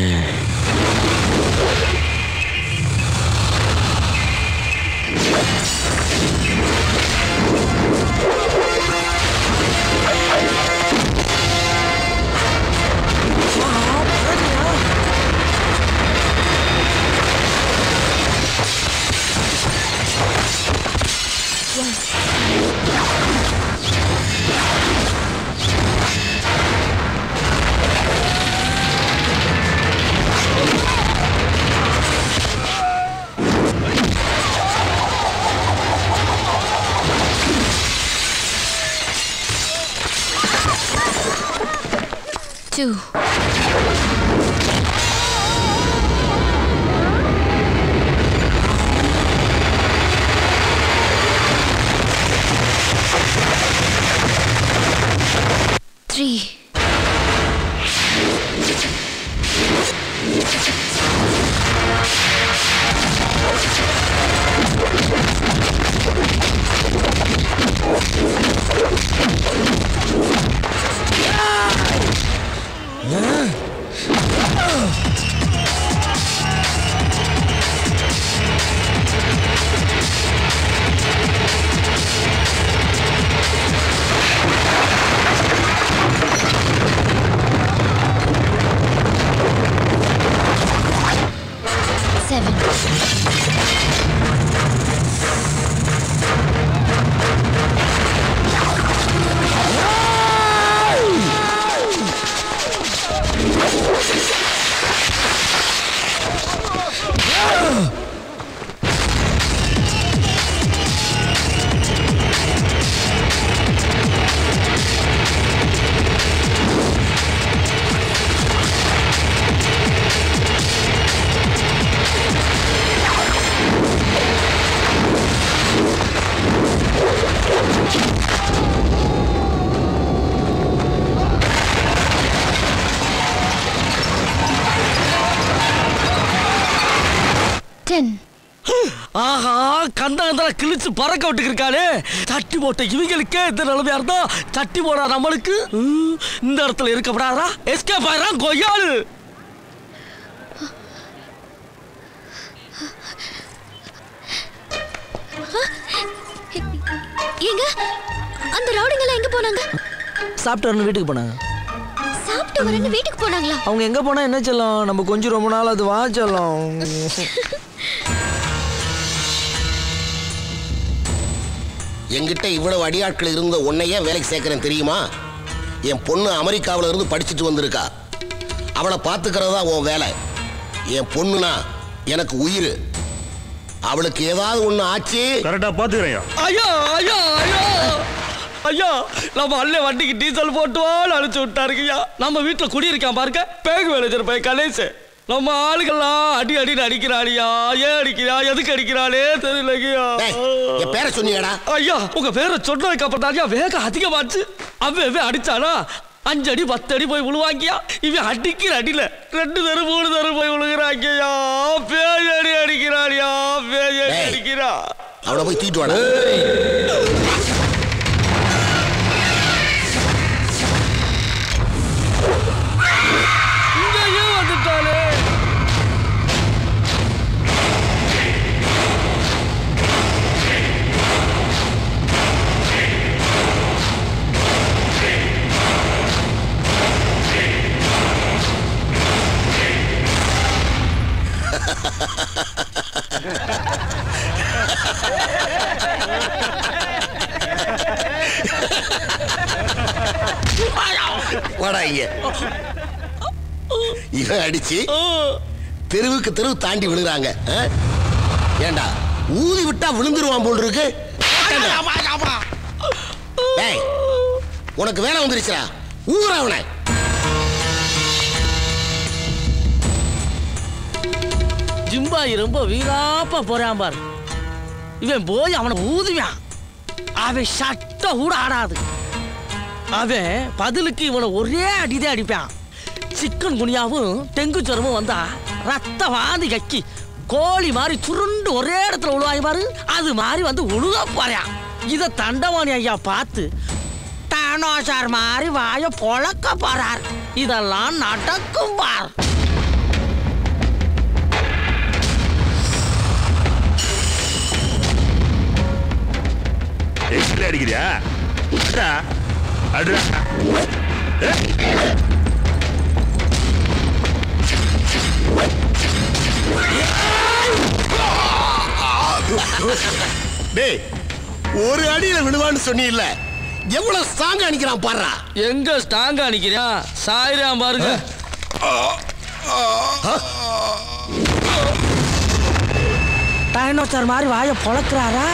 two. Three. Seven. ஆஹா கண்டா கிழிச்சு பறக்க விட்டுருக்கானே. சட்டி போட்ட இவங்களுக்கே இந்த நிலைமையா இருந்தா சட்டி போடா நம்மளுக்கு இந்த இடத்துல இருக்கப்படாதா? எஸ்கேப் ஆயிரம் கொய்யாளு. எங்க அந்த ரவுடிங்கள எங்க போனாங்க? சாப்பிட்டு வரணும் வீட்டுக்கு போனாங்க. சாப்பிட்டு வரணும் வீட்டுக்கு போனாங்களா? அவங்க எங்க போனா என்ன செல்லம்? நம்ம கொஞ்சம் ரொம்ப நாள் அது வா செல்லம். என்கிட்ட இவ்வளவு அடியாட்கள் இருந்த உன்னையே வேலைக்கு சேர்க்கிறேன் தெரியுமா? என் பொண்ணு அமெரிக்காவில இருந்து படிச்சுட்டு வந்திருக்கா. அவளை பார்த்துக்கிறதா உன் வேலை. என் பொண்ணுனா எனக்கு உயிர். அவளுக்கு ஏதாவது ஒண்ணு ஆச்சு கரெக்டா பாத்துக்கிறேன். ஐயா ஐயா ஐயா ஐயா நம்ம அண்ணே வண்டிக்கு டீசல் போட்டுவான்னு அனுப்பிச்சு விட்டாருங்கய்யா. நம்ம வீட்டுல குடியிருக்கான் பாருங்க பேங்க் மேனேஜர் போய் கணேஷ். நம்ம ஆளுகள்லாம் அடி அடி அடிக்கிறாளியா. ஏன் அடிக்கிறா எதுக்கு அடிக்கிறாளே தெரியலையா. என் பேரை சொன்னீங்கடா? ஐயா உங்க பேரை சொன்னதுக்கு அப்புறம் தான் வேகம் அதிகமாச்சு. அவன் அடிச்சானா அஞ்சு அடி பத்து அடி போய் விழுவாங்கயா. இவன் அடிக்கிற அடியில ரெண்டு தரு மூணு தரு போய் விழுகிறாங்கயா. பேய் அடி அடிக்கிறாளியா. பேய் அடி அடிக்கிறா. அவளை போய் தீட்டு வாடா. இங்கேயே வந்துட்டாலே. வாடா இங்க. இவன் அடிச்சு தெருவுக்கு தெருவு தாண்டி விழுகிறாங்க. ஏண்டா ஊதி விட்டா விழுந்துருவான் போல் இருக்கு. உனக்கு வேலை வந்துருச்சா? ஊரா அவனை. ஜிம்பாய் ரொம்ப வீராப்பா போறான் பாரு. இவன் போய் அவனை ஊதுவான். அவன் சட்ட கூட ஆடாது. அவன் பதிலுக்கு இவனை ஒரே அடிதே அடிப்பான். சிக்கன் குனியாவும் டெங்கு ஜுரமும் வந்தா ரத்த வாந்தி கக்கி கோழி மாதிரி சுருண்டு ஒரே இடத்துல உழுவாய் பாரு, அது மாதிரி வந்து உழுத போறியா. இத தண்டவாணி ஐயா பார்த்து டானோசார் மாதிரி வாய பொழக்க போறார். இதெல்லாம் நடக்கும் பார். அடிக்கிறியா? டேய், ஒரு அடியில விழுவான்னு சொன்னீல்ல, எவ்வளவு ஸ்ட்ராங்கா அடிக்கிறான் பாருடா. எங்க ஸ்ட்ராங்கா அடிக்கிறான்? சாயிராம் பாருங்க. டைனோசர் மாதிரி வாய பொழக்கிறாரா?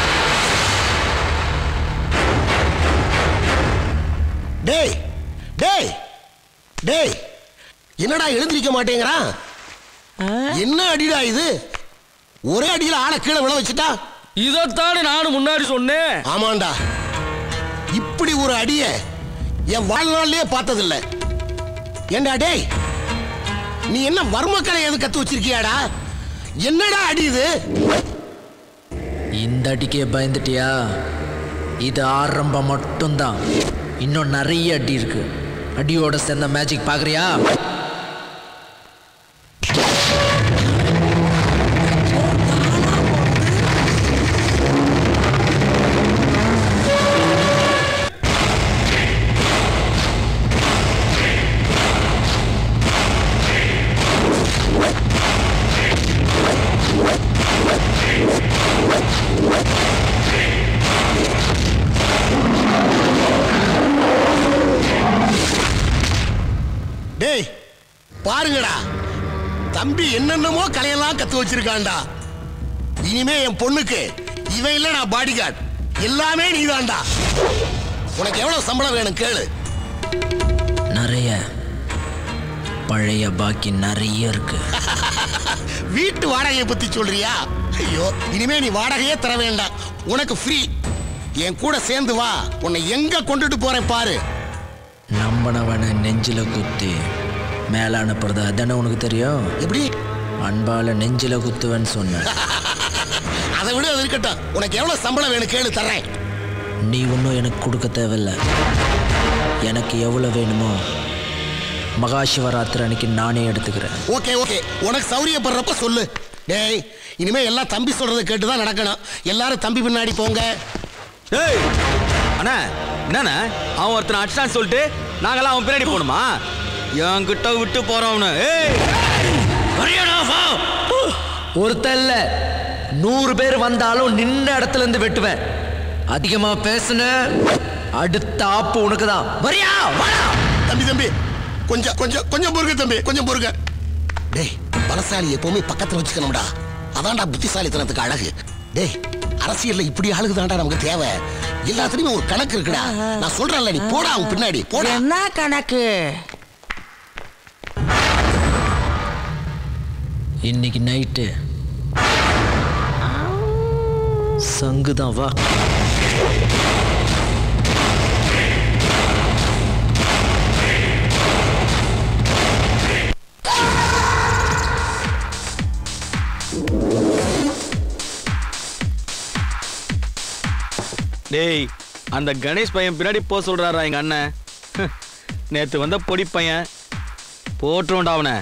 டேய் டேய் டேய், என்னடா எழுந்திருக்க மாட்டேங்கிறான்? என்ன அடிடா இது? ஒரே அடியில் ஆளை கீழே விழ வச்சுட்டா. இதைத்தானே நானும் முன்னாடி சொன்னேன். ஆமாண்டா, இப்படி ஒரு அடிய என் வாழ்நாள்லயே பார்த்ததில்லை. ஏண்டா டேய், நீ என்ன வர்மக்கலை எது கத்து வச்சிருக்கியாடா? என்னடா அடி இது? இந்த அடிக்கே பயந்துட்டியா? இது ஆரம்பம் மட்டும்தான். இன்னும் நிறைய அடி இருக்கு. அடியோட சேர்ந்த மேஜிக் பாக்குறியா? டேய் பாருங்கடா, தம்பி என்னென்னமோ கலையெல்லாம் கத்து வச்சிருக்கான்டா. இனிமே என் பொண்ணுக்கு இவன் இல்ல நான் பாடி கார்டு, எல்லாமே நீதான்டா. உனக்கு எவ்வளவு சம்பளம் வேணும் கேளு. நிறைய. பழைய பாக்கி நிறைய இருக்கு. வீட்டு வாடகையை பத்தி சொல்றியா? ஐயோ, இனிமே நீ வாடகையே தர வேண்டாம், உனக்கு ஃப்ரீ. என் கூட சேர்ந்து வா, உன்னை எங்க கொண்டுட்டு போறேன் பாரு. நம்பனவனை நெஞ்சில குத்தி மேல அனுப்புறது அதானே உனக்கு தெரியும்? எப்படி? அன்பால நெஞ்சில குத்துவன்னு சொன்ன. அதை விட அது இருக்கட்டும், உனக்கு எவ்வளவு சம்பளம் வேணும் கேளு, தர்றேன். நீ ஒன்றும் எனக்கு கொடுக்க தேவையில்லை. எனக்கு எவ்வளவு வேணுமோ மகாசிவராத்திரி அன்னைக்கு நானே எடுத்துக்கிறேன். ஓகே ஓகே, உனக்கு சௌரியப்படுறப்ப சொல்லு. டேய், இனிமே எல்லாம் தம்பி சொல்றதை கேட்டுதான் நடக்கணும். எல்லாரும் தம்பி பின்னாடி போங்க. ஏய் அண்ணா, என்னண்ணா அவன் ஒருத்தனை அடிச்சான்னு சொல்லிட்டு நாங்கெல்லாம் அவன் பின்னாடி போகணுமா? என்கிட்ட விட்டு போறவனு. ஒருத்தன் இல்ல, நூறு பேர் வந்தாலும் நின்ன இடத்துல இருந்து வெட்டுவேன். அதிகமா பேசுன அடுத்த ஆப்பு உனக்கு தான். வரியா? தம்பி தம்பி, கொஞ்சம் கொஞ்சம் கொஞ்சம் பொறுங்க தம்பி, கொஞ்சம் பொறுங்க. டேய், பலசாலி எப்பவுமே பக்கத்துல வச்சுக்கணும்டா, அதான்டா புத்திசாலித்தனத்துக்கு அழகு. டேய், அரசியல்ல இப்படி ஆளுக்கு தான்டா நமக்கு தேவை. எல்லாத்துலயுமே ஒரு கணக்கு இருக்குடா. நான் சொல்றேன்ல, நீ போடா அவன் பின்னாடி போடா. என்ன கணக்கு? இன்னைக்கு நைட்டு சங்குதான். வா. டேய், அந்த கணேஷ் பையன் பின்னாடி போ சொல்றாரா எங்க அண்ணன். நேத்து வந்த பொடி பையன் போட்டுருவோண்டா அவனை.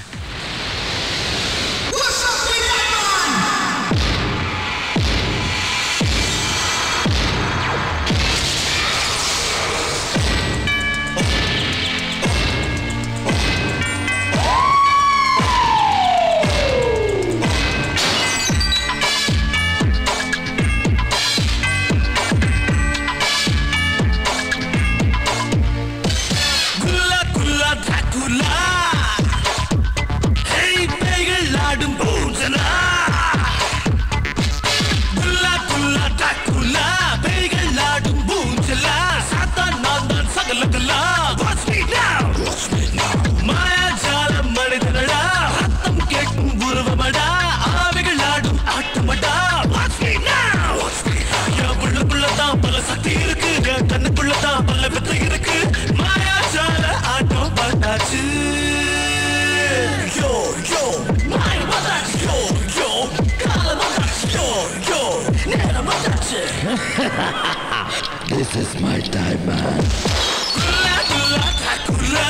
This is my time, man. Kula kula kula.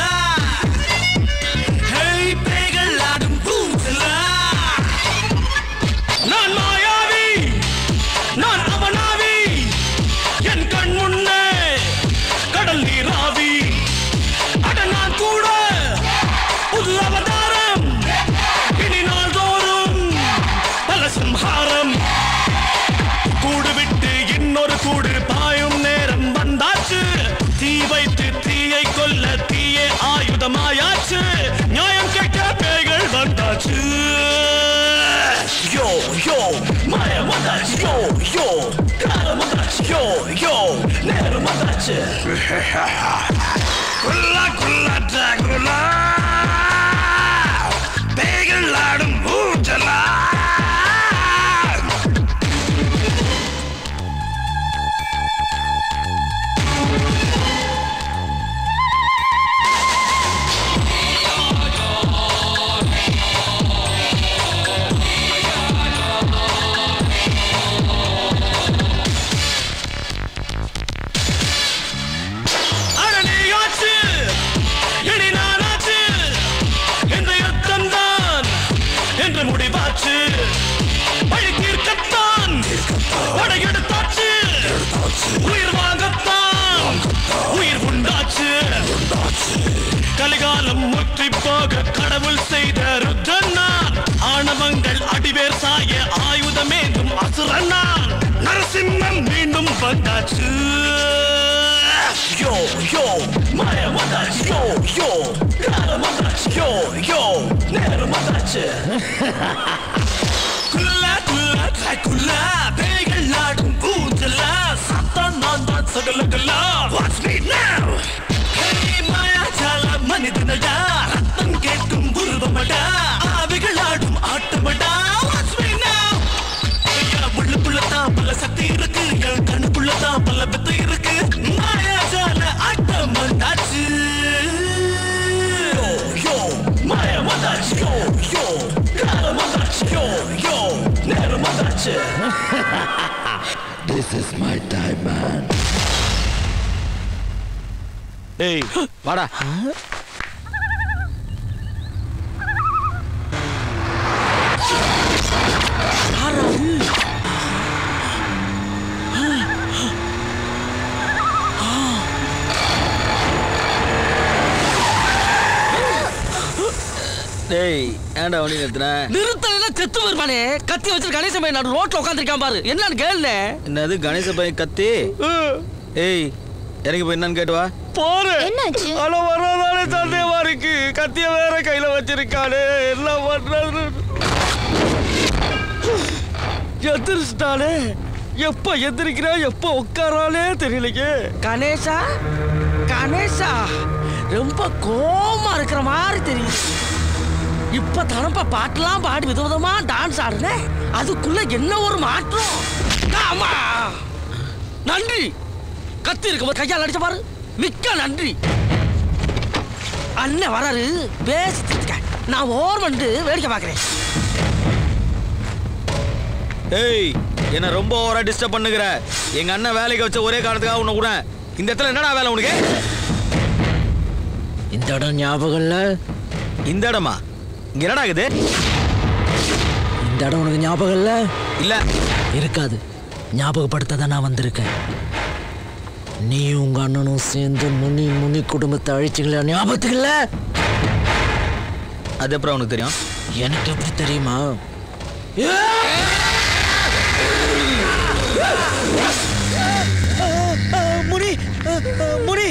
Hey, பேய்கள் ஆடும் பூஞ்சலா. நான் மாயாவி, நான் அவனாவி. என் கண் முன்னே கடல் நீராவி. அட நான் கூட புது அவதாரம். இனி நாள்தோறும் பல சம்ஹாரம். கூடு விட்டு இன்னொரு கூடு பாயும் நேரம் வந்தாச்சு. தீ வைத்து தீயை கொல்ல தீயே ஆயுதமாயாச்சு. நியாயம் கேட்க பேய்கள் வந்தாச்சு. யோ யோ மாயம் வந்தாச்சு. யோ யோ காலம் வந்தாச்சு. யோ யோ நேரம் வந்தாச்சு. குல்லா குல்லா டாகுலா பேய்கள் ஆடும் ஊஞ்சலா. முடிவாச்சு பழி தீர்க்கத்தான் படையெடுத்தாச்சு. உயிர் வாங்கத்தான் உயிர் உண்டாச்சு. கலிகாலம் முற்றி போக கடவுள் செய்த ருத்தன்னான். ஆணவங்கள் அடிவேர் சாய ஆயுதமேந்தும் அசுரன்னான். நரசிம்மம் மீண்டும் வந்தாச்சு. யோ யோ மாயம் வந்தாச்சு. யோ யோ காலம் வந்தாச்சு. யோ யோ நேரம் வந்தாச்சு. குல்லா குல்லா குல்லா பேய்கள் ஆடும் ஊஞ்சலா. சத்தான் நான் தான் சகலகலா. Watch me now. Hey மாயாஜால மனிதனடா. ரத்தம் கேட்கும் உருவமடா. ஆவிகள் ஆடும் ஆட்டமடா. Watch me now. உள்ளுக்குள்ளதான் பல சக்தி இருக்கு. என் கண்ணுக்குள்ளதான் பல வித்தை இருக்கு. மாயாஜால ஆட்டம் வந்தாச்சு. யோ யோ மாயம் வந்தாச்சு. யோ யோ காலம் வந்தாச்சு. யோ யோ நேரம் வந்தாச்சு. This is my time, man. ஏய் வாடா. டேய் ஏன்டா வண்டி நிறுத்துன? நிறுத்தல செத்து வருவானே. கத்தி வச்சிருக்க கணேச பையன் நடு ரோட்ல உட்கார்ந்திருக்கான் பாரு. என்னன்னு கேளுல. என்னது கணேச பையன் கத்தி? ஏய் எனக்கு போய் என்னன்னு கேட்டு வா. போறே. என்னாச்சு? அல வரதானே சந்தேகமா இருக்கு. கத்திய வேற கையில வச்சிருக்கானே. என்ன பண்றது? எதிர்ச்சிட்டானே. எப்ப எதிர்க்கிறா எப்ப உட்காரானே தெரியலையே. கணேசா கணேசா ரொம்ப கோமா இருக்கிற மாதிரி தெரியுது. இப்ப தனப்ப பாட்டெல்லாம் பாடி விதவிதமா டான்ஸ் ஆடுன. அதுக்குள்ள என்ன ஒரு மாற்றம். ஆமா நன்றி. கத்தி இருக்கும்போது கையால் அடிச்ச பாரு. மிக்க நன்றி. அண்ணன் வராரு பேசிட்டு. நான் ஓர் வந்து வேடிக்கை பார்க்கிறேன். ஏய் என்ன ரொம்ப ஓவரா டிஸ்டர்ப் பண்ணுகிற. எங்க அண்ணன் வேலைக்கு வச்ச ஒரே காரணத்துக்காக உன்னை கூட. இந்த இடத்துல என்னடா வேலை உனக்கு? இந்த இடம் ஞாபகம் இல்ல? இந்த இடமா? இங்க என்னடா இருக்குது? இந்த இடம் உனக்கு ஞாபகம் இல்ல? இல்ல இருக்காது. ஞாபகப்படுத்த தான் நான் வந்திருக்கேன். நீ உங்க அண்ணனும் சேர்ந்து முனி முனி குடும்பத்தை அழிச்சிங்களா? ஞாபகத்துக்கு இல்ல? அது அப்புறம் உனக்கு தெரியும்? எனக்கு எப்படி தெரியுமா? முனி முனி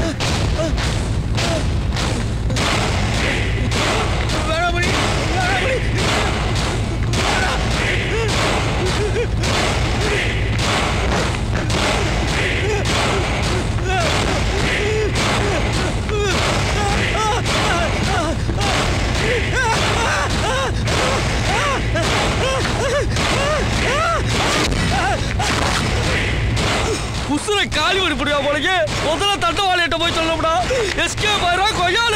உசுரை காலி ஒரு புடியா போலயே. முதல்ல தட்டவாளியிட்ட போய் சொல்லணும்டா. எஸ்கேப் ஆயிரா கொய்யால.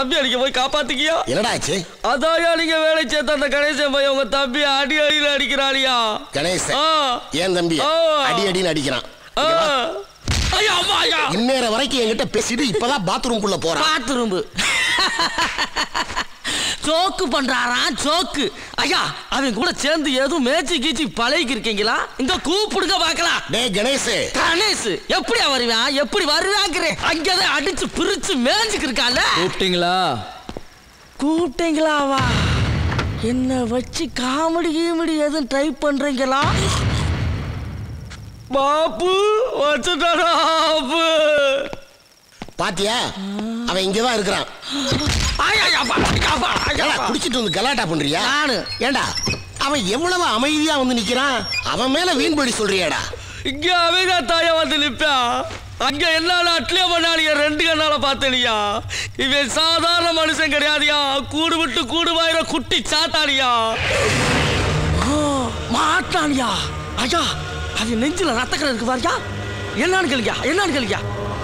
தம்பி அடிக்க போய் காப்பாத்திக்கியா. என்னடா ஆச்சு? அதாயா நீங்க வேலை சேர்த்த அந்த கணேசன் பையன் உங்க தம்பி அடி அடியில் அடிக்கிறாளியா. கணேசன் ஏன் தம்பி அடி அடின்னு அடிக்கிறான். இந்நேர வரைக்கும் என்கிட்ட பேசிட்டு இப்பதான் பாத்ரூம் குள்ள போறான். பாத்ரூம் சோக்கு பண்றாராம் சோக்கு. ஐயா அவன் கூட சேர்ந்து எதுவும் மேய்ச்சி கீச்சி பழகி இருக்கீங்களா? இங்க கூப்பிடுங்க பாக்கலாம். டேய் கணேஷ் கணேஷ் எப்படி வருவான் எப்படி வருவாங்கிறேன். அங்கதான் அடிச்சு பிரிச்சு மேய்ஞ்சுக்கு இருக்கால. கூப்பிட்டீங்களா? கூப்பிட்டீங்களாவா? என்ன வச்சு காமெடி கீமெடி எதுவும் ட்ரை பண்றீங்களா? பாப்பு வச்சுட்டாடா. பாத்தியா அவன் இங்கதான் இருக்கிறான். குடிச்சிட்டு வந்து கலாட்டா பண்றியா? ஏண்டா அவன் எவ்வளவு அமைதியா வந்து நிக்கிறான். அவன் மேல வீண்படி சொல்றியாடா? இங்க அவன் தாயா வந்து நிப்பா. அங்க என்ன அட்லியா பண்ணாலியா ரெண்டு கண்ணால பார்த்தனியா. இவன் சாதாரண மனுஷன் கிடையாதியா. கூடு விட்டு கூடு வாயிர குட்டி சாத்தானியா மாட்டானியா. ஐயா அவன் நெஞ்சில ரத்தக்கரை இருக்கு பாரியா. என்னன்னு கேளுங்க என்னன்னு கேளுங்க.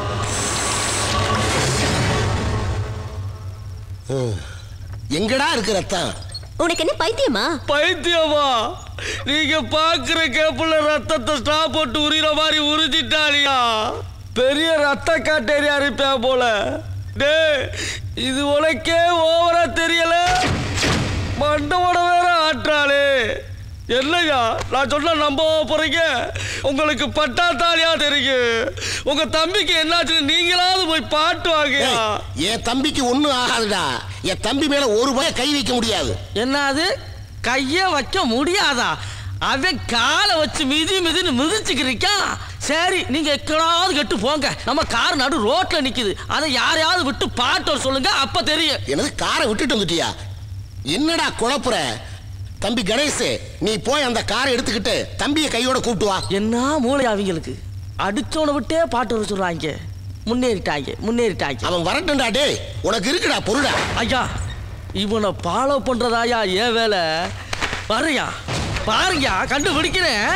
எங்கடா இருக்கு ரத்தம்? உனக்கு என்ன பைத்தியமா? பைத்தியமா? நீங்க பாக்குற கேப்புல ரத்தத்தை ஸ்டா போட்டு உரிற மாதிரி உரிஞ்சிட்டாலியா. பெரிய ரத்த காட்டேரியா இருப்பா போல. டே இது உனக்கே ஓவரா தெரியல. மண்டவோட வேற ஆற்றாளே. என்னையா நான் சொன்ன நம்ப போறீங்க? உங்களுக்கு பட்டா தாலியா தெரியும். உங்க தம்பிக்கு என்னாச்சுன்னு நீங்களாவது போய் பாட்டு வாங்க. என் தம்பிக்கு ஒண்ணும் ஆகாதுடா. என் தம்பி மேல ஒரு பய கை வைக்க முடியாது. என்னது கைய வைக்க முடியாதா? அவன் காலை வச்சு மிதி மிதின்னு மிதிச்சுக்கிறிக்கான். சரி நீங்க எக்கடாவது கெட்டு போங்க. நம்ம கார் நடு ரோட்ல நிக்குது. அதை யாரையாவது விட்டு பாட்டு சொல்லுங்க அப்ப தெரியும். எனது காரை விட்டுட்டு வந்துட்டியா? என்னடா குழப்புற? தம்பி கணேஷ் நீ போய் அந்த காரை எடுத்துக்கிட்டு தம்பியை கையோட கூப்பிட்டு வா. என்ன மூளை அவங்களுக்கு அடிச்சோன விட்டே பாட்டு வர சொல்றாங்க. முன்னேறிட்டாங்க முன்னேறிட்டாங்க. அவன் வரட்டும்டா. டே உனக்கு இருக்குடா பொருடா. ஐயா இவனை ஃபாலோ பண்றதாயா ஏன் வேலை. வரையா பாருங்க கண்டுபிடிக்கிறேன்.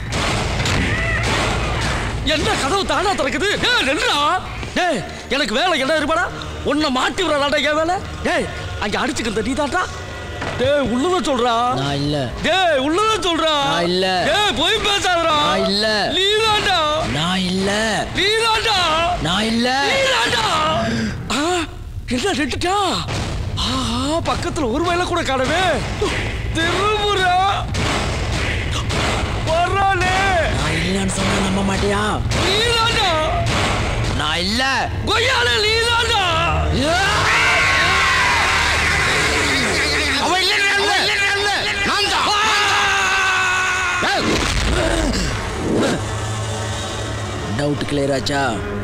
என்ன கதவு தானா திறக்குது? டேய் எனக்கு வேலை என்ன இருப்பாடா. உன்னை மாட்டி விடலாடா ஏன் வேலை. டேய் அங்க அடிச்சுக்கிறது நீ தாட்டா. டேய் உள்ளத சொல்றா. நான் இல்ல. டேய் உள்ளத சொல்றா. நான் இல்ல. டேய் போய் பேசாதடா. நான் இல்ல. நீதாடா. நான் இல்ல. நீதாடா. நான் இல்ல. நீதாடா. ஆ என்ன ரெட்டுடா. ஆஹா பக்கத்துல ஒரு வேளை கூட காணவே. திருமுறா வரானே. நான் இல்லன்னு சொன்னா நம்ப மாட்டியா? நீதாடா. நான் இல்ல. கொய்யால நீதாடா. அவன் இல்ல நான் தான். டவுட் கிளியர் ஆச்சா?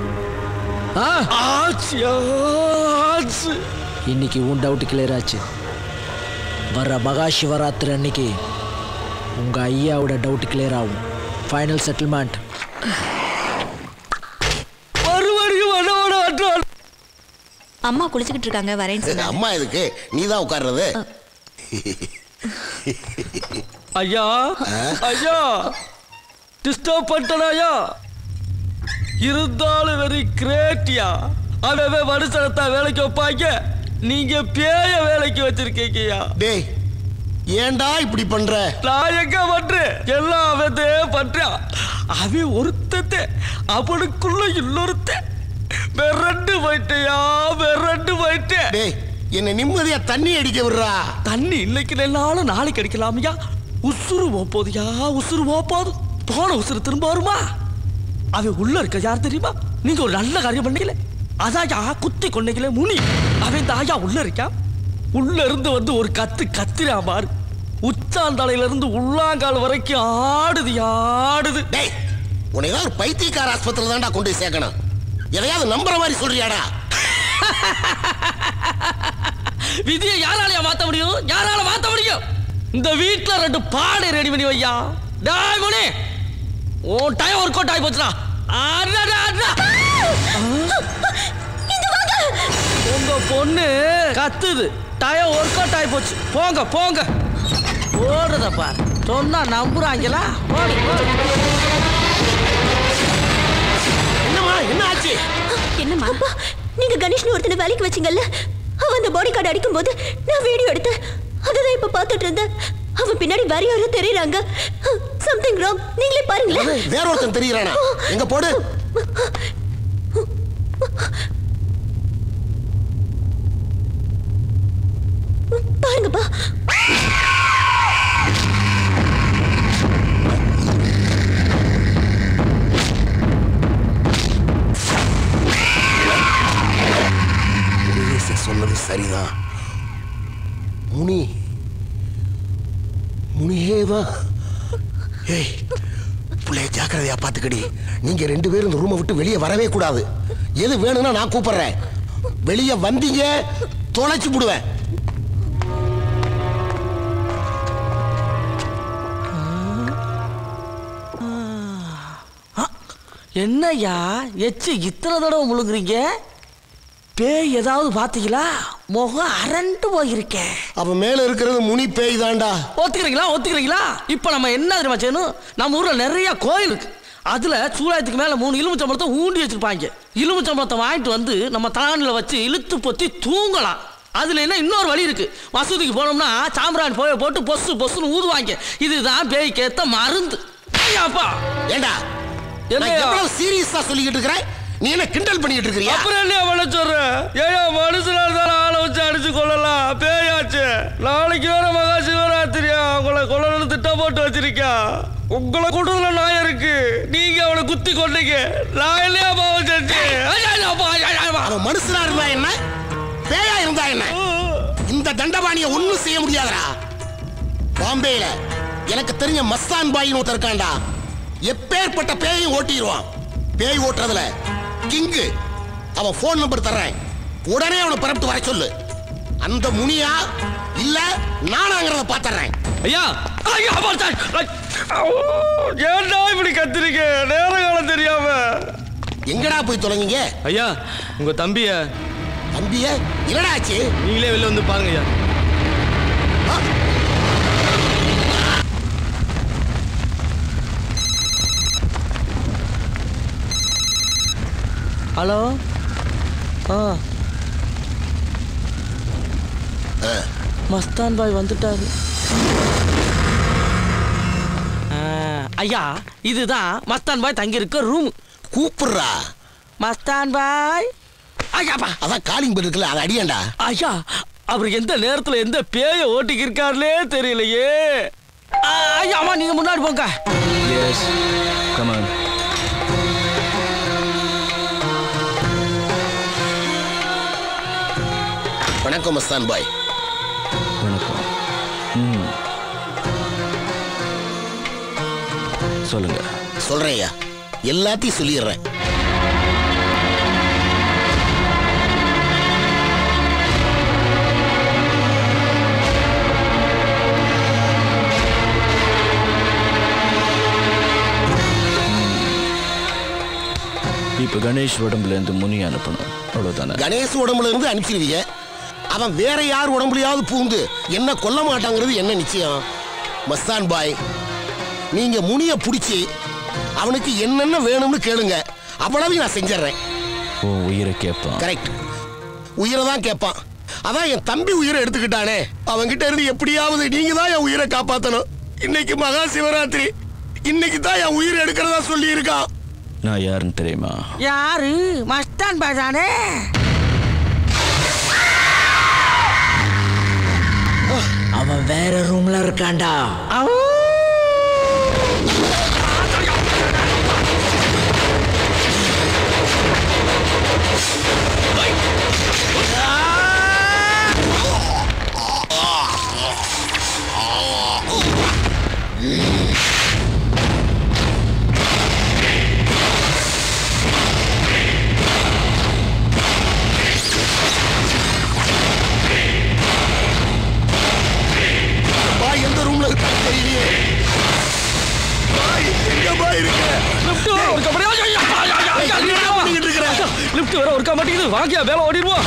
இன்னைக்கு உன் டவுட் கிளியர் ஆச்சு. வர மகா சிவராத்திரி அன்னைக்கு உங்க ஐயாவோட டவுட் கிளியர் ஆகும். Final settlement. அம்மா குளிச்சுக்கிட்டு இருக்காங்க வரேன்னு சொன்னாங்க. அம்மா எதுக்கு? நீ தான் உட்கார்றது. ஐயா ஐயா டிஸ்டர்ப் பண்ணிட்டனாயா? இருந்தாலும் வெரி கிரேட்டியா. அவன் மனுஷனத்தா வேலைக்கு வைப்பாங்க. நீங்க பேய வேலைக்கு வச்சிருக்கீங்கயா. டேய் ஏண்டா இப்படி பண்ற? நான் எங்க பண்றேன்? எல்லாம் அவதே பண்றான். அவன் ஒருத்தத்தை அவனுக்குள்ள இன்னொருத்த வெரண்டு போயிட்டியா வெரண்டு போயிட்டேன். டேய் என்ன நிம்மதியா தண்ணி அடிக்க விடுறா. தண்ணி இன்னைக்கு நெல்லாலும் நாளைக்கு அடிக்கலாமையா. உசுறு போப்போதுயா உசுறு போப்போது. போன உசுறு திரும்ப வருமா? அவன் உள்ள இருக்க யார் தெரியுமா? நீங்க ஒரு நல்ல காரியம் பண்ணீங்களே அதாயா குத்தி கொண்டீங்களே முனி. அவன் தாயா உள்ள இருக்கான். உள்ள இருந்து வந்து ஒரு கத்து கத்திரா பாரு. உச்சாந்தலையில இருந்து உள்ளாங்கால் வரைக்கும் ஆடுது ஆடுது. டேய் உன்னை ஒரு பைத்தியக்கார ஆஸ்பத்திரியில தான்டா கொண்டு சேர்க்கணும். எதையாவது நம்புற மாதிரி சொல்றியாடா? விதியை யாராலையா மாத்த முடியும்? யாரால மாத்த முடியும்? இந்த வீட்டுல ரெண்டு பாடை ரெடி பண்ணி வையா. டேய் முனி ஓ டைம் ஒர்க் அவுட் ஆகி போச்சுடா. உங்க பொண்ணு கத்துது. டயம் ஒர்க் அவுட் ஆகி போச்சு. போங்க போங்க. ஓடுறத பாரு. சொன்னா நம்புறாங்களா? என்னம்மா என்ன ஆச்சு? என்னம்மா? நீங்க கணேஷ்னு ஒருத்தனை வேலைக்கு வச்சீங்கல்ல, அவன் அந்த பாடி கார்டு அடிக்கும் போது நான் வீடியோ எடுத்தேன். அதுதான் இப்ப பார்த்துட்டு இருந்தேன். அவன் பின்னாடி வேற யாரோ தெரியறாங்க. Something wrong. நீங்களே பாருங்களேன். வேற ஒருத்தன் தெரியறானா? எங்க போடு. பாருங்கப்பா. சொன்னது சரிதான். முனி முனியேதான். ஏய் புள்ளைய ஜாக்கிரதையா பாத்துக்கடி. நீங்க ரெண்டு பேரும் இந்த ரூமை விட்டு வெளியே வரவே கூடாது. எது வேணும்னா நான் கூப்பிடுறேன். வெளியே வந்தீங்க தொலைச்சு விடுவேன். என்னய்யா எச்சு இத்தனை தடவை முழுங்குறீங்க? பேய் ஏதாவது பாத்தீங்களா? முகம் அரண்டு போயிருக்கேன். அவன் மேல இருக்கிறது முனி பேய் தான்டா. ஒத்துக்கிறீங்களா ஒத்துக்கிறீங்களா? இப்ப நம்ம என்ன தெரியுமா செய்யணும்? நம்ம ஊர்ல நிறைய கோயில் இருக்கு. அதுல சூழாயத்துக்கு மேல மூணு எலுமிச்சம்பழத்தை ஊண்டி வச்சிருப்பாங்க. எலுமிச்சம்பழத்தை வாங்கிட்டு வந்து நம்ம தானில வச்சு இழுத்து பொத்தி தூங்கலாம். அதுல என்ன இன்னொரு வழி இருக்கு. மசூதிக்கு போனோம்னா சாம்பிராணி போய போட்டு பொசு பொசுன்னு ஊதுவாங்க. இதுதான் பேய்க்கு ஏத்த மருந்து. ஐயாப்பா ஏண்டா எவ்வளவு சீரியஸா சொல்லிக்கிட்டு இருக்கிறேன். நீ என்ன கிண்டல் பண்ணிட்டு இருக்கறியா? அப்புறம் என்ன அவள சொல்ற? ஏயா மனுஷனா இருந்தாலும் ஆளை வச்சு அடிச்சு கொள்ளலாம். பேயாச்சு. நாளைக்கு வேற மகா சிவராத்திரியா. உங்களை கொல்லணும்னு திட்டம் போட்டு வச்சிருக்கா. உங்களை கூட்டத்துல நாயம் இருக்கு. நீங்க அவளை குத்தி கொண்டீங்க. நான் இல்லையா பாவம் செஞ்சு? அவன் மனுஷனா இருந்தா என்ன, பேயா இருந்தா என்ன, இந்த தண்டபாணிய ஒண்ணும் செய்ய முடியாதடா. பாம்பேல எனக்கு தெரிஞ்ச மஸ்தான் பாயின்னு ஒருத்தர் இருக்காண்டா. எப்பேற்பட்ட பேயும் ஓட்டிடுவான். பேய் ஓட்டுறதுல கிங்கு. அவன் போன் நம்பர் தர்றேன். உடனே அவனை பரப்பிட்டு வர சொல்லு. அந்த முனியா இல்ல நானாங்கிறத பாத்துறேன். ஐயா ஐயா ஏன்டா இப்படி கத்திரிக்க? நேர காலம் தெரியாம எங்கடா போய் தொலைங்க? ஐயா உங்க தம்பிய. தம்பிய என்னடா ஆச்சு? நீங்களே வெளில வந்து பாருங்க ஐயா. ஹலோ. ஆ மஸ்தான் பாய் வந்துட்டாரு. ஐயா இதுதான் மஸ்தான் பாய் தங்கி இருக்க ரூம். கூப்பிடுறா மஸ்தான் பாய். ஐயாப்பா அதான் காலிங் பெல் இருக்குல்ல, அதை அடியாண்டா. ஐயா அவர் எந்த நேரத்துல எந்த பேய ஓட்டிக்கு இருக்காருலே தெரியலையே. ஐயா அம்மா நீங்க முன்னாடி போங்க. Yes come on. வணக்கம் மஸ்தான் பாய். வணக்கம். ம் சொல்லுங்க. சொல்றேன் ஐயா, எல்லாத்தையும் சொல்லிடுறேன். இப்ப கணேஷ் உடம்புல இருந்து முனி அனுப்பணும், அவ்வளவுதானே? கணேஷ் உடம்புல இருந்து அனுப்பிச்சிருவீங்க. அவன் வேற யார் உடம்புலையாவது பூந்து என்ன கொல்ல மாட்டாங்கிறது என்ன நிச்சயம்? மஸ்தான் பாய், நீங்க முனிய பிடிச்சி அவனுக்கு என்னென்ன வேணும்னு கேளுங்க. அவ்வளவு நான் செஞ்சிடறேன். ஓ உயிரை கேட்பான். கரெக்ட், உயிரை தான் கேட்பான். அதான் என் தம்பி உயிரை எடுத்துக்கிட்டானே, அவன்கிட்ட இருந்து எப்படியாவது நீங்க தான் என் உயிரை காப்பாற்றணும். இன்னைக்கு மகா சிவராத்திரி, இன்னைக்கு தான் என் உயிரை எடுக்கிறதா சொல்லி இருக்கான். நான் யாருன்னு தெரியுமா? யாரு? மஸ்தான் பாய் தானே. அவன் வேற ரூம்ல இருக்கான்டா. எந்த ரூம்ல இருக்க தெரியலையே. எங்க பாய் இருக்க? லிஃப்ட் வர ஒர்க்க மாட்டேங்குது. வாங்கியா வேலை ஓடிடுவோம்.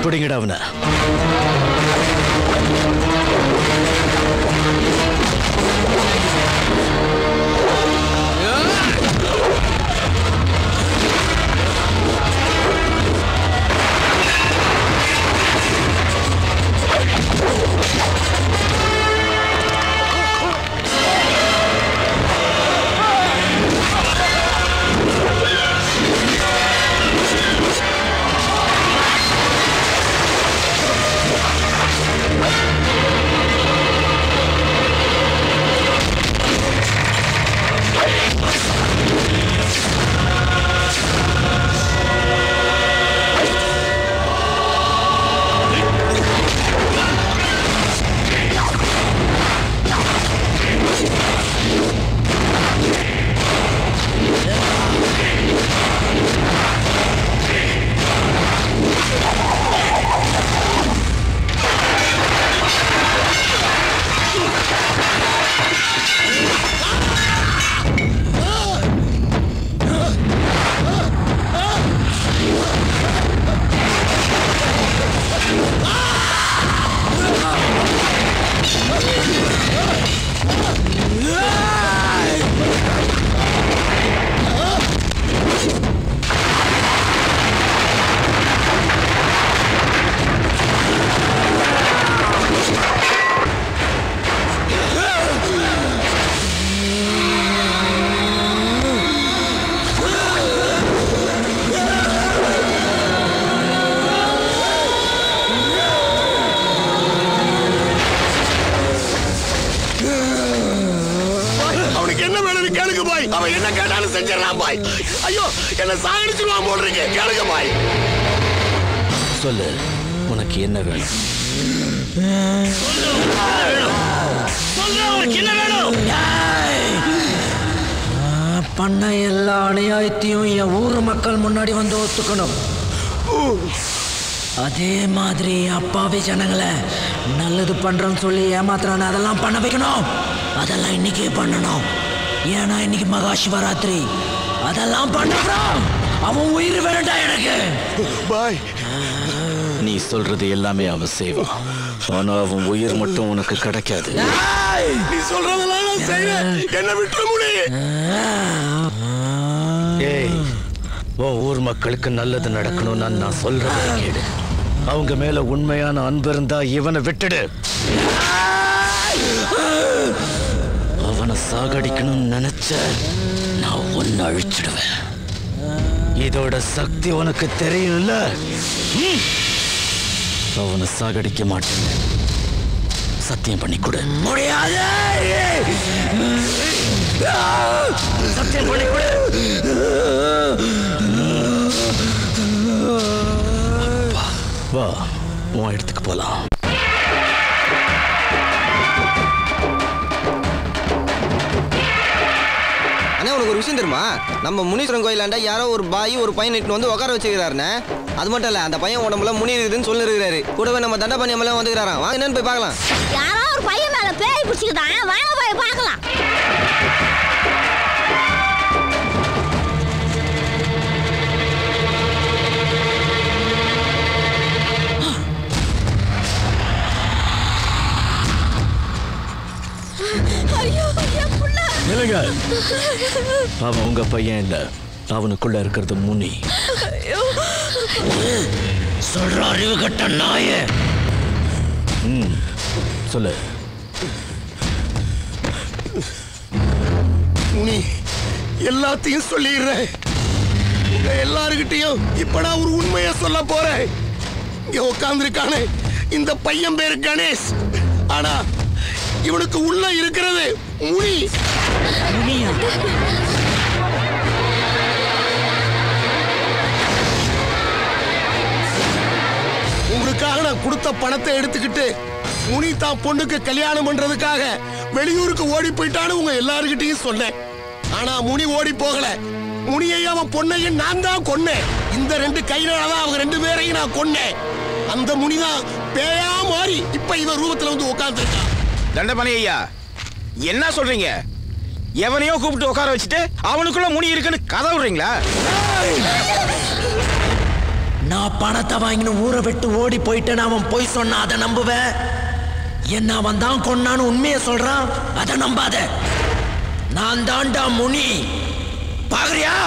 பிடிங்கடா அவனை. சொல்லு, உனக்கு என்ன வேணும்? பண்ண எல்லா அநியாயத்தையும் என் ஊர் மக்கள் முன்னாடி வந்து ஒத்துக்கணும். அதே மாதிரி அப்பாவி ஜனங்களை நல்லது பண்றோன்னு சொல்லி ஏமாத்துறான்னு அதெல்லாம் பண்ண வைக்கணும். அதெல்லாம் இன்னைக்கே பண்ணணும். ஏன்னா இன்னைக்கு மகா சிவராத்திரி. அதெல்லாம் பண்ண அவன் உயிர் வேண்டா எனக்கு. பாய், நீ சொல்றது எல்லாமே அவன் செய்வான். ஆனா அவன் உயிர் மட்டும் உனக்கு கிடைக்காது. நீ சொல்றதெல்லாம் நான் செய்வேன். என்ன விட்டு முடி. ஏய், உன் ஊர் மக்களுக்கு நல்லது நடக்கணும்னு நான் சொல்றதை கேடு. அவங்க மேல உண்மையான அன்பு இருந்தா இவனை விட்டுடு. அவனை சாகடிக்கணும்னு நினைச்ச நான் ஒன்னு அழிச்சிடுவேன். இதோட சக்தி உனக்கு தெரியும்ல. அவனை சாகடிக்க மாட்டேன். சத்தியம் பண்ணி கொடு. முடியாது. சத்தியம் பண்ணி கொடு. வா, உன் இடத்துக்கு போலாம். உனக்கு ஒரு விஷயம் தெரியுமா? நம்ம முனீஸ்வரன் கோயிலாண்டா யாரோ ஒரு பாய் ஒரு பையன் இட்டு வந்து உட்கார வச்சுக்கிறாருன்னு. அது மட்டும் இல்ல, அந்த பையன் உடம்புல முனி இருக்குதுன்னு சொல்லி இருக்கிறாரு. கூடவே நம்ம தண்டை பண்ணி எல்லாம் வந்துக்கிறாராம். வாங்க என்னன்னு போய் பார்க்கலாம். யாரோ ஒரு பையன் மேல பேய் பிடிச்சிக்கிட்டான். வாங்க போய் பார்க்கலாம். இல்லைங்க, அவன் உங்க பையன் இல்ல. அவனுக்குள்ள இருக்கிறது முனி. சொல்ற அறிவு கட்ட நாயே. ம், சொல்லு. முனி, எல்லாத்தையும் சொல்லிடுறேன். உங்க எல்லாருக்கிட்டையும் இப்ப நான் ஒரு உண்மையை சொல்ல போறேன். இங்க உட்கார்ந்துருக்கானே இந்த பையன் பேரு கணேஷ். ஆனா இவனுக்கு உள்ள இருக்கிறது முனி. உங்களுக்காக நான் கொடுத்த பணத்தை எடுத்துக்கிட்டு முனி தான் பொண்ணுக்கு கல்யாணம் பண்றதுக்காக வெளியூருக்கு ஓடி போயிட்டான்னு உங்க எல்லாருக்கிட்டையும் சொன்னேன். ஆனா முனி ஓடி போகல. முனியையும் அவன் பொண்ணையும் நான் தான் கொன்னேன். இந்த ரெண்டு கையினாலதான் அவங்க ரெண்டு பேரையும் நான் கொன்னேன். அந்த முனிதான் பேயா மாறி இப்ப இவன் ரூபத்துல வந்து உட்கார்ந்துருக்கான். தண்டபாணி ஐயா, என்ன சொல்றீங்க? எவனையோ கூப்பிட்டு உட்கார வச்சுட்டு அவனுக்குள்ள முனி இருக்குன்னு கதை விடுறீங்களா? நான் பணத்தை வாங்கின ஊரை விட்டு ஓடி போயிட்டேன்னு அவன் போய் சொன்னா அதை நம்புவேன். என்ன அவன் தான் கொன்னான்னு உண்மையை சொல்றான், அதை நம்பாத. நான் தாண்டா முனி, பாக்குறியா?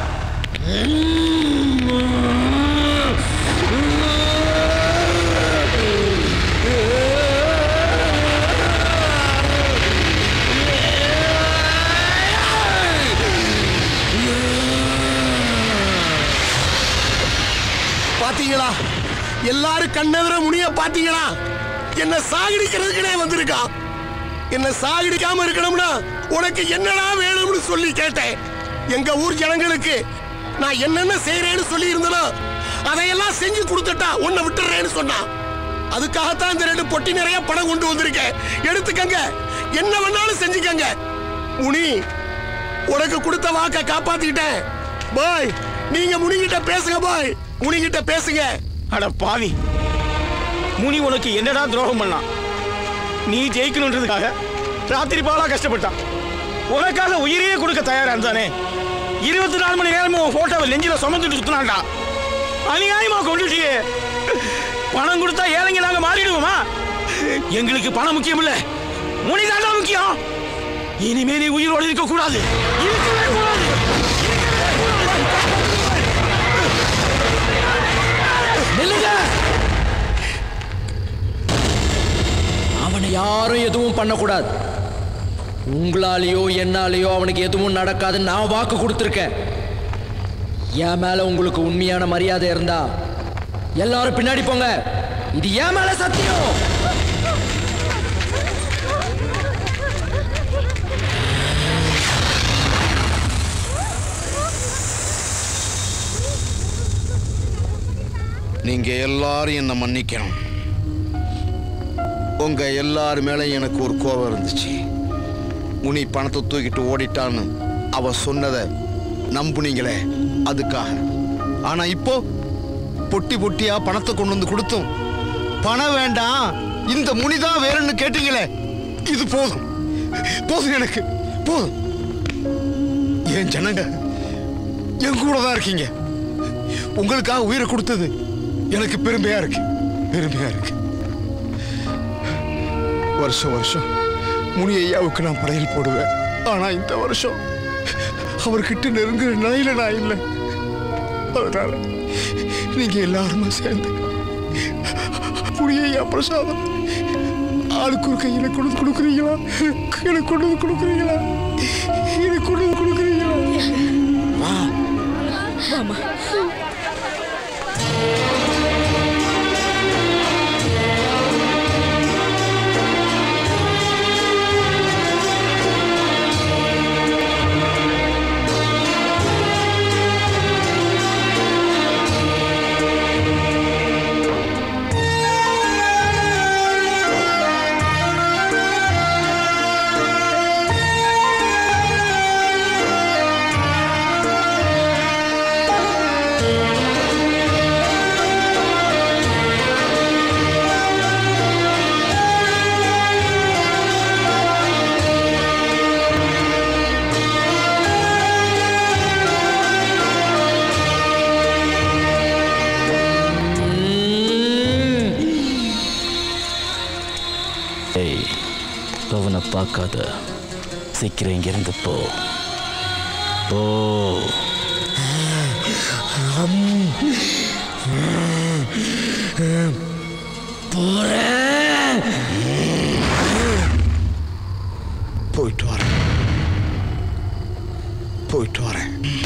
பாத்தீங்களா? எல்லாரும் கண்ணெதிர முனிய பாத்தீங்களா? என்ன சாகடிக்கிறதுக்குனே வந்திருக்கான். என்ன சாகடிக்காம இருக்கணும்னா உனக்கு என்னடா வேணும்னு சொல்லி கேட்டேன். எங்க ஊர் ஜனங்களுக்கு நான் என்னென்ன செய்யறேன்னு சொல்லி இருந்தனோ அதையெல்லாம் செஞ்சு கொடுத்துட்டா உன்னை விட்டுறேன்னு சொன்னான். அதுக்காகத்தான் இந்த ரெண்டு பொட்டி நிறைய பணம் கொண்டு வந்திருக்கேன். எடுத்துக்கங்க, என்ன வேணாலும் செஞ்சுக்கங்க. முனி, உனக்கு கொடுத்த வாக்க காப்பாத்திட்டேன். பாய், நீங்க முனிகிட்ட பேசுங்க. பாய், முனிகிட்ட பேசுங்க. அட பாவி, முனி உனக்கு என்னடா துரோகம் பண்ணான்? நீ ஜெயிக்கணுன்றதுக்காக ராத்திரி பாலா கஷ்டப்பட்டான். உனக்காக உயிரையே கொடுக்க தயாரா இருந்தானே. இருபத்தி நாலு மணி நேரமும் உன் போட்டோவை நெஞ்சில சுமந்துட்டு சுத்தினான்டா. அநியாயமா கொண்டுட்டியே. பணம் கொடுத்தா ஏழைங்க நாங்க மாறிடுவோமா? எங்களுக்கு பணம் முக்கியம் இல்ல, முனி தாண்டா முக்கியம். இனிமே நீ உயிரோடு இருக்க கூடாது, இருக்கவே கூடாது. அவனை யாரும் எதுவும் பண்ணக்கூடாது. உங்களாலேயோ என்னாலேயோ அவனுக்கு எதுவும் நடக்காது. நான் வாக்கு கொடுத்துருக்கேன். என் மேல உங்களுக்கு உண்மையான மரியாதை இருந்தா எல்லாரும் பின்னாடி போங்க. இது என் மேல சத்தியம். நீங்க எல்லாரும் என்ன மன்னிக்கணும். உங்க எல்லாரு மேல எனக்கு ஒரு கோபம் இருந்துச்சு. முனி பணத்தை தூக்கிட்டு ஓடிட்டான்னு அவ சொன்னதை நம்புனீங்களே, அதுக்காக. ஆனா இப்போ பொட்டி பொட்டியா பணத்தை கொண்டு வந்து கொடுத்தும் பணம் வேண்டாம், இந்த முனிதான் வேணும்னு கேட்டீங்களே, இது போதும் போதும், எனக்கு போதும். என் ஜனங்க என் கூட தான் இருக்கீங்க. உங்களுக்காக உயிரை கொடுத்தது எனக்கு பெருமையா இருக்கு, பெருமையா இருக்கு. வருஷம் வருஷம் முனி ஐயாவுக்கு நான் படையல் போடுவேன். ஆனா இந்த வருஷம் அவர்கிட்ட நெருங்குற நிலையில நான் இல்லை. அதனால நீங்க எல்லாருமே சேர்ந்து முனி ஐயா பிரசாதம் ஆளுக்கு ஒரு கையில கொண்டு கொடுக்குறீங்களா? எனக்கு கொண்டு வந்து கொடுக்குறீங்களா? எனக்கு கொண்டு வந்து கொடுக்குறீங்களா? வா வாமா. அவனை பார்க்காத, சீக்கிரம் இங்கிருந்து போ போ. போறேன், போயிட்டு வரேன், போயிட்டு வரேன்.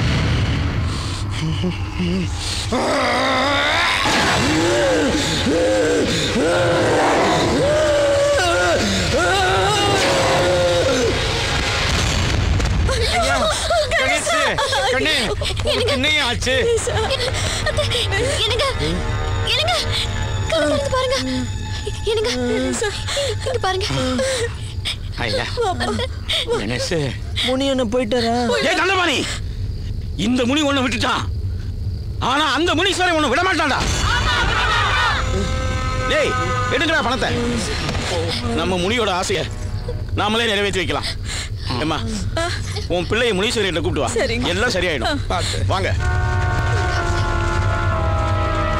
ஆச்சு பாருங்க. பாருங்க. முனி என்ன போயிட்டாரா? இந்த முனி ஒண்ணு விட்டுட்டான், ஆனா அந்த முனீஸ்வரன் ஒண்ணு விட மாட்டான்டா. டேய், எடுங்கடா பணத்தை. நம்ம முனியோட ஆசைய நாமளே நிறைவேற்றி வைக்கலாம். ஏம்மா, உன் பிள்ளைய முனீஸ்வரன் கூப்பிட்டு வா, எல்லாம் சரியாயிடும். வாங்க.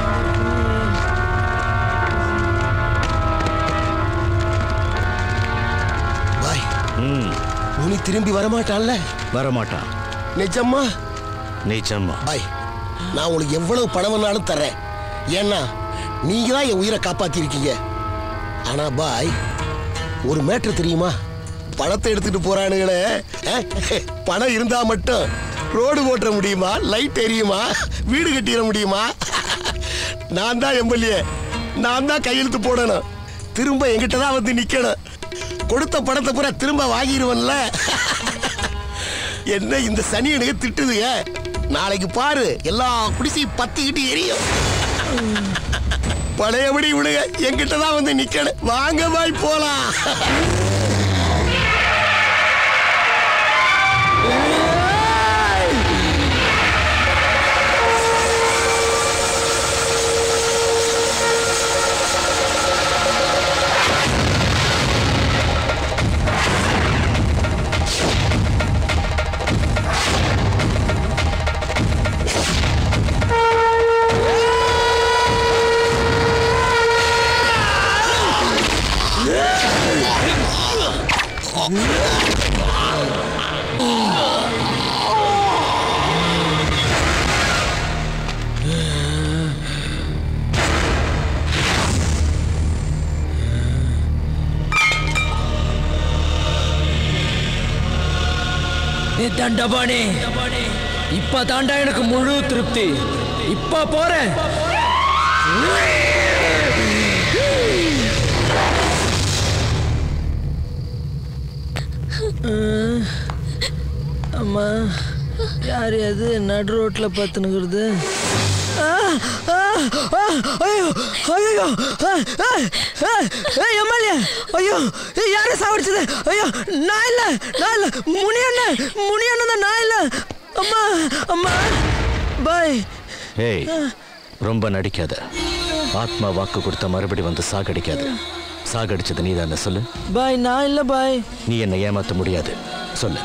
இனி திரும்பி வரமாட்டான்ல? வரமாட்டான். நிஜம்மா? நிஜம்மா. பாய், நான் உங்களுக்கு எவ்வளவு பணம் வேணாலும் தர்றேன். ஏன்னா நீங்க தான் என் உயிரை காப்பாத்திருக்கீங்க. ஆனா பாய், ஒரு மேட்ரு தெரியுமா? பணத்தை எடுத்துட்டு போறானுங்களே, பணம் இருந்தா மட்டும் ரோடு ஓட்ட முடியுமா, லைட் எரியுமா, வீடு கட்டிட முடியுமா? நான் தான் எம்எல்ஏ, நான் தான் கையெழுத்து போடணும், திரும்ப என்கிட்ட தான் வந்து நிக்கணும். கொடுத்த பணத்தை பூரா திரும்ப வாங்கிடுவன்ல. என்ன இந்த சனி எனக்கு திட்டுதுங்க. நாளைக்கு பாரு, எல்லா குடிசையும் பத்திக்கிட்டு எரியும். பழையபடி விடுங்க, என்கிட்ட தான் வந்து நிக்கணும். வாங்க பாய், போலாம். தண்டபாணி, இப்ப தாண்டா எனக்கு முழு திருப்தி. இப்ப போறேன். அம்மா, யார் அது நடு ரோட்ல பார்த்துனுக்குறது? ஐயோ ஐயோ எம்எல்ஏ, ஐயோ யாரை சாவடிச்சது? ஐயோ நான் இல்ல, நான் இல்ல, முனியண்ண முனியண்ண தான், நான் இல்ல. அம்மா அம்மா பாய். ஏய், ரொம்ப நடிக்காத. ஆத்மா வாக்கு கொடுத்த மறுபடி வந்து சாகடிக்காது. சாகடிச்சது நீ தானே, சொல்லு. பாய் நான் இல்ல பாய். நீ என்னை ஏமாத்த முடியாது, சொல்லு.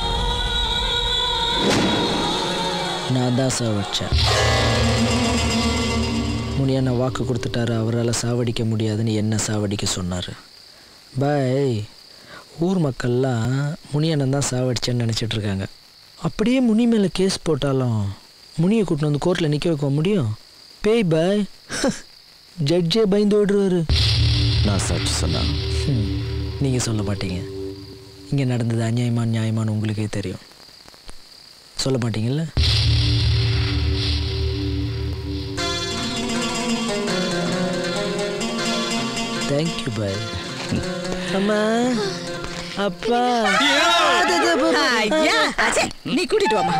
நான் தான் சாவடிச்சேன். முனியண்ணா வாக்கு கொடுத்துட்டாரு, அவரால் சாவடிக்க முடியாதுன்னு என்ன சாவடிக்க சொன்னார். பாய், ஊர் மக்கள்லாம் முனியண்ணன் தான் சாவடிச்சேன்னு நினச்சிட்டு இருக்காங்க. அப்படியே முனி மேலே கேஸ் போட்டாலும் முனியை கூட்டின்னு வந்து கோர்ட்டில் நிற்க வைக்க முடியும்? பேய் பாய், ஜட்ஜே பயந்து ஓடுறாரு. நான் சாட்சி சொன்னா நீங்கள் சொல்ல மாட்டீங்க. இங்கே நடந்தது அநியாயமான நியாயமான உங்களுக்கே தெரியும். சொல்ல மாட்டீங்கல்ல? Thank you bye. அம்மா, அப்பா, நீ கூட்டிட்டு வாமா.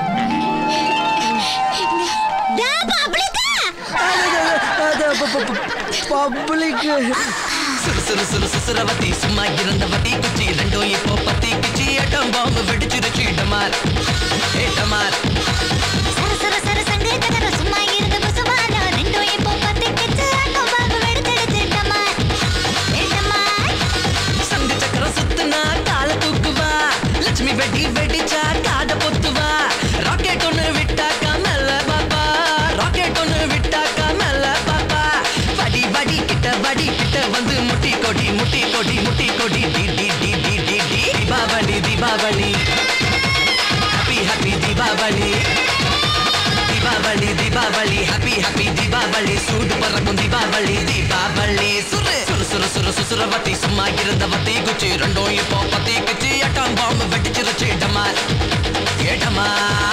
பப்ளிக் சுறு சுறு சுசுரவத்தி சும்மா இருந்தவத்தி குச்சி ரெண்டும் இப்போ பத்தி குச்சி எட்டம் பாம்பு வெடிச்சிருச்சு. டமார் ஏ டமார் சர சர சர சங்கேதகர சும்மா இருந்த பசுவான ரெண்டும் இப்போ பத்தி குச்சி எட்டம் பாம்பு வெடிச்சிருச்சு. டமார் ஏ டமார் சங்கு சக்கரம் சுத்துனா கால தூக்குவா. லட்சுமி வெடி வெடிச்சா காத பொத்துவா. ராக்கெட் ஒன்று விட்டாக்கா மெல்ல பாப்பா. ராக்கெட் ஒன்று விட்டாக்கா மெல்ல பாப்பா. வடி வடி கிட்ட வடி கிட்ட வந்து முட்டி கொடி முட்டி கொடி முட்டி கொடி டி டி டி டி டி டி Deepavali Deepavali happy happy Deepavali Deepavali Deepavali happy happy Deepavali சூடு பறக்கும் தீபாவளி தீபாவளி சுரு சுரு சுரு சுரு சுசுரவத்தி சும்மா இருந்தவத்தி குச்சி ரெண்டும் இப்போ பத்தி குச்சி எட்டாம் பாம்பு வெடிச்சிருச்சு. டமார் ஏ டமார்